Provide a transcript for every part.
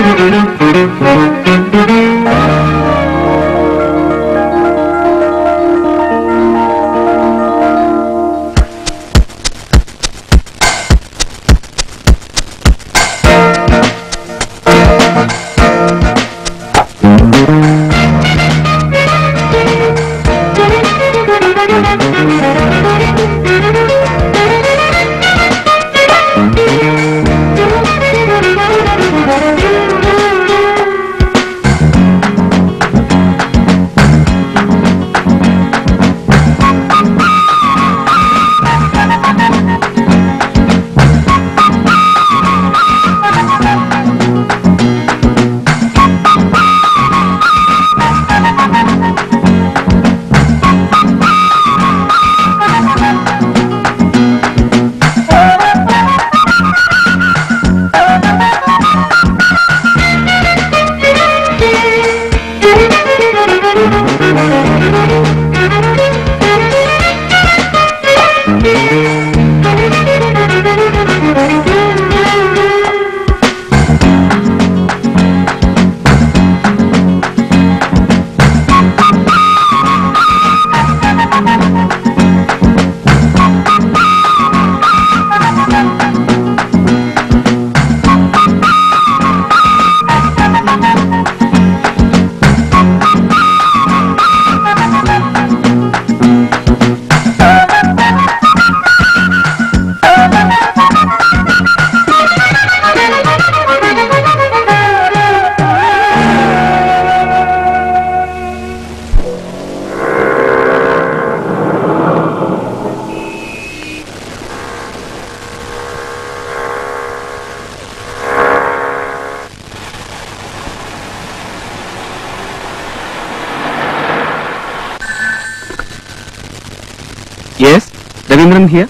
Yes, Ravindran here.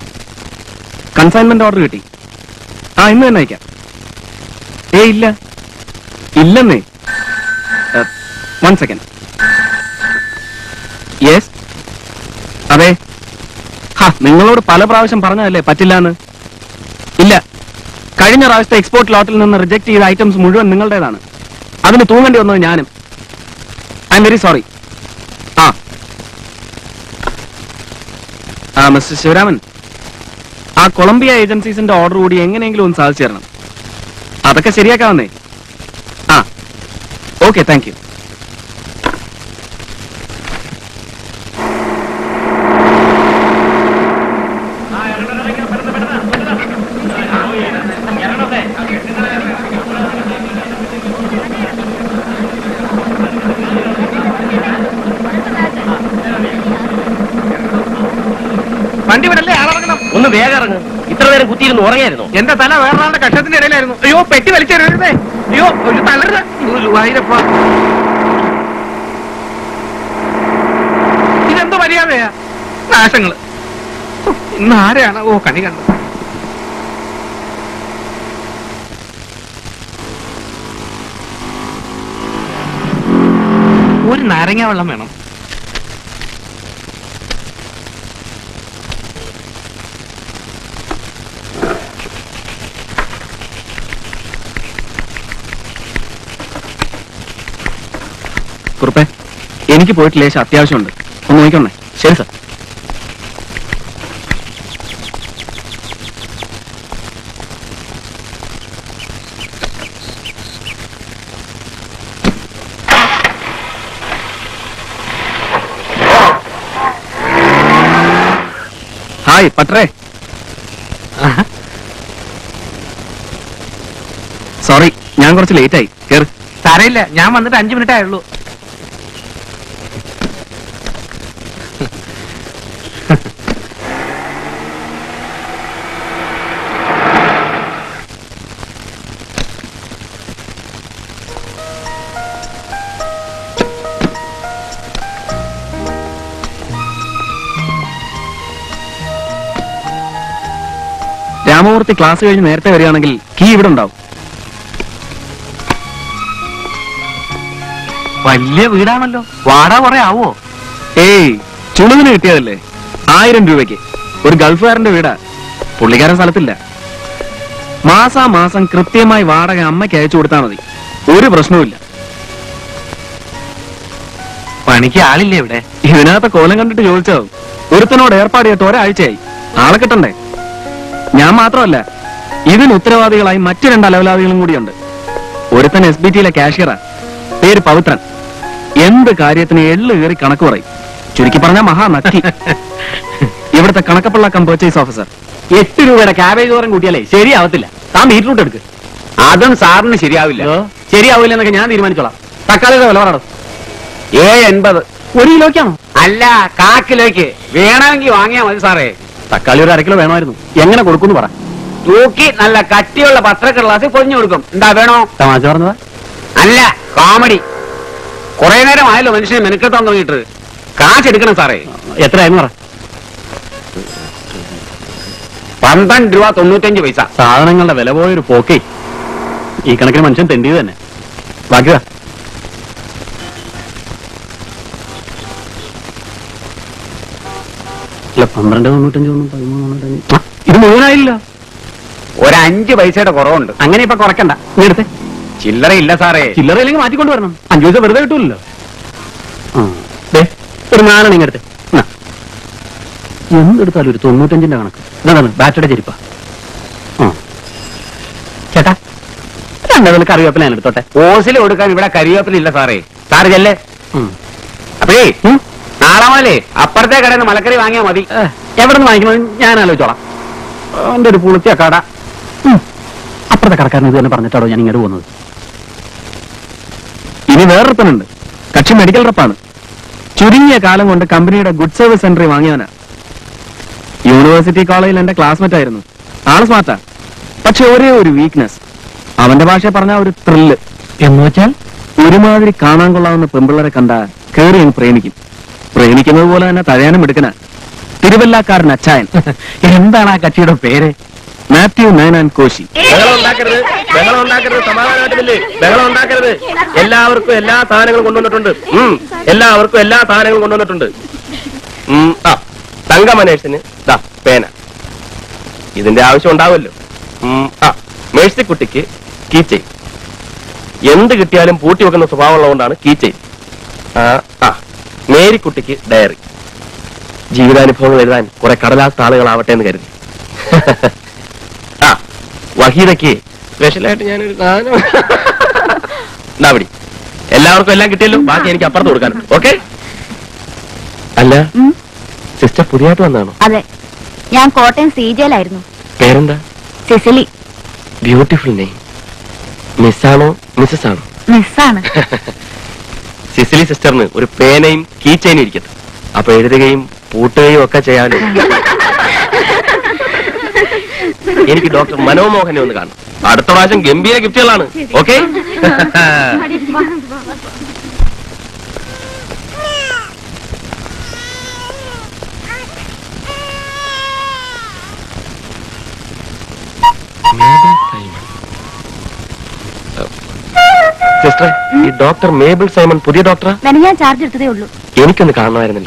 Consignment order കിട്ടി. ഇന്ന് തന്നെ അയക്കാം. ഇല്ലെന്നേ. 1 second. Yes. അതെ. നിങ്ങളോട് പല പ്രാവശ്യം പറഞ്ഞതല്ലേ പറ്റില്ലാന്ന്. ഇല്ല. കഴിഞ്ഞ പ്രാവശ്യത്തെ എക്സ്പോർട്ട് ലോട്ടിൽ നിന്ന് റിജക്ട് ചെയ്ത ഐറ്റംസ് മുഴുവൻ നിങ്ങളുടേതാണ്. അതിന് തൂങ്ങേണ്ടി വന്നത് ഞാനും. I am very sorry. Mister Sivaraman, ആ കൊളംബിയ ഏജൻസീസിന്റെ ഓർഡർ കൂടി എങ്ങനെയെങ്കിലും ഒന്ന് സാധിച്ചു തരണം. അതൊക്കെ ശരിയാക്കാവുന്നേ. Okay, thank you. വണ്ടി വിടല്ലേ, ആളിറങ്ങണം. ഒന്ന് വേഗം ഇറങ്ങും. ഇത്ര നേരം കുത്തിയിരുന്ന് ഉറങ്ങിയായിരുന്നു. എന്റെ തല വേറൊരാളുടെ കക്ഷത്തിന്റെ ഇടയിലായിരുന്നു. അയ്യോ, പെട്ടി വലിച്ചെറിയരുതേ. അയ്യോ, ഒരു തളരുത്. ഗുരുവായൂരപ്പ, ഇതെന്തോ മര്യാദയാ? നാശങ്ങള്. ഇന്ന് ആരെയാണ് കണി കണ്ടത്? ഒരു നാരങ്ങ വെള്ളം വേണം. കുറുപ്പേ, എനിക്ക് പോയിട്ട് ലേശം അത്യാവശ്യമുണ്ട്. ഒന്ന് നോക്കിക്കോണേ. ശരി സാർ. ഹായ് പട്ടറേ. സോറി, ഞാൻ കുറച്ച് ലേറ്റായി. കേറ്. സാരമില്ല, ഞാൻ വന്നിട്ട് 5 മിനിറ്റ് ആയുള്ളൂ. രാമമൂർത്തി ക്ലാസ് കഴിഞ്ഞ് നേരത്തെ വരികയാണെങ്കിൽ കീ ഇവിടെ ഉണ്ടാവും. വലിയ വീടാണല്ലോ. വാടക കുറെ ആവോ? ചുളുവിന് കിട്ടിയതല്ലേ. 1000 രൂപയ്ക്ക് ഒരു ഗൾഫുകാരന്റെ വീടാ. പുള്ളിക്കാരൻ സ്ഥലത്തില്ല. മാസാമാസം കൃത്യമായി വാടക അമ്മയ്ക്ക് അയച്ചു കൊടുത്താൽ മതി, ഒരു പ്രശ്നവുമില്ല. പണിക്ക് ആളില്ലേ ഇവിടെ? ഇതിനകത്തെ കോലം കണ്ടിട്ട് ചോദിച്ചോ? ഒരുത്തനോട് ഏർപ്പാട് ചെയ്തിട്ട് ഒരാഴ്ചയായി, ആളെ കിട്ടണ്ടേ? ഞാൻ മാത്രമല്ല, ഇതിന് ഉത്തരവാദികളായി മറ്റു 2 അലവലാദികളും കൂടിയുണ്ട്. ഒരുത്തൻ SBTയിലെ കാഷ്യറാ, പേര് പവിത്രൻ. എന്ത് കാര്യത്തിന് എള്ളു കയറി കണക്ക് പറയും. ചുരുക്കി പറഞ്ഞ മഹാനക്കി. ഇവിടുത്തെ കണക്കപ്പള്ള കം പർച്ചേസ് ഓഫീസർ. 8 രൂപയുടെ ക്യാബേജ് തോരൻ കൂട്ടിയാലേ ശരിയാവത്തില്ല. താൻ ബീറ്റ്റൂട്ട് എടുക്ക്. അതും സാറിന് ശരിയാവില്ല. ശരിയാവില്ല എന്നൊക്കെ ഞാൻ തീരുമാനിച്ചോളാം. തക്കാളിയുടെ വില പറയണം. 7.80. 1 കിലോയ്ക്കാണോ? അല്ല, 1/4 കിലോയ്ക്ക്. വേണമെങ്കിൽ വാങ്ങിയാ മതി സാറേ. തക്കാളി ഒരു 1/2 കിലോ വേണമായിരുന്നു. എങ്ങനെ കൊടുക്കുന്നു പറ. തൂക്കി നല്ല കട്ടിയുള്ള പത്രക്കടലാസിൽ പൊതിഞ്ഞു കൊടുക്കും. എന്താ വേണോ? തമാശ പറഞ്ഞതാ? അല്ല, കോമഡി. കുറെ നേരം ആയല്ലോ മനുഷ്യനെ മെനക്കെടുത്താൻ തുടങ്ങിയിട്ട്. കാശെടുക്കണം സാറേ. എത്രയായിരുന്നു പറ. 12 രൂപ 95 പൈസ. സാധനങ്ങളുടെ വില പോയൊരു പോക്കേ. ഈ കണക്കിന് മനുഷ്യൻ തെണ്ടിയത് തന്നെ. ബാക്കി 12.95 ഇത് മുഴുവനായില്ല. ഒരു 5 പൈസയുടെ കുറവുണ്ട്. അങ്ങനെ ഇപ്പൊ കുറയ്ക്കണ്ട. നീ എടുത്തേ. ചില്ലറ ഇല്ല സാറേ. ചില്ലറ ഇല്ലെങ്കിൽ മാറ്റിക്കൊണ്ട് വരണം. 5 പൈസ വെറുതെ കിട്ടൂല്ലോ. ഒരു 4 നിങ്ങൾ എടുത്തേ. എന്തെടുത്താലും ഒരു 95ന്റെ കണക്ക്. ഇതാണ് ബാറ്റയുടെ ചെരിപ്പ. ചേട്ടാ 2 കറിവേപ്പില ഞാൻ എടുത്തോട്ടെ. ഓസിൽ കൊടുക്കാൻ ഇവിടെ കരിവേപ്പിലില്ല സാറേ. സാറ് ചെല്ലേ. അപ്പഴേ നാളെ മുതലേ അപ്പുറത്തെ കടയിൽ നിന്ന് മലക്കറി വാങ്ങിയാൽ മതി. എവിടെ നിന്ന് വാങ്ങിക്കണമെന്ന് ഞാൻ ആലോചിച്ചോളാം. എന്റെ ഒരു പുളിച്ച കട. അപ്പുറത്തെ കടക്കാരൻ ഇത് തന്നെ പറഞ്ഞിട്ടാണോ ഞാൻ ഇങ്ങോട്ട് പോകുന്നത്. ഇനി വേറൊരുത്തനുണ്ട്. കക്ഷി മെഡിക്കൽ റപ്പാണ്. ചുരുങ്ങിയ കാലം കൊണ്ട് കമ്പനിയുടെ ഗുഡ് സർവീസ് സെന്ററിൽ വാങ്ങിയവനാ. യൂണിവേഴ്സിറ്റി കോളേജിൽ എന്റെ ക്ലാസ്മേറ്റ് ആയിരുന്നു. ആള് സ്മാർട്ടാ. പക്ഷെ ഒരേ ഒരു വീക്ക്നെസ്. അവന്റെ ഭാഷ പറഞ്ഞ ഒരു ത്രില്ല് എന്ന് വെച്ചാൽ ഒരുമാതിരി കാണാൻ കൊള്ളാവുന്ന പെമ്പിള്ളരെ കണ്ട കേറി അങ്ങ് പ്രേമിക്കും. പ്രേമിക്കുന്നത് പോലെ തന്നെ തഴയാനും എടുക്കണ തിരുവല്ലാക്കാരൻ അച്ചായൻ. എന്താണ് ആ കക്ഷിയുടെ പേര്? മാത്യു നയനാൻ കോശി. എല്ലാവർക്കും എല്ലാ സാധനങ്ങളും കൊണ്ടുവന്നിട്ടുണ്ട്. തങ്കമനേഴ്സിന് പേന, ഇതിന്റെ ആവശ്യം ഉണ്ടാവുമല്ലോ. മേഴ്സിക്കുട്ടിക്ക് കീച്ചെയിൻ. എന്ത് കിട്ടിയാലും പൂട്ടി വെക്കുന്ന സ്വഭാവമുള്ളതുകൊണ്ടാണ് കീച്ചെയിൻ. മേരിക്കുട്ടിക്ക് ഡയറി. ജീവിതാനുഭവങ്ങൾ എഴുതാൻ കുറെ കടലാസ് താളുകളാവട്ടെ എന്ന് കരുതി. വഹീദയ്ക്ക് സ്പെഷ്യലായിട്ട് ഞാനൊരു സാധനം. നാവിടി. എല്ലാവർക്കും എല്ലാം കിട്ടിയല്ലോ. ബാക്കി എനിക്ക് അപ്പുറത്ത് കൊടുക്കാനുണ്ട്. ഓക്കെ. അല്ല, സിസ്റ്റർ പുതിയതായിട്ട് വന്നാണോ? അതെ, ഞാൻ കോട്ടയം CJയിലായിരുന്നു. പേരെന്താ? സിസിലി. Beautiful name. മിസ്സാണോ മിസ്സസ് ആണോ? മിസ്സാണ്. സിസിലി സിസ്റ്ററിന് ഒരു പേനയും കീച്ചെയിനും ഇരിക്കട്ടെ. അപ്പൊ എഴുതുകയും പൂട്ടുകയും ഒക്കെ ചെയ്യാൻ. എനിക്ക് ഡോക്ടർ മനോമോഹനെ ഒന്ന് കാണണം. അടുത്ത പ്രാവശ്യം ഗംഭീര ഗിഫ്റ്റുകളാണ്. ഓക്കെ. സിസ്റ്റർ, ഈ ഡോക്ടർ മേബിൾ സൈമൺ പുതിയ ഡോക്ടറാ? ഞാൻ ചാർജ് എടുത്തതേ ഉള്ളൂ. എനിക്കൊന്ന് കാണണമായിരുന്നില്ല.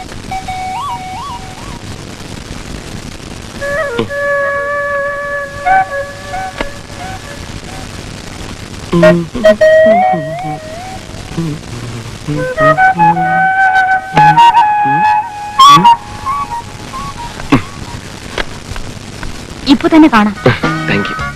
ഇപ്പൊ തന്നെ കാണാം. Thank you.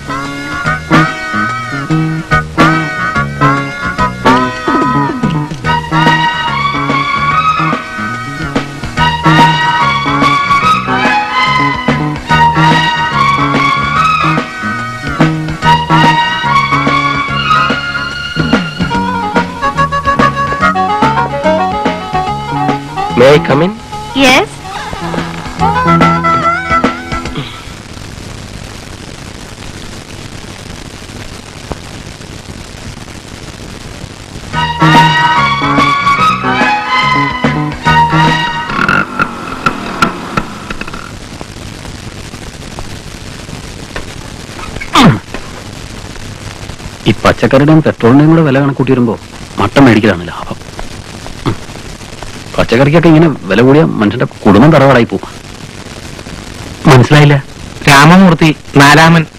May I come in? Yes. ഈ പച്ചക്കറിയുടെയും പെട്രോളിന്റെയും കൂടെ വില കണക്കൂട്ടി വരുമ്പോ മട്ടൻ മേടിക്കലാണ് ലാഭം. പച്ചക്കറിക്കൊക്കെ ഇങ്ങനെ വില കൂടിയ മനുഷ്യന്റെ കുടുംബം തറവാടായി പോകും. മനസ്സിലായില്ല? രാമമൂർത്തി 4-മൻ.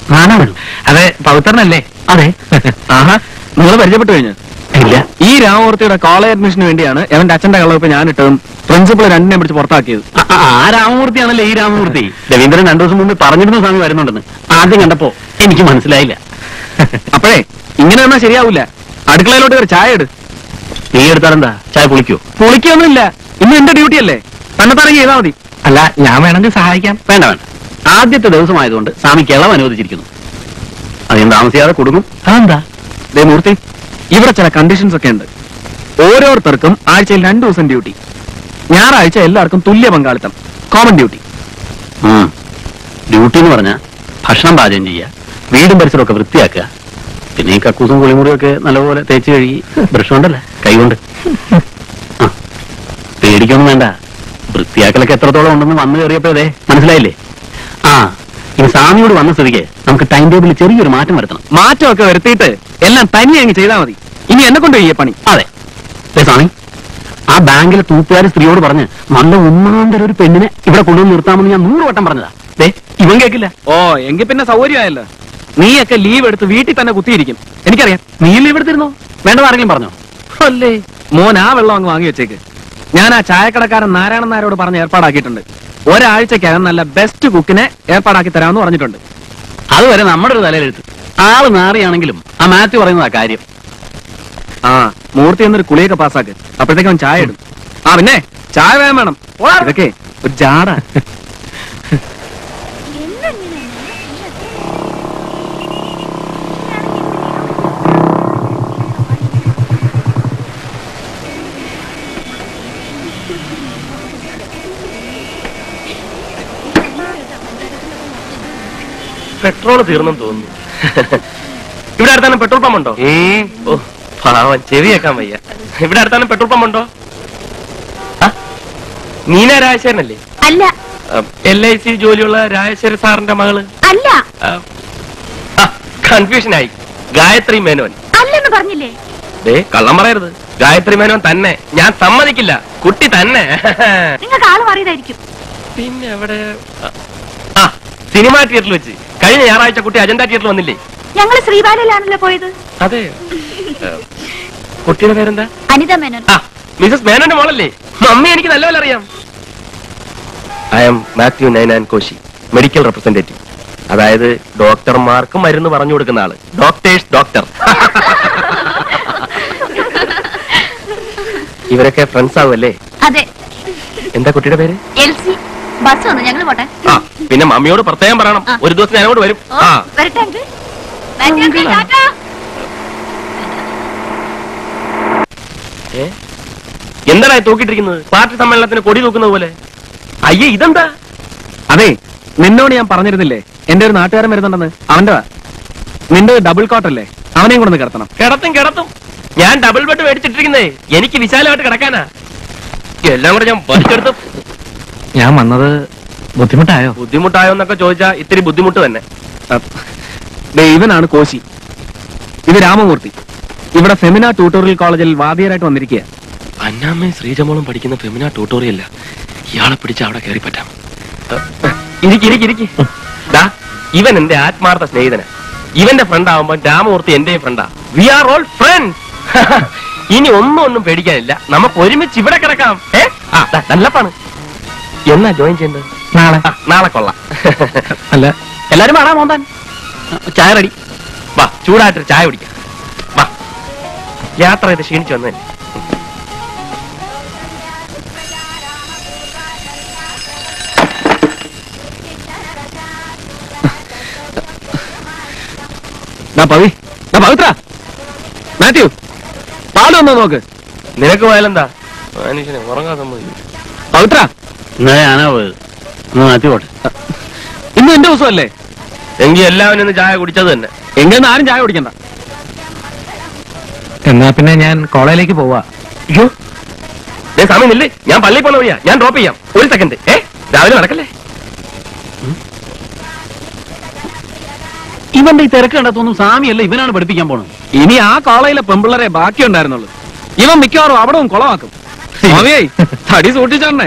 നാനാവണം. അതെ, പവിത്രനല്ലേ? അതെ. ആഹാ, നിങ്ങൾ പരിചയപ്പെട്ടു കഴിഞ്ഞു? ഇല്ല. ഈ രാമമൂർത്തിയുടെ കോളേജ് അഡ്മിഷന് വേണ്ടിയാണ് എവന്റെ അച്ഛന്റെ കള്ളവെപ്പ് ഞാൻ ഇട്ടതും പ്രിൻസിപ്പൾ രണ്ടിനെയും പിടിച്ച് പുറത്താക്കിയത്. ആ രാമമൂർത്തിയാണല്ലേ ഈ രാമമൂർത്തി? രവീന്ദ്രൻ 2 ദിവസം മുമ്പ് പറഞ്ഞിരുന്ന സ്വാമി വരുന്നുണ്ടെന്ന്. ആദ്യം കണ്ടപ്പോ എനിക്ക് മനസ്സിലായില്ല. അപ്പോഴേ ഇങ്ങനെ വന്നാൽ ശരിയാവൂല. അടുക്കളയിലോട്ട് കയറി ചായ എടു. നീ എടുത്താലെന്താ? ചായ കുളിക്കോ? പൊളിക്കൊന്നുമില്ല, ഇന്ന് എന്റെ ഡ്യൂട്ടി അല്ലേ, തന്നെത്താനെ ചെയ്താൽ മതി. അല്ല, ഞാൻ വേണമെങ്കിൽ സഹായിക്കാം. വേണ്ട വേണ്ട, ആദ്യത്തെ ദിവസമായതുകൊണ്ട് സ്വാമിക്ക് ഇളവ് അനുവദിച്ചിരിക്കുന്നു. അധികം താമസിയാതെ കൊടുക്കും. അതെന്താ? ദേ മൂർത്തി, ഇവിടെ ചില കണ്ടീഷൻസ് ഒക്കെ ഉണ്ട്. ഓരോരുത്തർക്കും ആഴ്ചയിൽ 2 ദിവസം ഡ്യൂട്ടി. ഞായറാഴ്ച എല്ലാവർക്കും തുല്യ പങ്കാളിത്തം, കോമൺ ഡ്യൂട്ടി. ഡ്യൂട്ടി എന്ന് പറഞ്ഞാൽ ഭക്ഷണം പാചകം ചെയ്യുക, വീടും പരിസരമൊക്കെ വൃത്തിയാക്കുക, പിന്നെ ഈ കക്കൂസും കുളിമുറിയൊക്കെ നല്ലപോലെ തേച്ച് കഴുകി ബ്രഷ് കൊണ്ടല്ലേ, കൈകൊണ്ട്. പേടിക്കൊന്നും വേണ്ട, വൃത്തിയാക്കലൊക്കെ എത്രത്തോളം ഉണ്ടെന്ന് വന്നു കയറിയപ്പോഴേ മനസ്സിലായില്ലേ? ഇനി സ്വാമിയോട് വന്ന സ്ഥിതിക്ക് നമുക്ക് ടൈം ടേബിളിൽ ചെറിയൊരു മാറ്റം വരുത്തണം. മാറ്റമൊക്കെ വരുത്തിയിട്ട് എല്ലാം തനിയെ അങ്ങ് ചെയ്താൽ മതി. ഇനി എന്നെ കൊണ്ട് ചെയ്യേ പണി. അതെ സ്വാമി, ആ ബാങ്കിലെ തൂപ്പുകാരി സ്ത്രീയോട് പറഞ്ഞ് നല്ല ഒന്നാന്തര ഒരു പെണ്ണിനെ ഇവിടെ കൊണ്ടുവന്ന് നിർത്താമെന്ന് ഞാൻ 100 വട്ടം പറഞ്ഞതാ. ഇവൻ കേൾക്കില്ല. ഓ, എങ്കിൽ പിന്നെ സൗകര്യമായല്ലോ. നീയൊക്കെ ലീവ് എടുത്ത് വീട്ടിൽ തന്നെ കുത്തിയിരിക്കും. എനിക്കറിയാം. നീ ലീവ് എടുത്തിരുന്നോ? വേണ്ടത് ആരെങ്കിലും പറഞ്ഞോ? അല്ലേ മോൻ, ആ വെള്ളം അങ്ങ് വാങ്ങി വെച്ചേക്ക്. ഞാൻ ആ ചായക്കടക്കാരൻ നാരായണൻ നായരോട് പറഞ്ഞ് ഏർപ്പാടാക്കിയിട്ടുണ്ട്. ഒരാഴ്ചക്കകം നല്ല ബെസ്റ്റ് കുക്കിനെ ഏർപ്പാടാക്കി തരാമെന്ന് പറഞ്ഞിട്ടുണ്ട്. അതുവരെ നമ്മുടെ ഒരു തലയിലെടുത്ത്. ആള് നാറിയാണെങ്കിലും ആ മാത്യു പറയുന്നതാ കാര്യം. മൂർത്തി എന്നൊരു കുളിയൊക്കെ പാസ്സാക്ക്. അപ്പോഴത്തേക്കും അവൻ ചായ ഇടും. പിന്നെ ചായ വേഗം വേണം. ഇതൊക്കെ ഒരു ജാട. പെട്രോൾ തീർന്നെന്ന് തോന്നുന്നു. ഇവിടെ അടുത്താണ് പെട്രോൾ പമ്പ് ഉണ്ടോ? ഓ പാവൻ, ചെവി കേൾക്കാൻ വയ്യ. ഇവിടെ അടുത്താണ് പെട്രോൾ പമ്പ് ഉണ്ടോ? നീന രാജശേഖരനല്ലേ? അല്ല. LIC ജോലിയുള്ള രാജശേഖര സാറിന്റെ മകള്? അല്ല. കൺഫ്യൂഷനായി. ഗായത്രി മേനോൻ അല്ലെന്ന് പറഞ്ഞില്ലേ? കള്ളം പറയരുത്. ഗായത്രി മേനോൻ തന്നെ. ഞാൻ സമ്മതിക്കില്ല. കുട്ടി തന്നെ. നിങ്ങൾക്ക് ആള് മാറിയതായിരിക്കും. പിന്നെ എവിടെ? സിനിമാ തിയേറ്ററിൽ വെച്ച് കഴിഞ്ഞ ഞായറാഴ്ച കുട്ടി അജന്ത തിയേറ്ററിൽ വന്നില്ലേ? ഞങ്ങൾ ശ്രീബാലയിലാണല്ലോ പോയത്. അതെ. കുട്ടിയുടെ പേരെന്താ? അനിത മേനോൻ. മിസസ് മേനോന്റെ മോളല്ലേ? മമ്മി എനിക്ക് നല്ലപോലെ അറിയാം. I am Mathew Ninan Koshy, medical representative. അതായത് ഡോക്ടർമാർക്ക് മരുന്ന് പറഞ്ഞു കൊടുക്കുന്ന ആള്. Doctors' doctor. ഇവരൊക്കെ ഫ്രണ്ട്സ് ആവുമല്ലേ? അതെ. എന്താ കുട്ടിയുടെ പേര്? എൽസി. ബസ് വന്നു, ഞങ്ങൾ പോട്ടെ. പിന്നെ മമ്മിയോട് പ്രത്യേകം പറയണം, ഒരു ദിവസം ഞാൻ അങ്ങോട്ട് വരും. വരട്ടെ. എന്താ തൂക്കിട്ടിരിക്കുന്നത്? പാർട്ടി സമ്മേളനത്തിന് കൊടി തൂക്കുന്നത് പോലെ. അയ്യേ, ഇതെന്താ? അതെ, നിന്നോട് ഞാൻ പറഞ്ഞിരുന്നില്ലേ എന്റെ ഒരു നാട്ടുകാരൻ വരുന്നുണ്ടെന്ന്? അവന്റെ നിന്റെ ഡബിൾ കോട്ടല്ലേ, അവനെയും കൊണ്ടൊന്ന് കിടത്തണം. കിടത്തും. ഞാൻ ഡബിൾ ബെഡ് മേടിച്ചിട്ടിരിക്കുന്നേ എനിക്ക് വിശാലമായിട്ട് കിടക്കാനാ. എല്ലാം കൂടെ ഞാൻ വലിച്ചെടുത്ത്. ഞാൻ വന്നത് ബുദ്ധിമുട്ടായോ? ബുദ്ധിമുട്ടായോ എന്നൊക്കെ ചോദിച്ചാ ഇത്തിരി ബുദ്ധിമുട്ട് തന്നെ. ഇവനാണ് കോശി, ഇത് രാമമൂർത്തി. ഇവിടെ ഫെമിന ട്യൂട്ടോറിയൽ കോളേജിൽ വാദിയരായിട്ട് വന്നിരിക്കുക. അന്നാമ്മയും ശ്രീജമോളും പഠിക്കുന്ന ഫെമിന ട്യൂട്ടോറിയല്ല. ഇയാളെ പിടിച്ച് അവിടെ കയറി പറ്റാം. ഇരിക്കി. ഇവൻ എന്റെ ആത്മാർത്ഥ സ്നേഹിതന. ഇവന്റെ ഫ്രണ്ട് ആവുമ്പോ രാമമൂർത്തി എന്റെ ഫ്രണ്ടാ. We are all friends. ഇനി ഒന്നും പേടിക്കാനില്ല. നമുക്ക് ഒരുമിച്ച് ഇവിടെ കിടക്കാം. നല്ലപ്പാണ്. എന്നാ ജോയിൻ ചെയ്യുന്നത്? നാളെ കൊള്ളാം. അല്ല, എല്ലാരും വേണം മോന്താൻ. ചായ റെഡി. വാ, ചൂടായിട്ട് ചായ കുടിക്കാം. വാ, യാത്ര ചെയ്ത് ക്ഷീണിച്ചു വന്നേ. പവിത്ര, മാത്യു, പാല് വന്നോ നോക്ക്. നിനക്ക് പോയാലെന്താ? മനുഷ്യനെ ഉറങ്ങാൻ സമ്മതിക്കും. പവിത്ര, ഞാനാ പോയത്. മാത്യു പോട്ടെ. ഇന്ന് എന്റെ ദിവസമല്ലേ? എങ്കിൽ എല്ലാവരും ഇന്ന് ചായ കുടിച്ചത് തന്നെ. എങ്കിലും ആരും ചായ കുടിക്കണ്ട. എന്നാ പിന്നെ ഞാൻ കോളേജിലേക്ക് പോവാ. അയ്യോ, സമയം ഇല്ലേ? ഞാൻ പള്ളിയിൽ പോണ വഴിയാ. ഞാൻ ഡ്രോപ്പ് ചെയ്യാം. ഒരു സെക്കൻഡ്. രാവിലെ നടക്കല്ലേ? ഇവന്റെ ഈ തിരക്ക് കണ്ടെത്തൊന്നും സ്വാമിയല്ല, ഇവനാണ് പഠിപ്പിക്കാൻ പോണത്. ഇനി ആ കോളേജിലെ പെമ്പിള്ളരെ ബാക്കിയുണ്ടായിരുന്നുള്ളൂ. ഇവൻ മിക്കവാറും അവിടവും കുളമാക്കും. സ്വാമിയേ, തടി സൂക്ഷിച്ചേ.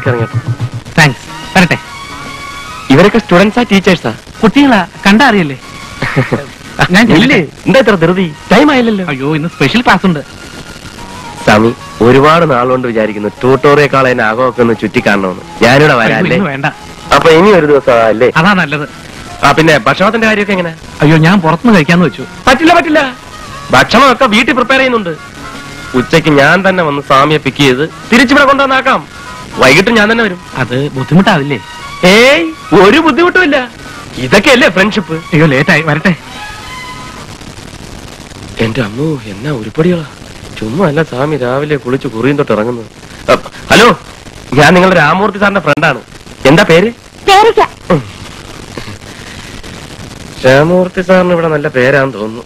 നമുക്ക് ഇറങ്ങട്ടെ. താങ്ക്സ്. വരട്ടെ. ഇവരൊക്കെ സ്റ്റുഡൻസാ ടീച്ചേഴ്സാ? കുട്ടികളാ, കണ്ടാ അറിയല്ലേ. ഞാൻ ചെല്ലേ. എന്താ ഇത്ര ധൃതി? ടൈം ആയില്ലല്ലോ. അയ്യോ, ഇന്ന് സ്പെഷ്യൽ ക്ലാസ് ഉണ്ട്. സ്വാമി, ഒരുപാട് നാളുകൊണ്ട് വിചാരിക്കുന്നു ട്യൂട്ടോറിയേക്കാൾ എന്നെ ആകമൊക്കെ ഒന്ന് ചുറ്റിക്കാണണമെന്ന്. ഞാനിവിടെ വരാല്ലേ? വേണ്ട, അപ്പൊ ഇനി ഒരു ദിവസം അല്ലേ? അതാ നല്ലത്. പിന്നെ ഭക്ഷണത്തിന്റെ കാര്യമൊക്കെ എങ്ങനെ? അയ്യോ, ഞാൻ പുറത്തുനിന്ന് കഴിക്കാന്ന് വെച്ചു. പറ്റില്ല. ഭക്ഷണമൊക്കെ വീട്ടിൽ പ്രിപ്പയർ ചെയ്യുന്നുണ്ട്. ഉച്ചയ്ക്ക് ഞാൻ തന്നെ വന്ന് സ്വാമിയെ പിക്ക് ചെയ്ത് തിരിച്ചിവിടെ കൊണ്ടുവന്നാക്കാം. വൈകിട്ട് ഞാൻ തന്നെ വരും. അത് ബുദ്ധിമുട്ടാവില്ലേ? ഏയ്, ഒരു ബുദ്ധിമുട്ടുമില്ല. ഇതൊക്കെയല്ലേ ഫ്രണ്ട്ഷിപ്പ്. അയ്യോ, ലേറ്റായി. വരട്ടെ. എന്റെ അമ്മോ, എന്നാ ഉരുപ്പടികളാ. ചുമ്മാ അല്ല സ്വാമി രാവിലെ കുളിച്ച് കുറിയും തൊട്ട് ഇറങ്ങുന്നത്. ഹലോ, ഞാൻ നിങ്ങളുടെ രാമൂർത്തി സാറിന്റെ ഫ്രണ്ടാണ്. എന്താ പേര്? രാമൂർത്തി സാറിന് ഇവിടെ നല്ല പേരാന്ന് തോന്നുന്നു.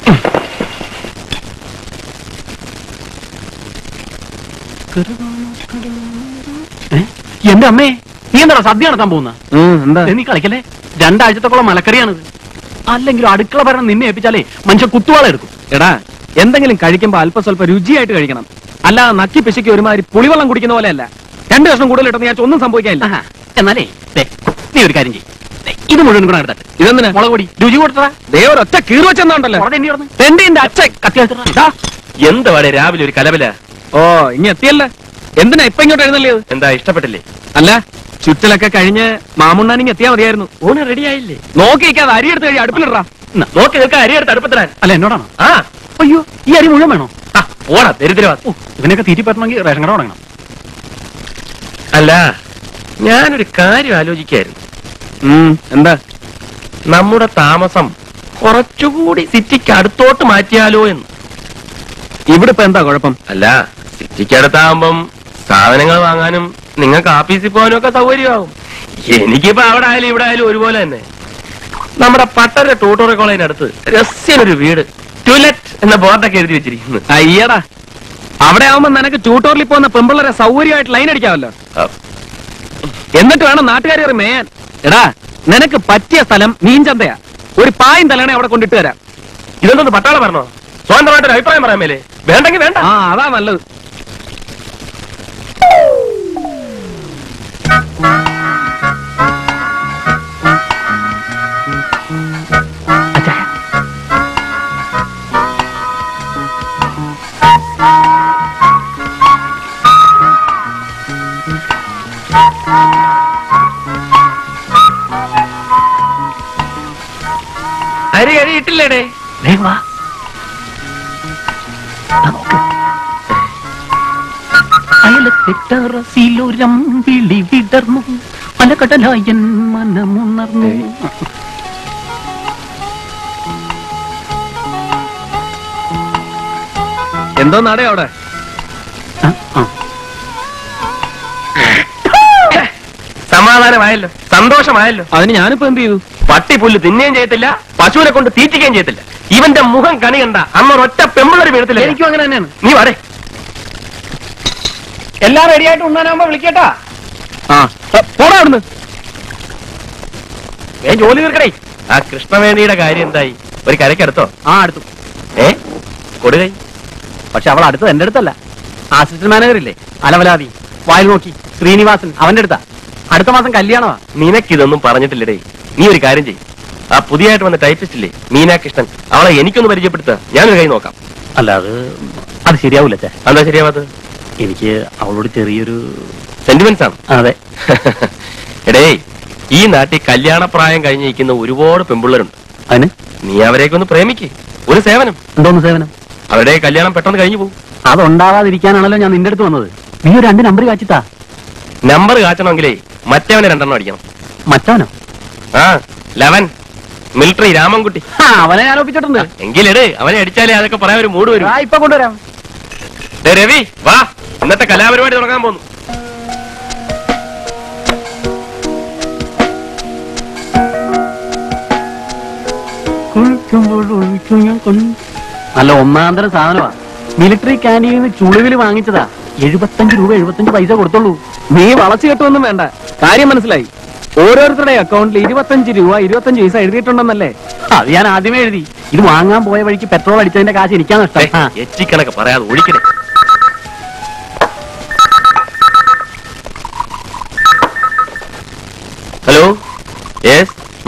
എന്റെ അമ്മേ, നീ എന്താ സദ്യ നടത്താൻ പോകുന്ന? എന്താ നീ കളിക്കല്ലേ? 2 ആഴ്ചത്തോളം മലക്കറിയാണിത്. അല്ലെങ്കിലും അടുക്കള ഭരണം നിന്നെ ഏൽപ്പിച്ചാലേ മനുഷ്യ കുത്തുവാള എടുക്കും. എടാ, എന്തെങ്കിലും കഴിക്കുമ്പോ അല്പ സ്വല്പ രുചിയായിട്ട് കഴിക്കണം. അല്ലാതെ നക്കി പിശിക്ക് ഒരുമാതിരി പുളിവെള്ളം കുടിക്കുന്ന പോലെയല്ല. 2 കഷ്ണം കൂടുതൽ ഇട്ടെന്ന് ഞാൻ ഒന്നും സംഭവിക്കാനില്ല. എന്നാലേ നീ ഒരു കാര്യം ചെയ്യും, ഇത് മുഴുവൻ കൂടെ എടുത്തിട്ട് ഇതെന്തിനാ? മുളക് പൊടി രുചി കൊടുത്തതാ. ഒറ്റ കീറുവെച്ചെന്നുണ്ടല്ലോ. അച്ഛൻ കത്തി എന്താ പാടെ രാവിലെ ഒരു കലബല? ഓ, ഇനി എത്തിയല്ലേ? എന്തിനാ ഇപ്പൊ ഇങ്ങോട്ട് എഴുന്നള്ളിയത്? എന്താ ഇഷ്ടപ്പെട്ടില്ലേ? അല്ല, ചുറ്റലൊക്കെ കഴിഞ്ഞ് മാമുണ്ണാനിങ് എത്തിയാ മതിയായിരുന്നു. ഊണ് റെഡി ആയില്ലേ? നോക്കിക്കാതെ അരി എടുത്ത് കഴിയും, അടുപ്പിലിടാ. നോക്കി നിൽക്കാൻ അരി എടുത്ത് അടുപ്പത്തിടാൻ. അല്ല, എന്നോടാണോ? ആ, അയ്യോ, ഈ അരി മുഴുവൻ വേണോ? ഓടാ ദരിദ്രവാ. ഇവനൊക്കെ തീറ്റി പറ്റണമെങ്കിൽ റേഷൻ കട തുടങ്ങണം. അല്ല, ഞാനൊരു കാര്യം ആലോചിക്കായിരുന്നു. എന്താ? നമ്മുടെ താമസം കുറച്ചുകൂടി സിറ്റിക്ക് അടുത്തോട്ട് മാറ്റിയാലോ എന്ന്. ഇവിടെ ഇപ്പൊ എന്താ കുഴപ്പം? അല്ല, സിറ്റിക്ക് അടുത്താകുമ്പം സാധനങ്ങൾ വാങ്ങാനും നിങ്ങൾക്ക് ആഫീസിൽ പോകാനും ഒക്കെ സൗകര്യമാകും. എനിക്കിപ്പോ അവിടെ ആയാലും ഇവിടെ ആയാലും ഒരുപോലെ തന്നെ. നമ്മുടെ പട്ടര ട്യൂട്ടോറിയൽ കോളേജിനടുത്ത് രസ്യനൊരു വീട്, ടൂലറ്റ് എന്ന ബോർഡൊക്കെ എഴുതി വെച്ചിരിക്കുന്നു. അയ്യടാ, അവിടെ ആവുമ്പോ നിനക്ക് ട്യൂട്ടോറിയൽ പോകുന്ന പെമ്പിള്ളരെ സൗകര്യമായിട്ട് ലൈൻ അടിക്കാമല്ലോ. എന്നിട്ട് വേണം നാട്ടുകാരെ മേയാൻ. എടാ, നിനക്ക് പറ്റിയ സ്ഥലം മീൻചന്തയാ. ഒരു പായും തലണ അവിടെ കൊണ്ടിട്ട് തരാം. ഇതൊന്നും പട്ടാളം പറഞ്ഞോ? സ്വന്തമായിട്ടൊരു അഭിപ്രായം പറയാൻ മേലേ? വേണ്ടെങ്കിൽ വേണ്ട. ആ, അതാ നല്ലത്. അരി കഴിയിട്ടില്ലേടേ? അയലത്തെട്ടറസിലൊരമ്പിളി വിടർന്നു, അലകടലായൻ മനമുണർന്നു. എന്തോ നടേ അവിടെ? സമാധാനമായല്ലോ, സന്തോഷമായല്ലോ. അതിന് ഞാനിപ്പോ എന്ത് ചെയ്തു? പട്ടി പുല്ല് തിന്നുകയും ചെയ്യത്തില്ല, പശുവിനെ കൊണ്ട് തീറ്റിക്കുകയും ചെയ്യത്തില്ല. ഇവന്റെ മുഖം കണി കണ്ട അന്നൊരൊറ്റ പെമ്പിളൊരു വീഴത്തില്ല. എനിക്കും അങ്ങനെ തന്നെയാണ്. നീ വരേ. എല്ലാം റെഡിയായിട്ട് ഉണ്ണാനാകുമ്പോ വിളിക്കേട്ടാ. പോടാ അവിടുന്ന്. ജോലി തീർക്കണേ. ആ കൃഷ്ണവേണിയുടെ കാര്യം എന്തായി? ഒരു കരയ്ക്കടുത്തോ? അടുത്തു. കൊടുകൈ. പക്ഷെ അവൾ അടുത്തത് എന്റെ അടുത്തല്ല. അസിസ്റ്റന്റ് മാനേജർ ഇല്ലേ, അലവലാതി വായിൽ നോക്കി ശ്രീനിവാസൻ, അവന്റെ അടുത്താ. അടുത്ത മാസം കല്യാണമാ. നിനക്കിതൊന്നും പറഞ്ഞിട്ടില്ലടേ. നീ ഒരു കാര്യം ചെയ്യും, ആ പുതിയതായിട്ട് വന്ന ടൈപ്പിസ്റ്റ് ഇല്ലേ മീനാകൃഷ്ണൻ, അവളെ എനിക്കൊന്ന് പരിചയപ്പെടുത്തുക. ഞാനൊരു കൈ നോക്കാം. അല്ല, അത് ശരിയാവൂല. എന്താ ശരിയാവാത്തത്? എനിക്ക് അവളോട് ചെറിയൊരു സെന്റിമെന്റ്സ് ആണ്. അതെ. എടേ, ഈ നാട്ടിൽ കല്യാണപ്രായം കഴിഞ്ഞിരിക്കുന്ന ഒരുപാട് പെമ്പിള്ളേരുണ്ട്. അതിന് നീ അവരെയൊക്കെ ഒന്ന് പ്രേമിക്ക്. ഒരു സേവനം. എന്തോന്ന് സേവനം? അവരുടെ കല്യാണം പെട്ടെന്ന് കഴിഞ്ഞു പോകും. അതുണ്ടാകാതിരിക്കാനാണല്ലോ ഞാൻ നിന്റെ അടുത്ത് വന്നത്. നീ ഒരു 2 നമ്പർ കാച്ചിത്താ. നമ്പർ കാച്ചണമെങ്കിലേ മറ്റവനെ 2 അടിക്കണം. മറ്റവനോ? 11 മിലിറ്ററി രാമൻകുട്ടി. അവനെ ഞാൻ ഒപ്പിച്ചിട്ടുണ്ട്. എങ്കിലെടേ, അവനെ അടിച്ചാലേ അതൊക്കെ പറയാൻ ഒരു മൂഡ് വരും. ഇപ്പൊ കൊണ്ടുവരാം. രവി വാ, ഇന്നത്തെ കലാപരിപാടി തുടങ്ങാൻ പോകുന്നു. നല്ല ഒന്നാന്തരം സാധനമാ. മിലിറ്ററി ക്യാൻറ്റീനിൽ നിന്ന് ചുളിവിൽ വാങ്ങിച്ചതാ. 75 രൂപ 75 പൈസ കൊടുത്തുള്ളൂ. നീ വളച്ചു കെട്ടൊന്നും വേണ്ട, കാര്യം മനസ്സിലായി. ഓരോരുത്തരുടെ അക്കൗണ്ടിൽ 25 രൂപ 25 പൈസ എഴുതിയിട്ടുണ്ടെന്നല്ലേ? അത് ഞാൻ ആദ്യമേ എഴുതി. ഇത് വാങ്ങാൻ പോയ വഴിക്ക് പെട്രോൾ അടിച്ചതിന്റെ കാശ് എനിക്കാണ് നഷ്ടം. എച്ചിക്കണക്ക് പറയാതെ ഒഴിക്കണേ.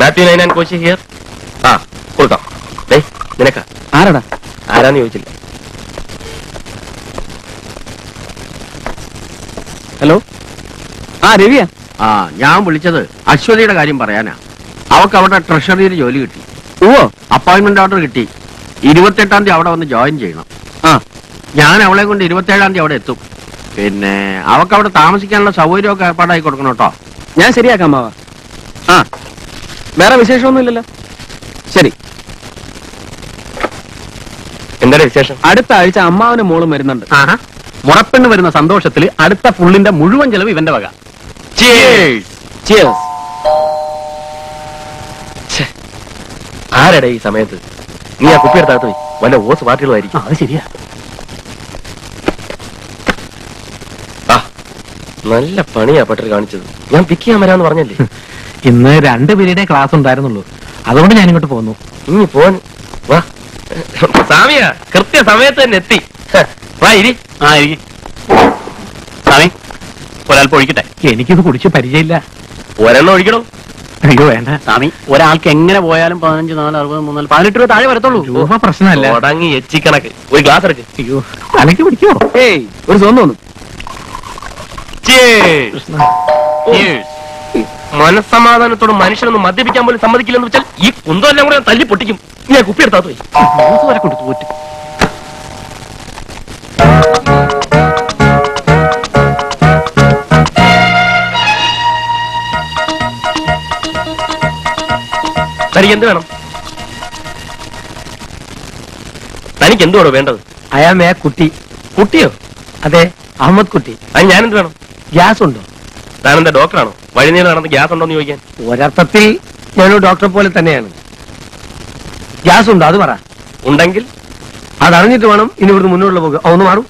മാത്യു നൈനാൻ കോശി ഹിയർ. ആ കൊടുക്കാം. നിനക്ക ആരടാ? ആരാന്ന് ചോദിച്ചില്ല. ഹലോ, ആ രവിയാ. ആ, ഞാൻ വിളിച്ചത് അശ്വതിയുടെ കാര്യം പറയാനാ. അവക്ക് അവിടെ ട്രഷറിയിൽ ജോലി കിട്ടി. ഓ, അപ്പോയിന്റ്മെന്റ് ഓർഡർ കിട്ടി. 28-ാം തീയതി അവിടെ വന്ന് ജോയിൻ ചെയ്യണം. ആ, ഞാൻ അവളെ കൊണ്ട് 27-ാം തീയതി അവിടെ എത്തും. പിന്നെ അവക്ക് അവിടെ താമസിക്കാനുള്ള സൗകര്യമൊക്കെ ഏർപ്പാടാക്കി കൊടുക്കണം കേട്ടോ. ഞാൻ ശരിയാക്കാം മാവ. ആ, വേറെ വിശേഷമൊന്നുമില്ലല്ലോ. ശരി. എന്താണ് വിശേഷം? അടുത്ത ആഴ്ച അമ്മാവനും മോളും വരുന്നുണ്ട്. ആഹാ, മുറപ്പെണ്ണ് വരുന്ന സന്തോഷത്തിൽ അടുത്ത ഫുള്ളിന്റെ മുഴുവൻ ചെലവ് ഇവന്റെ വക. Cheers. ആരടെ ഈ സമയത്ത്? നീ ആ കുപ്പിയെടുത്താത്ത പോയി വല്ല ഓസ് പാർട്ടികളുമായിരിക്കും. അത് ശരിയാ. ആ, നല്ല പണിയാ പട്ടർ കാണിച്ചത്. ഞാൻ പിക്ക് ചെയ്യാൻ വരാന്ന് പറഞ്ഞല്ലേ. ഇന്ന് 2 പീരീഡേ ക്ലാസ് ഉണ്ടായിരുന്നുള്ളൂ, അതുകൊണ്ട് ഞാൻ ഇങ്ങോട്ട് പോന്നു. ഇനി പോൻ വാ. സാമിയ കൃത്യ സമയത്ത് തന്നെ എത്തി. വാ ഇരി. ആ, സ്വാമി ഒരാൾക്ക് ഒഴിക്കട്ടെ. എനിക്കിത് കുടിച്ച് പരിചയമില്ല. ഒരെണ്ണം ഒഴിക്കണോ? അയ്യോ വേണ്ട സ്വാമി, ഒരാൾക്ക് എങ്ങനെ പോയാലും 15, 4, 60, 3, 18 രൂപ താഴെ വരത്തുള്ളൂ. രൂപ പ്രശ്നമല്ല. തുടങ്ങി എച്ചിക്കണക്ക്. ഒരു ഗ്ലാസ് എടുക്ക്. അയ്യോ, തലയ്ക്ക് പിടിക്കോ? ഏയ്, ഒരു തോന്നുന്നു. മനസ്സമാധാനത്തോട് മനുഷ്യനൊന്നും മദ്യപിക്കാൻ പോലും സമ്മതിക്കില്ലെന്ന് വെച്ചാൽ ഈ കുന്തമെല്ലാം കൂടെ തല്ലി പൊട്ടിക്കും. ഞാൻ കുപ്പി എടുത്താത്ത പോയി വരെ കൊണ്ട് തോറ്റു. തനിക്ക് എന്ത് വേണം? തനിക്ക് എന്തുവാണോ വേണ്ടത്? അയാമേ കുട്ടി. കുട്ടിയോ? അതെ, അഹമ്മദ് കുട്ടി. അത് ഞാനെന്ത് വേണം? ഗ്യാസ് ഉണ്ടോ? താനെന്താ ഡോക്ടറാണോ? വഴിനീളം നടന്ന് ഗ്യാസ് ഉണ്ടോന്ന് ചോദിക്കാൻ? ഒരർത്ഥത്തിൽ ഞാനൊരു ഡോക്ടറെ പോലെ തന്നെയാണ്. ഗ്യാസ് ഉണ്ടോ അത് പറ. ഉണ്ടെങ്കിൽ അതറിഞ്ഞിട്ട് വേണം ഇനി ഇവിടുന്ന് മുന്നോട്ടുള്ള പോകുക. ഒന്ന് മാറും.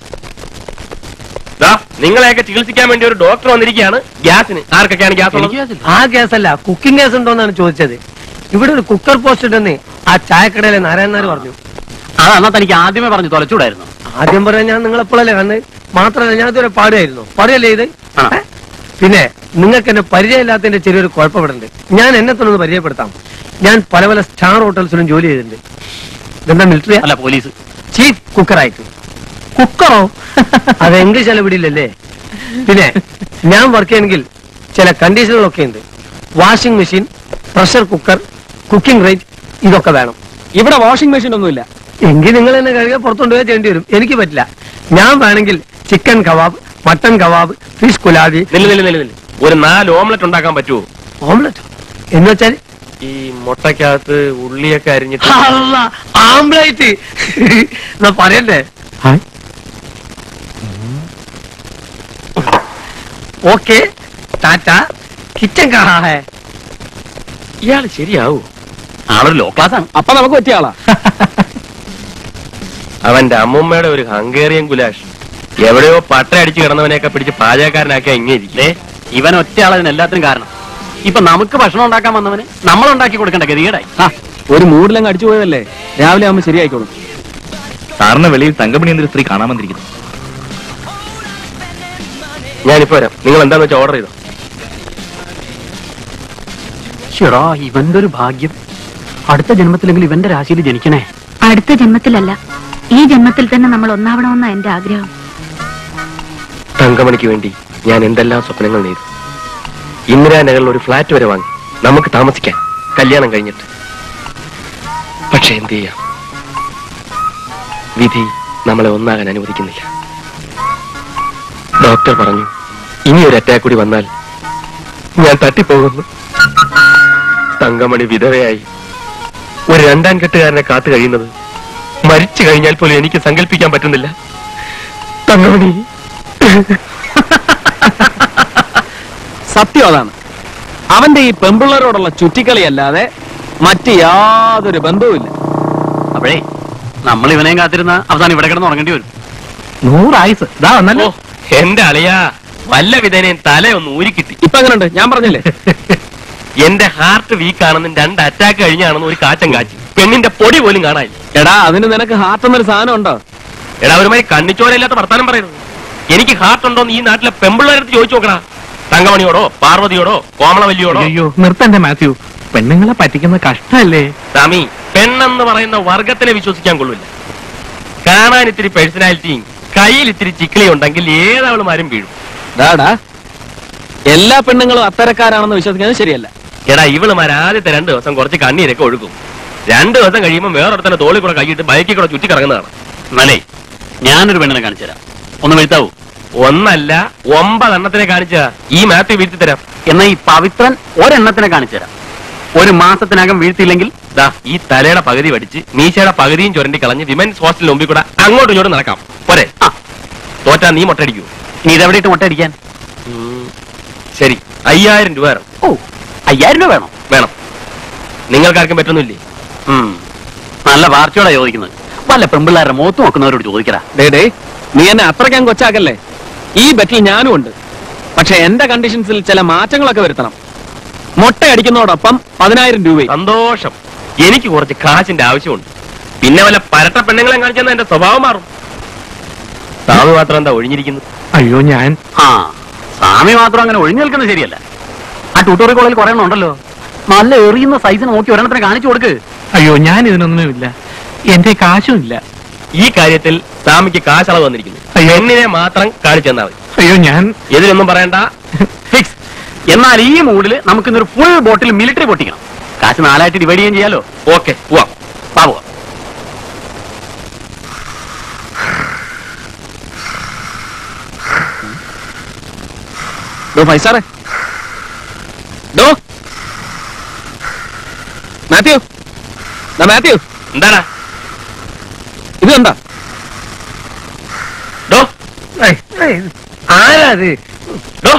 നിങ്ങളെയൊക്കെ ചികിത്സിക്കാൻ വേണ്ടി ഒരു ഡോക്ടർ വന്നിരിക്കുകയാണ്. ഗ്യാസിന് ആർക്കൊക്കെയാണ് ഗ്യാസ് ഉള്ളത്? ആ ഗ്യാസ് അല്ല, കുക്കിംഗ് ഗ്യാസ് ഉണ്ടോന്നാണ് ചോദിച്ചത്. ഇവിടെ ഒരു കുക്കർ പോസ്റ്റ് ഉണ്ടെന്ന് ആ ചായക്കടയിലെ നാരായണനാർ പറഞ്ഞു. അതെന്നാ തനിക്ക് ആദ്യമേ പറഞ്ഞു തൊലച്ചൂടായിരുന്നു. ആദ്യം പറയാൻ ഞാൻ നിങ്ങളെപ്പോഴല്ലേ കണ്ട്. മാത്രമല്ല ഞാൻ ഇതുവരെ പാടുകയായിരുന്നു. പറയല്ലേ ഇത്. പിന്നെ നിങ്ങൾക്ക് എന്നെ പരിചയമില്ലാത്തതിന്റെ ചെറിയൊരു കുഴപ്പപ്പെടുന്നുണ്ട്. ഞാൻ എന്നെ തന്നെ ഒന്ന് പരിചയപ്പെടുത്താം. ഞാൻ പല പല സ്റ്റാർ ഹോട്ടൽസിലും ജോലി ചെയ്തിട്ടുണ്ട്. ഇതെന്താ മിലിറ്ററി അല്ല, പോലീസ്. ചീഫ് കുക്കറായിട്ട്. കുക്കറോ? അത് ഇംഗ്ലീഷ് അല്ല വിടില്ലല്ലേ. പിന്നെ ഞാൻ വർക്ക് ചെയ്യണമെങ്കിൽ ചില കണ്ടീഷനുകളൊക്കെ ഉണ്ട്. Washing machine, pressure cooker, cooking rate, ഇതൊക്കെ വേണം. ഇവിടെ വാഷിംഗ് മെഷീൻ ഒന്നുമില്ല. എങ്കിൽ നിങ്ങൾ എന്നെ കഴുകാൻ പുറത്തുകൊണ്ടുപോയി ചെയ്യേണ്ടി വരും. എനിക്ക് പറ്റില്ല. ഞാൻ വേണമെങ്കിൽ chicken kebab, mutton kebab, fish കുലാബി. ഒരു 4 ഓംലെറ്റ് ഉണ്ടാക്കാൻ പറ്റുമോ? ഓംലെറ്റ് എന്ന് വെച്ചാൽ ഈ മുട്ടക്കകത്ത് ഉള്ളിയൊക്കെ അരിഞ്ഞിട്ട് ആംബ്ലേറ്റ് എന്നാ പറയണ്ടേ? Okay, ta-ta. കിച്ചൻ കഹാ ഹേ? ഇയാള് ശരിയാവൂ? ആളൊരു ലോ ക്ലാസ് ആണ്. അപ്പൊ നമുക്ക് പറ്റിയ ആളാ. അവന്റെ അമ്മൂമ്മയുടെ ഒരു ഹംഗേറിയൻ ഗുലാഷ്. എവിടെയോ പട്ട അടിച്ചു കിടന്നവനെയൊക്കെ പിടിച്ച് പാചകക്കാരനാക്കിയാ ഇങ്ങനെ ഇരിക്കേ. ഇവൻ ഒറ്റയാളതിന് എല്ലാത്തിനും കാരണം. ഇപ്പൊ നമുക്ക് ഭക്ഷണം ഉണ്ടാക്കാൻ വന്നവന് നമ്മൾ ഉണ്ടാക്കി കൊടുക്കേണ്ട ഗതികേടായി. ഒരു മൂഡിലങ്ങ് അടിച്ചു പോയതല്ലേ, രാവിലെ ആവുമ്പോ ശരിയായിക്കോളും. സാറിന് വെളിയിൽ തങ്കമണി എന്നൊരു സ്ത്രീ കാണാൻ വന്നിരിക്കുന്നു. ഞാനിപ്പോ വരാം. നിങ്ങൾ എന്താന്ന് വെച്ചാൽ ഓർഡർ ചെയ്തോ. ചേടാ, ഇവന്റെ ഒരു ഭാഗ്യം. അടുത്ത ജന്മത്തിലെങ്കിലും ഇവന്റെ രാശിയിൽ ജനിക്കണേ. അടുത്ത ജന്മത്തിലല്ല, ഈ ജന്മത്തിൽ തന്നെ നമ്മൾ ഒന്നാവണമെന്ന എന്റെ ആഗ്രഹം. തങ്കമണിക്ക് വേണ്ടി ഞാൻ എന്തെല്ലാം സ്വപ്നങ്ങൾ നെയ്തു. ഇന്ദിരാനഗറിൽ ഒരു ഫ്ലാറ്റ് വരെ വാങ്ങി നമുക്ക് താമസിക്കാൻ, കല്യാണം കഴിഞ്ഞിട്ട്. പക്ഷെ എന്ത് ചെയ്യാം, വിധി നമ്മളെ ഒന്നാകാൻ അനുവദിക്കുന്നില്ല. ഡോക്ടർ പറഞ്ഞു ഇനി ഒരു അറ്റാക്ക് കൂടി വന്നാൽ ഞാൻ തട്ടിപ്പോകുന്നു. തങ്കമണി വിധവയായി ഒരു 2ാം കെട്ടുകാരനെ കാത്തു കഴിയുന്നത് മരിച്ചു കഴിഞ്ഞാൽ പോലും എനിക്ക് സങ്കല്പിക്കാൻ പറ്റുന്നില്ല. തങ്കമണി സത്യം അതാണ്. അവന്റെ ഈ പെമ്പിള്ളരോടുള്ള ചുറ്റിക്കളിയല്ലാതെ മറ്റ് യാതൊരു ബന്ധവുമില്ല. അപ്പോഴേ നമ്മൾ ഇവനെയും കാത്തിരുന്ന അവസാനം ഇവിടെ കിടന്ന് ഉറങ്ങേണ്ടി വരും. 100 ആയുസ് ഇതാ വന്നല്ലോ. എന്റെ അളിയാ, വല്ല വിധേനയും തലയൊന്ന് ഊരിക്കിട്ടി. ഇപ്പൊ എങ്ങനെയുണ്ട്? ഞാൻ പറഞ്ഞില്ലേ എന്റെ ഹാർട്ട് വീക്കാണെന്നും 2 അറ്റാക്ക് കഴിഞ്ഞാണെന്നും ഒരു കാച്ചം കാച്ചി. പെണ്ണിന്റെ പൊടി പോലും കാണാനില്ല. എടാ, അതിന് നിനക്ക് ഹാർട്ട് എന്നൊരു സാധനം ഉണ്ടോ? എടാ, ഒരുമാതിരി കണ്ണിച്ചോരയില്ലാത്ത വർത്താനം പറയുന്നത്. എനിക്ക് ഹാർട്ട് ഉണ്ടോന്ന് ഈ നാട്ടിലെ പെമ്പിള്ളേരടുത്ത് ചോദിച്ചു നോക്കണ. തങ്കമണിയോടോ, പാർവതിയോടോ, കോമളവല്ലിയോടോ. അയ്യോ, നിർത്തന്റെ മാത്യു. പെണ്ണുങ്ങളെ പറ്റിക്കുന്ന കഷ്ടല്ലേ സ്വാമി? പെണ്ണെന്ന് പറയുന്ന വർഗത്തിനെ വിശ്വസിക്കാൻ കൊള്ളില്ല. കാണാൻ ഇത്തിരി പേഴ്സണാലിറ്റിയും കയ്യിൽ ഇത്തിരി ചിക്കിളി ഉണ്ടെങ്കിൽ ഏതവളുമാരും വീഴും. ഡാടാ, എല്ലാ പെണ്ണുങ്ങളും അത്തരക്കാരാണെന്ന് വിശ്വസിക്കുന്നത് ശരിയല്ല. എടാ, ഇവളുമാർ ആദ്യത്തെ 2 ദിവസം കുറച്ച് കണ്ണീരൊക്കെ ഒഴുകും. 2 ദിവസം കഴിയുമ്പോൾ വേറൊരുത്തന്നെ തോളിൽ കൂടെ കൈയിട്ട് ബൈക്കിൽ കൂടെ ചുറ്റി കറങ്ങുന്നതാണ്. എന്നാലേ ഞാനൊരു പെണ്ണിനെ കാണിച്ചു തരാം. ഒന്ന് വീഴ്ത്താവൂ? 1 അല്ല 9 എണ്ണത്തിനെ കാണിച്ച ഈ മാത്യു വീഴ്ത്തി തരാം. എന്നാ ഈ പവിത്രൻ ഒരെണ്ണത്തിനെ കാണിച്ചു തരാം. 1 മാസത്തിനകം വീഴ്ത്തിയില്ലെങ്കിൽ ദാ ഈ തലയുടെ പകുതി പഠിച്ച് മീശയുടെ പകുതിയും ചുരണ്ടി കളഞ്ഞ് വിമൻസ് ഹോസ്റ്റലിന് മുമ്പിൽ കൂടെ അങ്ങോട്ടും ഇങ്ങോട്ടും നടക്കാം. പോരെ? തോറ്റാ നീ മുട്ടടിക്കൂ. നീ ഇതെവിടെയിട്ട് മുട്ടടിക്കാൻ? ശരി, 5000 രൂപ വേണം. ഓ, 5000 രൂപ വേണം? വേണം. നിങ്ങൾക്കാർക്കും പറ്റുന്നില്ലേ? നല്ല പാർച്ചയോടെ ചോദിക്കുന്നത്. വല്ല പെമ്പിള്ളാരുടെ മുഖത്ത് നോക്കുന്നവരോട് ചോദിക്കടാ. ഡേ, നീ എന്നെ അത്രയ്ക്കാൻ കൊച്ചാക്കല്ലേ. ഈ ബെറ്റിൽ ഞാനും ഉണ്ട്. പക്ഷെ എന്റെ കണ്ടീഷൻസിൽ ചില മാറ്റങ്ങളൊക്കെ വരുത്തണം. മുട്ട അടിക്കുന്നതോടൊപ്പം 10000 രൂപ. സന്തോഷം. എനിക്ക് കുറച്ച് കാശിന്റെ ആവശ്യമുണ്ട്. പിന്നെ വല്ല പരട്ട പെണ്ണുങ്ങളെ കാണിച്ചെന്നാൽ എന്റെ സ്വഭാവം മാറും. സാമി മാത്രം എന്താ ഒഴിഞ്ഞിരിക്കുന്നു? അയ്യോ, ഞാൻ സ്വാമി മാത്രം അങ്ങനെ ഒഴിഞ്ഞു നിൽക്കുന്നത് ശരിയല്ല. ആ ട്യൂട്ടോറിയൽ കോളേജിൽ കുറെ എണ്ണം ഉണ്ടല്ലോ. നല്ല എറിയുന്ന സൈസ് നോക്കി ഒരെണ്ണത്തിന് കാണിച്ചു കൊടുക്ക്. അയ്യോ, ഞാൻ ഇതിനൊന്നുമില്ല. എന്റെ കാശും ഇല്ല. ഈ കാര്യത്തിൽ സ്വാമിക്ക് കാശളവ് വന്നിരിക്കുന്നു. പെണ്ണിനെ മാത്രം കാണിച്ചു തന്നാൽ മതി. അയ്യോ, ഞാൻ ഇതിലൊന്നും പറയണ്ട. ഫിക്സ്. എന്നാൽ ഈ മൂഡില് നമുക്കിന്നൊരു ഫുൾ ബോട്ടിൽ മിലിറ്ററി പൊട്ടിക്കണം. കാശ് 4 ആയിട്ട് ഡിവൈഡ് ചെയ്യാൻ ചെയ്യാലോ? ഓക്കെ, പോവാം. പോവാം. ഫൈസാറേ, ഡോ മാത്യു, മാത്യു, എന്താടാ ഇത് എന്താ? ഡോ ആരാത്? ഡോ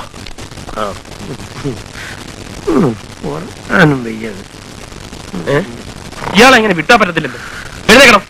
ഉറങ്ങാനും വയ്യത്. ഇയാളെങ്ങനെ വിട്ടാ പറ്റത്തില്ലല്ലോ. എഴുന്നേക്കണം.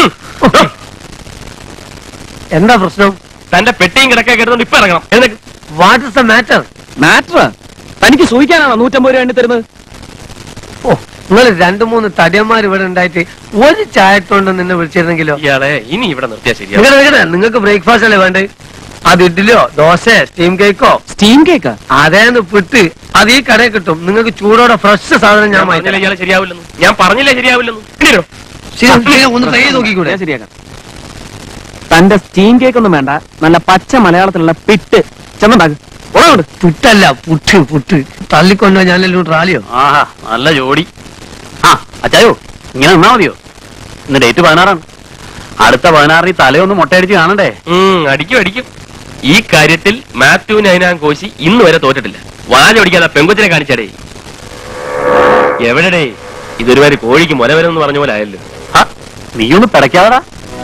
എന്താ പ്രശ്നം? തന്റെ പെട്ടിയും കിടക്കൊക്കെ എടുത്തോണ്ട് ഇപ്പൊ ഇറങ്ങണം. എഴുന്നേക്ക്. What is the matter? Matter? തനിക്ക് സൂഹിക്കാനാണോ 150 രൂപ എണ്ണി തരുന്നത്? ഓ, നിങ്ങൾ 2-3 തടിയന്മാർ ഇവിടെ ഉണ്ടായിട്ട് ഒരു ചായത്തോണ്ട് നിന്നെ വിളിച്ചിരുന്നെങ്കിലോ? ഇയാളെ ഇനി ഇവിടെ നിർത്തിയാ ശരിയാ. നിങ്ങൾക്ക് ബ്രേക്ക്ഫാസ്റ്റ് അല്ലേ വേണ്ടേ? അത് ഇഡ്ഡലിയോ ദോശയോ സ്റ്റീം കേക്കോ? Steam cake? അതേന്ന് പിട്ട് അത് ഈ കടയിൽ കിട്ടും. നിങ്ങൾക്ക് ചൂടോടെ ഫ്രഷ് സാധനം ഞാൻ പറഞ്ഞില്ല ഇയാളെ ശരിയാവില്ലെന്ന്. ഞാൻ പറഞ്ഞില്ലേ ശരിയാവില്ലെന്ന്. ഒന്ന് ട്രൈ ചെയ്ത് നോക്കിക്കൂടെ? ശരിയാക്കാം. തന്റെ സ്റ്റീം കേക്ക് ഒന്നും വേണ്ട, നല്ല പച്ച മലയാളത്തിലുള്ള പിട്ട് ചെന്നുണ്ടാക്കും. പുട്ടല്ല, പുട്ട്. പുട്ട് തള്ളിക്കൊണ്ടോ ഞാനെല്ലാം ട്രാലിയോ? ആഹാ, നല്ല ജോഡി. അച്ചായോ, ഇങ്ങനെ നിന്നാ മതിയോ? ഇന്ന് ഡേറ്റ് 16ആണ്. അടുത്ത 16 തലയൊന്ന് മുട്ടയടിച്ച് കാണണ്ടേ? അടിക്കും. ഈ കാര്യത്തിൽ മാത്യുവിന് അതിനാൻ കോശി ഇന്ന് വരെ തോറ്റിട്ടില്ല. വാലൊടിക്കാതെ പെങ്കൊച്ചിനെ കാണിച്ചടേ. എവിടെടേ? ഇതൊരുമാതിരി കോഴിക്ക് മുല വരുമെന്ന് പറഞ്ഞ പോലെ ആയല്ലോ. നീയൊന്ന് പിടയ്ക്കാതടാ.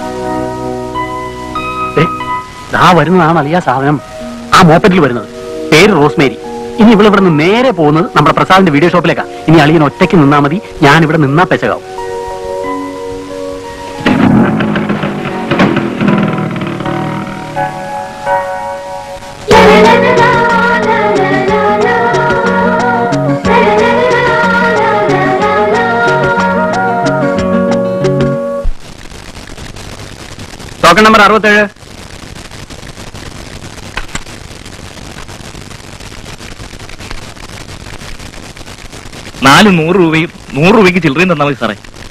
വരുന്നതാണ് അളിയ സാധനം. ആ മോപ്പറ്റിൽ വരുന്നത്. പേര് റോസ്മേരി. ഇനി ഇവിടെ നിന്ന് നേരെ പോകുന്നത് നമ്മുടെ പ്രസാദിന്റെ വീഡിയോ ഷോപ്പിലേക്കാ. ഇനി അളിയൻ ഒറ്റയ്ക്ക് നിന്നാ മതി. ഞാൻ ഇവിടെ നിന്നാ പെശകാവും. Token number 67. നാല് 100 രൂപയും 100 രൂപയ്ക്ക് ചില്ലറയും തന്നാൽ മതി സാറേ.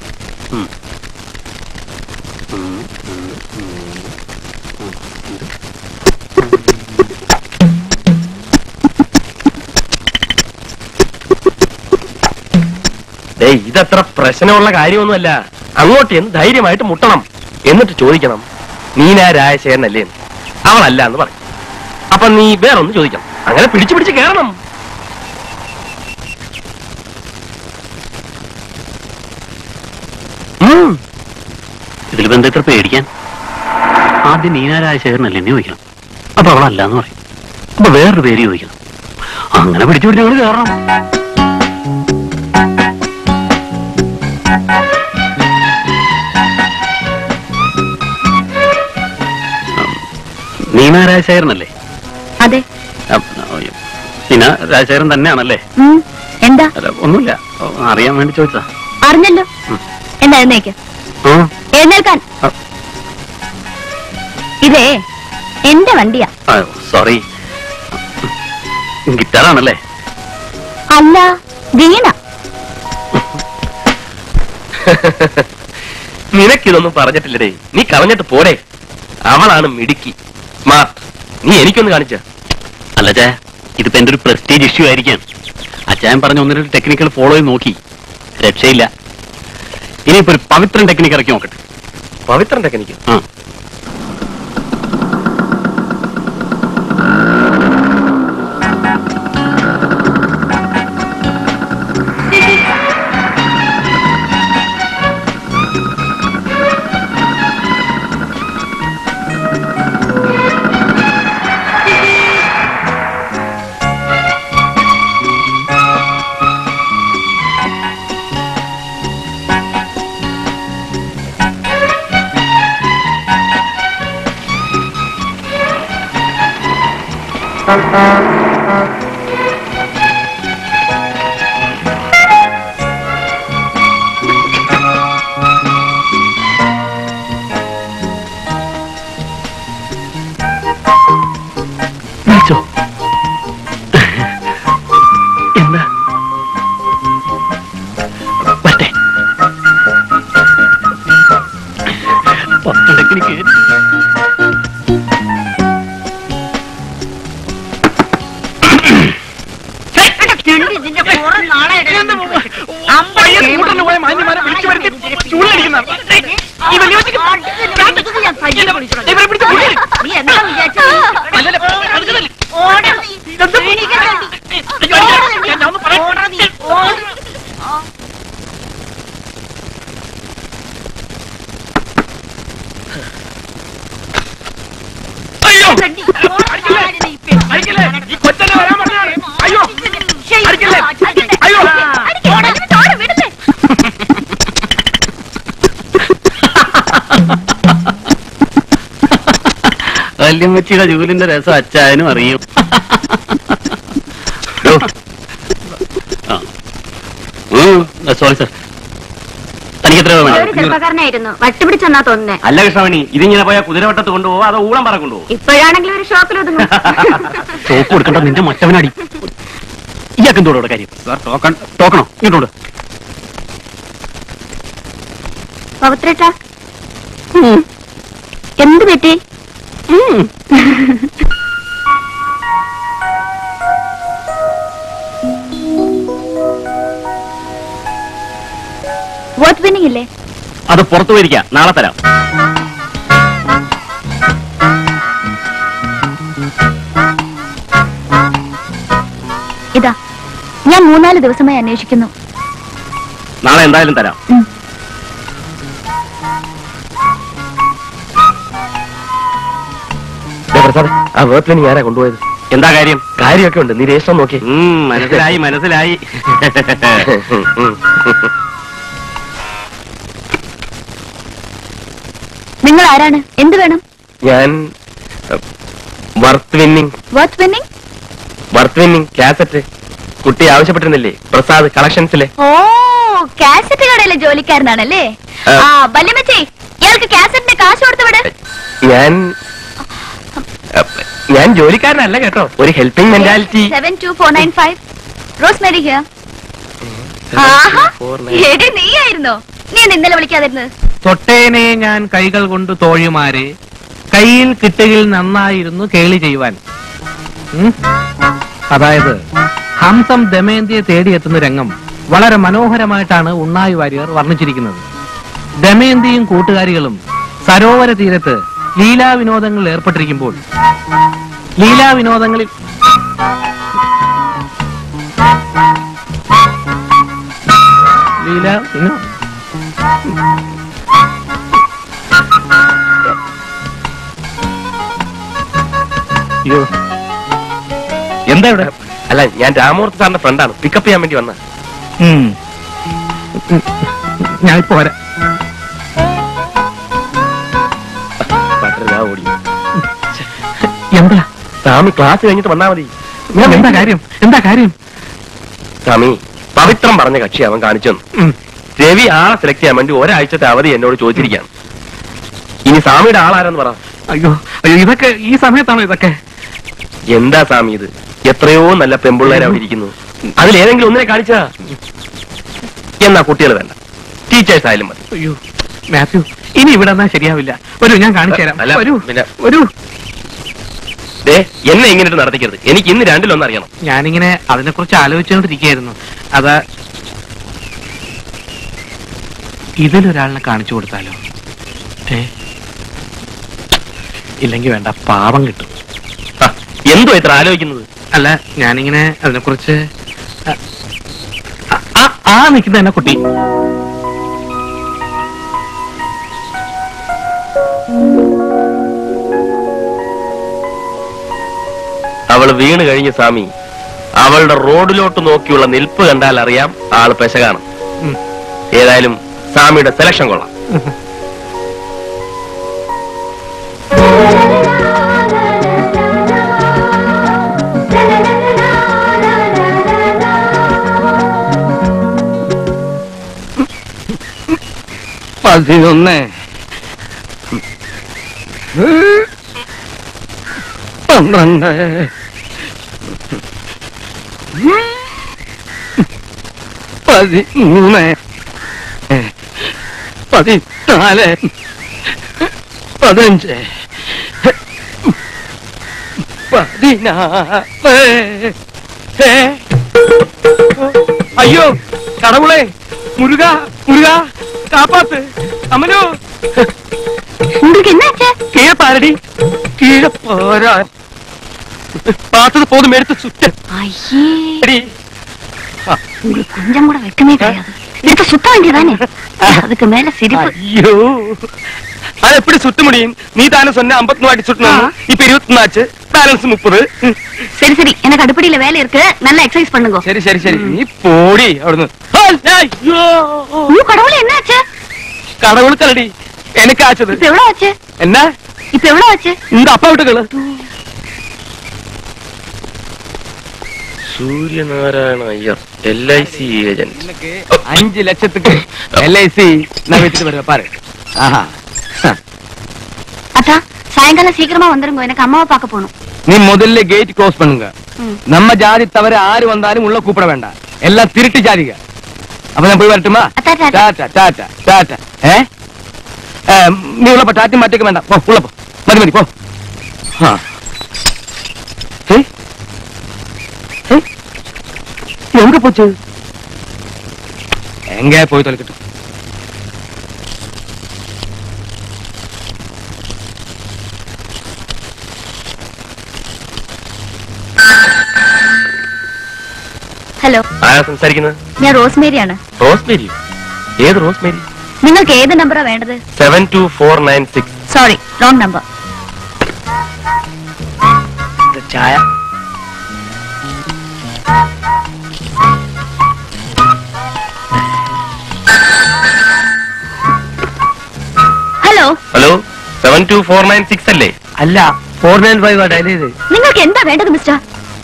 ഇതത്ര പ്രശ്നമുള്ള കാര്യമൊന്നുമല്ല. അങ്ങോട്ട് എന്ന് ധൈര്യമായിട്ട് മുട്ടണം. എന്നിട്ട് ചോദിക്കണം, നീനാ രാജശേഖരനല്ലേ? അവളല്ല എന്ന് പറയും. അപ്പൊ നീ വേറൊന്ന് ചോദിക്കണം. അങ്ങനെ പിടിച്ചു കേറണം. ഇതിൽ ബന്ധത്തിൽ പേടിക്കാൻ? ആദ്യം നീനാരായ ശേഖരനല്ലേ എന്ന് ചോദിക്കണം. അപ്പൊ അവളല്ല എന്ന് പറയും. അപ്പൊ വേറൊരു പേര് ചോദിക്കണം. അങ്ങനെ പിടിച്ചു ഞങ്ങൾ കയറണം. നീന രാജശേഖരനല്ലേ? അതെ. നീന രാജശേഖരൻ തന്നെയാണല്ലേ? എന്താ? ഒന്നുമില്ല, അറിയാൻ വേണ്ടി ചോദിച്ചതാ. അറിഞ്ഞല്ലോ. എന്താ എഴുന്നേക്ക്. എഴുന്നേൽക്കാൻ. ഇതേ എന്റെ വണ്ടിയാ. സോറി. ഗിറ്റാറാണല്ലേ? അല്ല, വീണ. നിനക്കിതൊന്നും പറഞ്ഞിട്ടില്ലടേ, നീ കളഞ്ഞിട്ട് പോരെ. അവളാണ് മിടുക്കി, സ്മാർട്ട്. നീ എനിക്കൊന്ന് കാണിച്ച. അല്ല ചേ, ഇതിപ്പോ എന്റെ ഒരു പ്രസ്റ്റീജ് ഇഷ്യൂ ആയിരിക്കാം. അച്ഛൻ പറഞ്ഞ ഒന്ന് രണ്ട് ടെക്നിക്കൽ ഫോളോ ചെയ്ത് നോക്കി, രക്ഷയില്ല. ഇനിയിപ്പോ ഒരു പവിത്രൻ ടെക്നിക്ക് ഇറക്കി നോക്കട്ടെ. പവിത്രൻ ടെക്നിക്ക്? ആ, എന്താ വരട്ടെ. പവിത്രൻ ടെക്നിക്ക് വല്യമ്മച്ചിയുടെ ജൂലിന്റെ രസം അച്ചായനും അറിയും. സോറി സർ, തനിക്ക് എത്ര ചെറുപ്പക്കാരനായിരുന്നു, വട്ടുപിടിച്ചെന്നാ തോന്നുന്നേ. അല്ല കൃഷ്ണമണി, ഇതിങ്ങനെ പോയാൽ കുതിരവട്ടത്ത് കൊണ്ടുപോകുമോ അതോ ഊളം പറ കൊണ്ടുപോകും? ഇപ്പോഴാണെങ്കിൽ ഒരു ഷോപ്പിൽ ഒതുങ്ങും. സോപ്പ് കൊടുക്കണ്ട, നിന്റെ മറ്റവനടി. ഇയാക്കെന്തോടെ കാര്യം? സാർ ടോക്കണോ? ഇങ്ങോട്ട് പവിത്രേട്ടാ, എന്ത് പറ്റി? വോട്ട് വിന്നിംഗ് ഇല്ലേ? അത് പുറത്തു പോയിരിക്കാം, നാളെ തരാം. ഇതാ, ഞാൻ 3-4 ദിവസമായി അന്വേഷിക്കുന്നു. നാളെ എന്തായാലും തരാം. ആ വേർപ്പിന് ഞാനാ കൊണ്ടുപോയത്. എന്താ കാര്യം? കാര്യമൊക്കെ ഉണ്ട്, നീ രജിസ്റ്റർ നോക്കി. മനസ്സിലായി മനസ്സിലായി. നിങ്ങൾ ആരാണ്? എന്ത് വേണം? ഞാൻ worth winning. What winning? Worth winning cassette കുട്ടി ആവശ്യപ്പെട്ടിരുന്നില്ലേ പ്രസാദ് കളക്ഷൻസിലെ? ഓ, കാസറ്റ് കടയിലെ ജോലിക്കാരനാണല്ലേ? ആ വല്യമ്മച്ചി, ഇയാൾക്ക് കാസറ്റിന്റെ കാശ് കൊടുത്തുവിടെ. ഞാൻ ജോലിക്കാരനല്ല കേട്ടോ, ഒരു ഹെൽപ്പിംഗ് മെന്റാലിറ്റി. 72495 Rosemary here. നീയായിരുന്നോ? നീ ഇന്നലെ വിളിക്കാതിരുന്നത്? തൊട്ടേനെ ഞാൻ കൈകൾ കൊണ്ട് തോഴിമാരെ, കയ്യിൽ കിട്ടുകിൽ നന്നായിരുന്നു കേളി ചെയ്യുവാൻ. അതായത് ഹംസം ദമയന്തിയെ തേടിയെത്തുന്ന രംഗം വളരെ മനോഹരമായിട്ടാണ് ഉണ്ണായി വാര്യർ വർണ്ണിച്ചിരിക്കുന്നത്. ദമയന്തിയും കൂട്ടുകാരികളും സരോവര തീരത്ത് ലീലാവിനോദങ്ങളിൽ ഏർപ്പെട്ടിരിക്കുമ്പോൾ ലീലാവിനോദങ്ങളിൽ എന്താ ഇവിടെ? അല്ല, ഞാൻ രാമൂർത്തി സാറിന്റെ ഫ്രണ്ടാണ്, പിക്കപ്പ് ചെയ്യാൻ വേണ്ടി വന്ന. ഞാൻ ഇപ്പൊ വരാം. ഓടി. എന്താ സ്വാമി ക്ലാസ് കഴിഞ്ഞിട്ട് വന്നാ മതി. എന്താ കാര്യം? എന്താ കാര്യം? സ്വാമി പവിത്രം പറഞ്ഞ കക്ഷി അവൻ കാണിച്ചു തന്നു. രവി ആളെ സെലക്ട് ചെയ്യാൻ വേണ്ടി ഒരാഴ്ചത്തെ അവധി എന്നോട് ചോദിച്ചിരിക്കുകയാണ്. ഇനി സ്വാമിയുടെ ആളാരെന്ന് പറ. അയ്യോ അയ്യോ, ഇതൊക്കെ ഈ സമയത്താണോ ഇതൊക്കെ? എന്താ സ്വാമി ഇത്? എത്രയോ നല്ല പെമ്പിള്ളേർ അവിടെ ഇരിക്കുന്നു, അതിലേതെങ്കിലും ഒന്നിനെ കാണിച്ചാ. എന്നാ കുട്ടികൾ വേണ്ട, ടീച്ചേഴ്സ് ആയാലും മതി. അയ്യോ മാത്യു, ഇനി ഇവിടെ എന്നാ ശരിയാവില്ല. വരൂ, ഞാൻ കാണിച്ചു തരാം. അല്ല, വരൂ പിന്നെ- വരൂ. എന്നെ ഇങ്ങനെ നടത്തിക്കരുത്. എനിക്ക് ഇന്ന് രണ്ടിലൊന്നും അറിയണം. ഞാനിങ്ങനെ അതിനെക്കുറിച്ച് ആലോചിച്ചുകൊണ്ടിരിക്കുകയായിരുന്നു. അതാ ഇതിലൊരാളിനെ കാണിച്ചു കൊടുത്താലോ? ഇല്ലെങ്കിൽ വേണ്ട, പാപം കിട്ടും. എന്തോ ഇത്ര ആലോചിക്കുന്നത്? അല്ല, ഞാനിങ്ങനെ അതിനെക്കുറിച്ച് ആ നിൽക്കുന്ന തന്നെ കുട്ടി. അവൾ വീണ് കഴിഞ്ഞ സ്വാമി, അവളുടെ റോഡിലോട്ട് നോക്കിയുള്ള നിൽപ്പ് കണ്ടാൽ അറിയാം ആള് പെശകാണ്. ഏതായാലും സ്വാമിയുടെ സെലക്ഷൻ കൊള്ളാം. പതിനൊന്ന് 12 13 14 15 16 അയ്യോ കടവുളെ, മുരുക മുരുക, കാപ്പാത്ത് അമ്മനോ. உங்களுக்கு என்னாச்சு? கீழே பாருடி, கீழே போறா. பார்த்தது போதும், எடுத்து சுத்த. ஐயே, உங்களுக்கு கொஞ்சம் கூட வெக்கமே கிடையாது. எடுத்து சுத்த வேண்டியதானே? அதுக்கு மேல சிரிப்பு. ஐயோ, அது எப்படி சுத்த முடியும்? நீ தானே சொன்ன 54 அடி சுட்டணும். இப்ப 21 ஆச்சு, பேலன்ஸ் 30. சரி சரி, எனக்கு அடுப்படியில வேலை இருக்கு, நல்லா எக்ஸசைஸ் பண்ணுங்க. சரி சரி சரி, நீ போடி அവിടുന്ന്. ஐயோ கடவுளே, என்னாச்சு? கடவுளுக்கல்லடி, எனக்கு ஆச்சது. இப்ப எவ்வளவு ஆச்சு? என்ன இப்ப எவ்வளவு ஆச்சு? இந்த அப்பா விட்டுக்களு. Suryanarayana Iyer, LIC agent. 5 லட்சத்துக்கு LIC நான் வச்சுட்டு வருவேன் பாரு. ஆஹா, அத்தா சாயங்காலம் சீக்கிரமா வந்துருங்க, எனக்கு அம்மாவை பார்க்க போகணும். நீ முதல்ல கேட் க்ளோஸ் பண்ணுங்க. நம்ம ஜாதி தவிர ஆறு வந்தாலும் உள்ள கூப்பிட வேண்டாம், எல்லாம் திருட்டு ஜாதிக. அப்ப நான் போய் வரட்டுமா? டாடா டாடா டாடா. நீ உள்ள போ, டாட்டி மாட்டிக்க வேண்டாம், போ உள்ள போ, மதி மதி போ. எங்க போச்சு? எங்க போய் தொலைக்கட்டும். ഹലോ, ആരാ സംസാരിക്കുന്നത്? ഞാൻ റോസ്മേരിയാണ്. റോസ്മേരി? ഏത് റോസ്മേരി? നിങ്ങൾക്ക് ഏത് നമ്പറാ വേണ്ടത്? 72496. Sorry, wrong number. ചായ. ഹലോ ഹലോ, 72496 അല്ലേ? അല്ല, 495 ആ ഡയൽ ചെയ്ത്. നിങ്ങൾക്ക് എന്താ വേണ്ടത് മിസ്റ്റർ?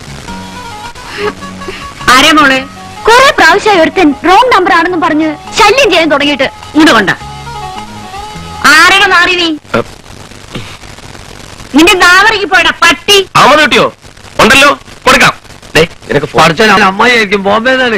ആരാ മോളെ? കുറെ പ്രാവശ്യമായി ഒരുത്തൻ റോങ് നമ്പർ ആണെന്നും പറഞ്ഞ് ശല്യം ചെയ്യാൻ തുടങ്ങിയിട്ട്. ഇങ്ങോട്ട് കൊണ്ട. ആരാണ് മാറി നീ? നിന്റെ നാവറിക്ക് പോയടാ പട്ടി. അമ്മ കിട്ടിയോ? ഉണ്ടല്ലോ, കൊടുക്കാം. നിനക്ക് പഠിച്ച അമ്മായി ആയിരിക്കും, ബോംബെന്നാണ്.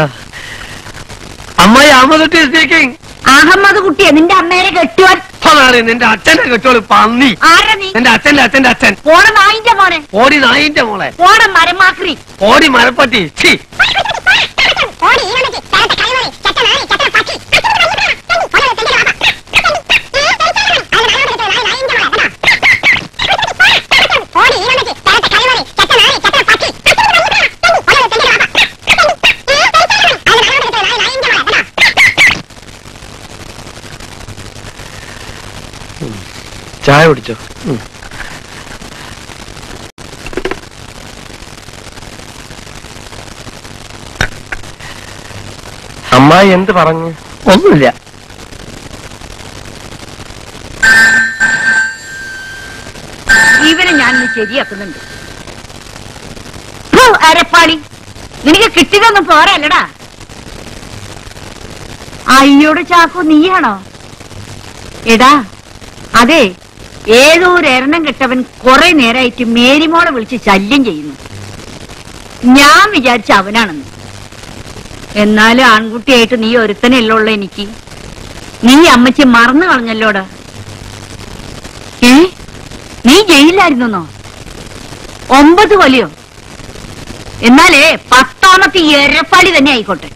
അമ്മായി അഹമ്മദ് സ്പീക്കിംഗ്. അഹമ്മദ് കുട്ടിയെ നിന്റെ അമ്മേനെ കെട്ടുവാൻ. നിന്റെ അച്ഛന്റെ കെട്ടോള് പന്നി. ആരാ നീ? എന്റെ അച്ഛന്റെ അച്ഛന്റെ അച്ഛൻ. പോണ നായിന്റെ മോനെ. ഓടി നായിന്റെ മോളെ. പോണ മരമാക്രി. ഓടി മരപ്പട്ടി. ചായ കുടിച്ചോ? അമ്മായി എന്ത് പറഞ്ഞു? ഒന്നുമില്ല. ഇവനെ ഞാൻ ശരിയാക്കുന്നുണ്ട്. അരപ്പാളി, നിനക്ക് കിട്ടിയതൊന്നും പോരല്ലടാ. അയ്യോട് ചാക്കു, നീയാണോ? എടാ, അതെ, ഏതോ ഒരു എരണം കെട്ടവൻ കുറെ നേരമായിട്ട് മേരിമോളെ വിളിച്ച് ശല്യം ചെയ്യുന്നു. ഞാൻ വിചാരിച്ച അവനാണെന്ന്. എന്നാലും ആൺകുട്ടിയായിട്ട് നീ ഒരുത്തനല്ലോ എനിക്ക്. നീ അമ്മച്ചി മറന്നു കളഞ്ഞല്ലോടാ. നീ ജയിലിലായിരുന്നോ? 9 കൊല്ലയോ? എന്നാലേ 10ാമത്തെ എരപ്പാളി തന്നെ ആയിക്കോട്ടെ.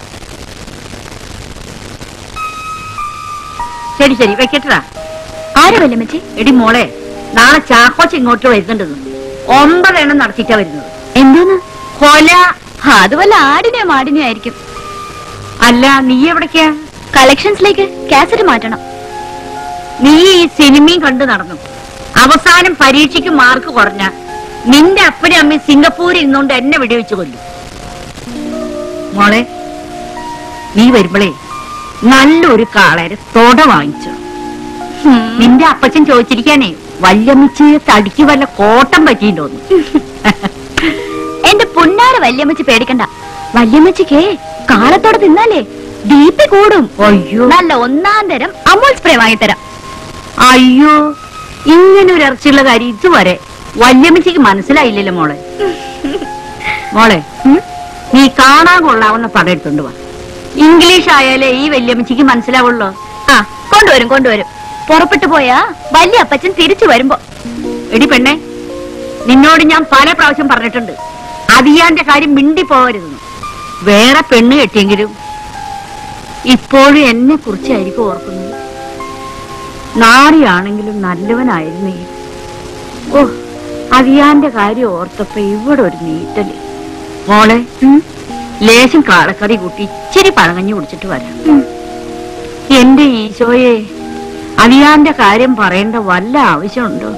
ശരി ശരി വെക്കട്ടാ. ആര് വല്യമ്മച്ചി? എടി മോളെ, നാളെ ചാക്കോച്ച് ഇങ്ങോട്ട് വരുന്നുണ്ടെന്ന്. 9 എണ്ണം നടത്തിയിട്ടാ വരുന്നത്. എന്തോന്ന്? കൊല. അത് വല്ല ആടിനെയോ മാടിനെയോ ആയിരിക്കും. അല്ല, നീ എവിടേക്കാ? കളക്ഷൻസിലേക്ക് കാസറ്റ് മാറ്റണം. നീ ഈ സിനിമയും കണ്ടു നടന്നു. അവസാനം പരീക്ഷയ്ക്ക് മാർക്ക് കുറഞ്ഞ നിന്റെ അപ്പനും അമ്മയും സിംഗപ്പൂരിൽ ഇരുന്നുകൊണ്ട് എന്നെ വെടിവെച്ച് കൊല്ലും. മോളെ, നീ വരുമ്പോളേ നല്ലൊരു കാളരെ തൊട വാങ്ങിച്ചു. നിന്റെ അപ്പച്ചൻ ചോദിച്ചിരിക്കാനേ വല്യമ്മച്ച് തടിക്ക് വല്ല കോട്ടം പറ്റിയിട്ടുണ്ടോന്നു. എന്റെ പൊന്നാര വല്യമ്മച്ചി പേടിക്കണ്ട. വല്യമ്മച്ചിക്ക് കാളത്തോടെ തിന്നാലേ ബിപി കൂടും. അയ്യോ, നല്ല 1ാം തരം അമൂൽ സ്പ്രേ വാങ്ങിത്തരാം. അയ്യോ, ഇങ്ങനെ ഒരു ഇറച്ചിയുള്ള കാര്യം ഇതുവരെ വല്യമ്മച്ചിക്ക് മനസ്സിലായില്ലല്ലോ മോളെ. മോളെ, നീ കാണാൻ കൊള്ളാവുന്ന പടം എടുത്തോണ്ട് വാ. ഇംഗ്ലീഷ് ആയാലേ ഈ വല്യമ്മച്ചിക്ക് മനസ്സിലാവുള്ളൂ. ആ, കൊണ്ടുവരും കൊണ്ടുവരും. പുറപ്പെട്ടു പോയാ വലിയ അപ്പച്ചൻ തിരിച്ചു വരുമ്പോ. എടി പെണ്ണെ, നിന്നോട് ഞാൻ പല പ്രാവശ്യം പറഞ്ഞിട്ടുണ്ട്, അതിയാന്റെ കാര്യം മിണ്ടി പോകരുതെന്ന്. വേറെ പെണ്ണ് കെട്ടിയെങ്കിലും ഇപ്പോഴും എന്നെ കുറിച്ചായിരിക്കും ഓർക്കുന്നത്. നാറിയാണെങ്കിലും നല്ലവനായിരുന്നേ. ഓ, അതിയാന്റെ കാര്യം ഓർത്തപ്പോ ഇവിടെ ഒരു നീറ്റല്. മോളെ, ലേശം കാളക്കറി കൂട്ടി ഇച്ചിരി പഴങ്ങഞ്ഞു കുടിച്ചിട്ട് വരാം. എന്റെ ഈശോയെ, അതിയാന്റെ കാര്യം പറയേണ്ട വല്ല ആവശ്യമുണ്ടോ?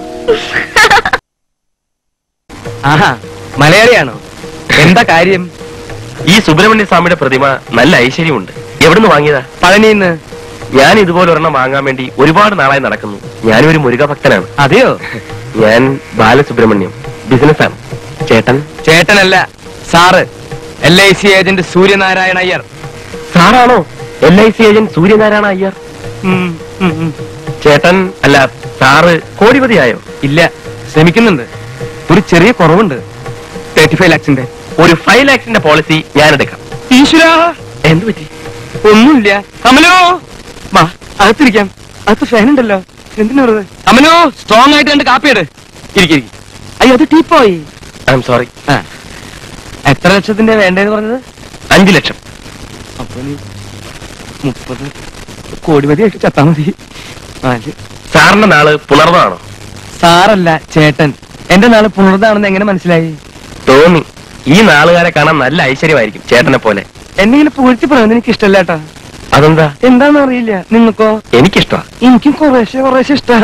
ആഹാ, മലയാളിയാണോ? എന്താ കാര്യം? ഈ സുബ്രഹ്മണ്യ സ്വാമിയുടെ പ്രതിമ നല്ല ഐശ്വര്യമുണ്ട്. എവിടുന്ന് വാങ്ങിയതാ? പഴനിന്ന്. ഞാൻ ഇതുപോലെ ഒരെണ്ണം വാങ്ങാൻ വേണ്ടി ഒരുപാട് നാളായി നടക്കുന്നു. ഞാനും ഒരു മുരുക ഭക്തനാണ്. അതെയോ? ഞാൻ ബാലസുബ്രഹ്മണ്യം, ബിസിനസ്സാണ്. ചേട്ടൻ? ചേട്ടനല്ല, sir. LIC agent Suryanarayana Iyer. സാറാണോ LIC ഏജന്റ് സൂര്യനാരായണ അയ്യർ? ചേട്ടൻ അല്ല, സാറ് കോടിപതിയായോ? ഇല്ല, ശ്രമിക്കുന്നുണ്ട്. ഒരു ചെറിയ കുറവുണ്ട്. 35 lakhsന്റെ. ഒരു 5 lakhsന്റെ പോളിസി ഞാൻ എടുക്കാം. ഈശ്വരാ, എന്ത് പറ്റി? ഒന്നുമില്ല. കമലോ, വാ അകത്തിരിക്കാം. അകത്ത് ഫാൻ ഉണ്ടല്ലോ. എന്തിനാ വെറുതെ? കമലോ, സ്ട്രോങ് ആയിട്ട് രണ്ട് കാപ്പിയെട്. ഇരിക്കും. അയ്യോ, അത് ടീപ്പോയി. I am sorry. എത്ര ലക്ഷത്തിന്റെ വേണ്ടതെന്ന് പറഞ്ഞത്? 5 ലക്ഷം. അപ്പൊ 30 കോടിപതിയായിട്ട് ചത്താ മതി. സാറിന്റെ നാള് പുണർന്നാണോ? സാറല്ല, ചേട്ടൻ. എന്റെ നാള് പുണർന്നാണെന്ന് എങ്ങനെ മനസ്സിലായി? തോന്നി. ഈ നാളുകാരെ കാണാൻ നല്ല ഐശ്വര്യമായിരിക്കും ചേട്ടനെ പോലെ. എന്തെങ്കിലും പൂഴ്ത്തി പറയുന്നത് എനിക്ക് ഇഷ്ടമല്ല കേട്ടാ. അതെന്താ? എന്താന്ന് അറിയില്ല. നിങ്ങൾക്കോ? എനിക്കിഷ്ടാ. എനിക്കും കുറേശ്ശെ ഇഷ്ട.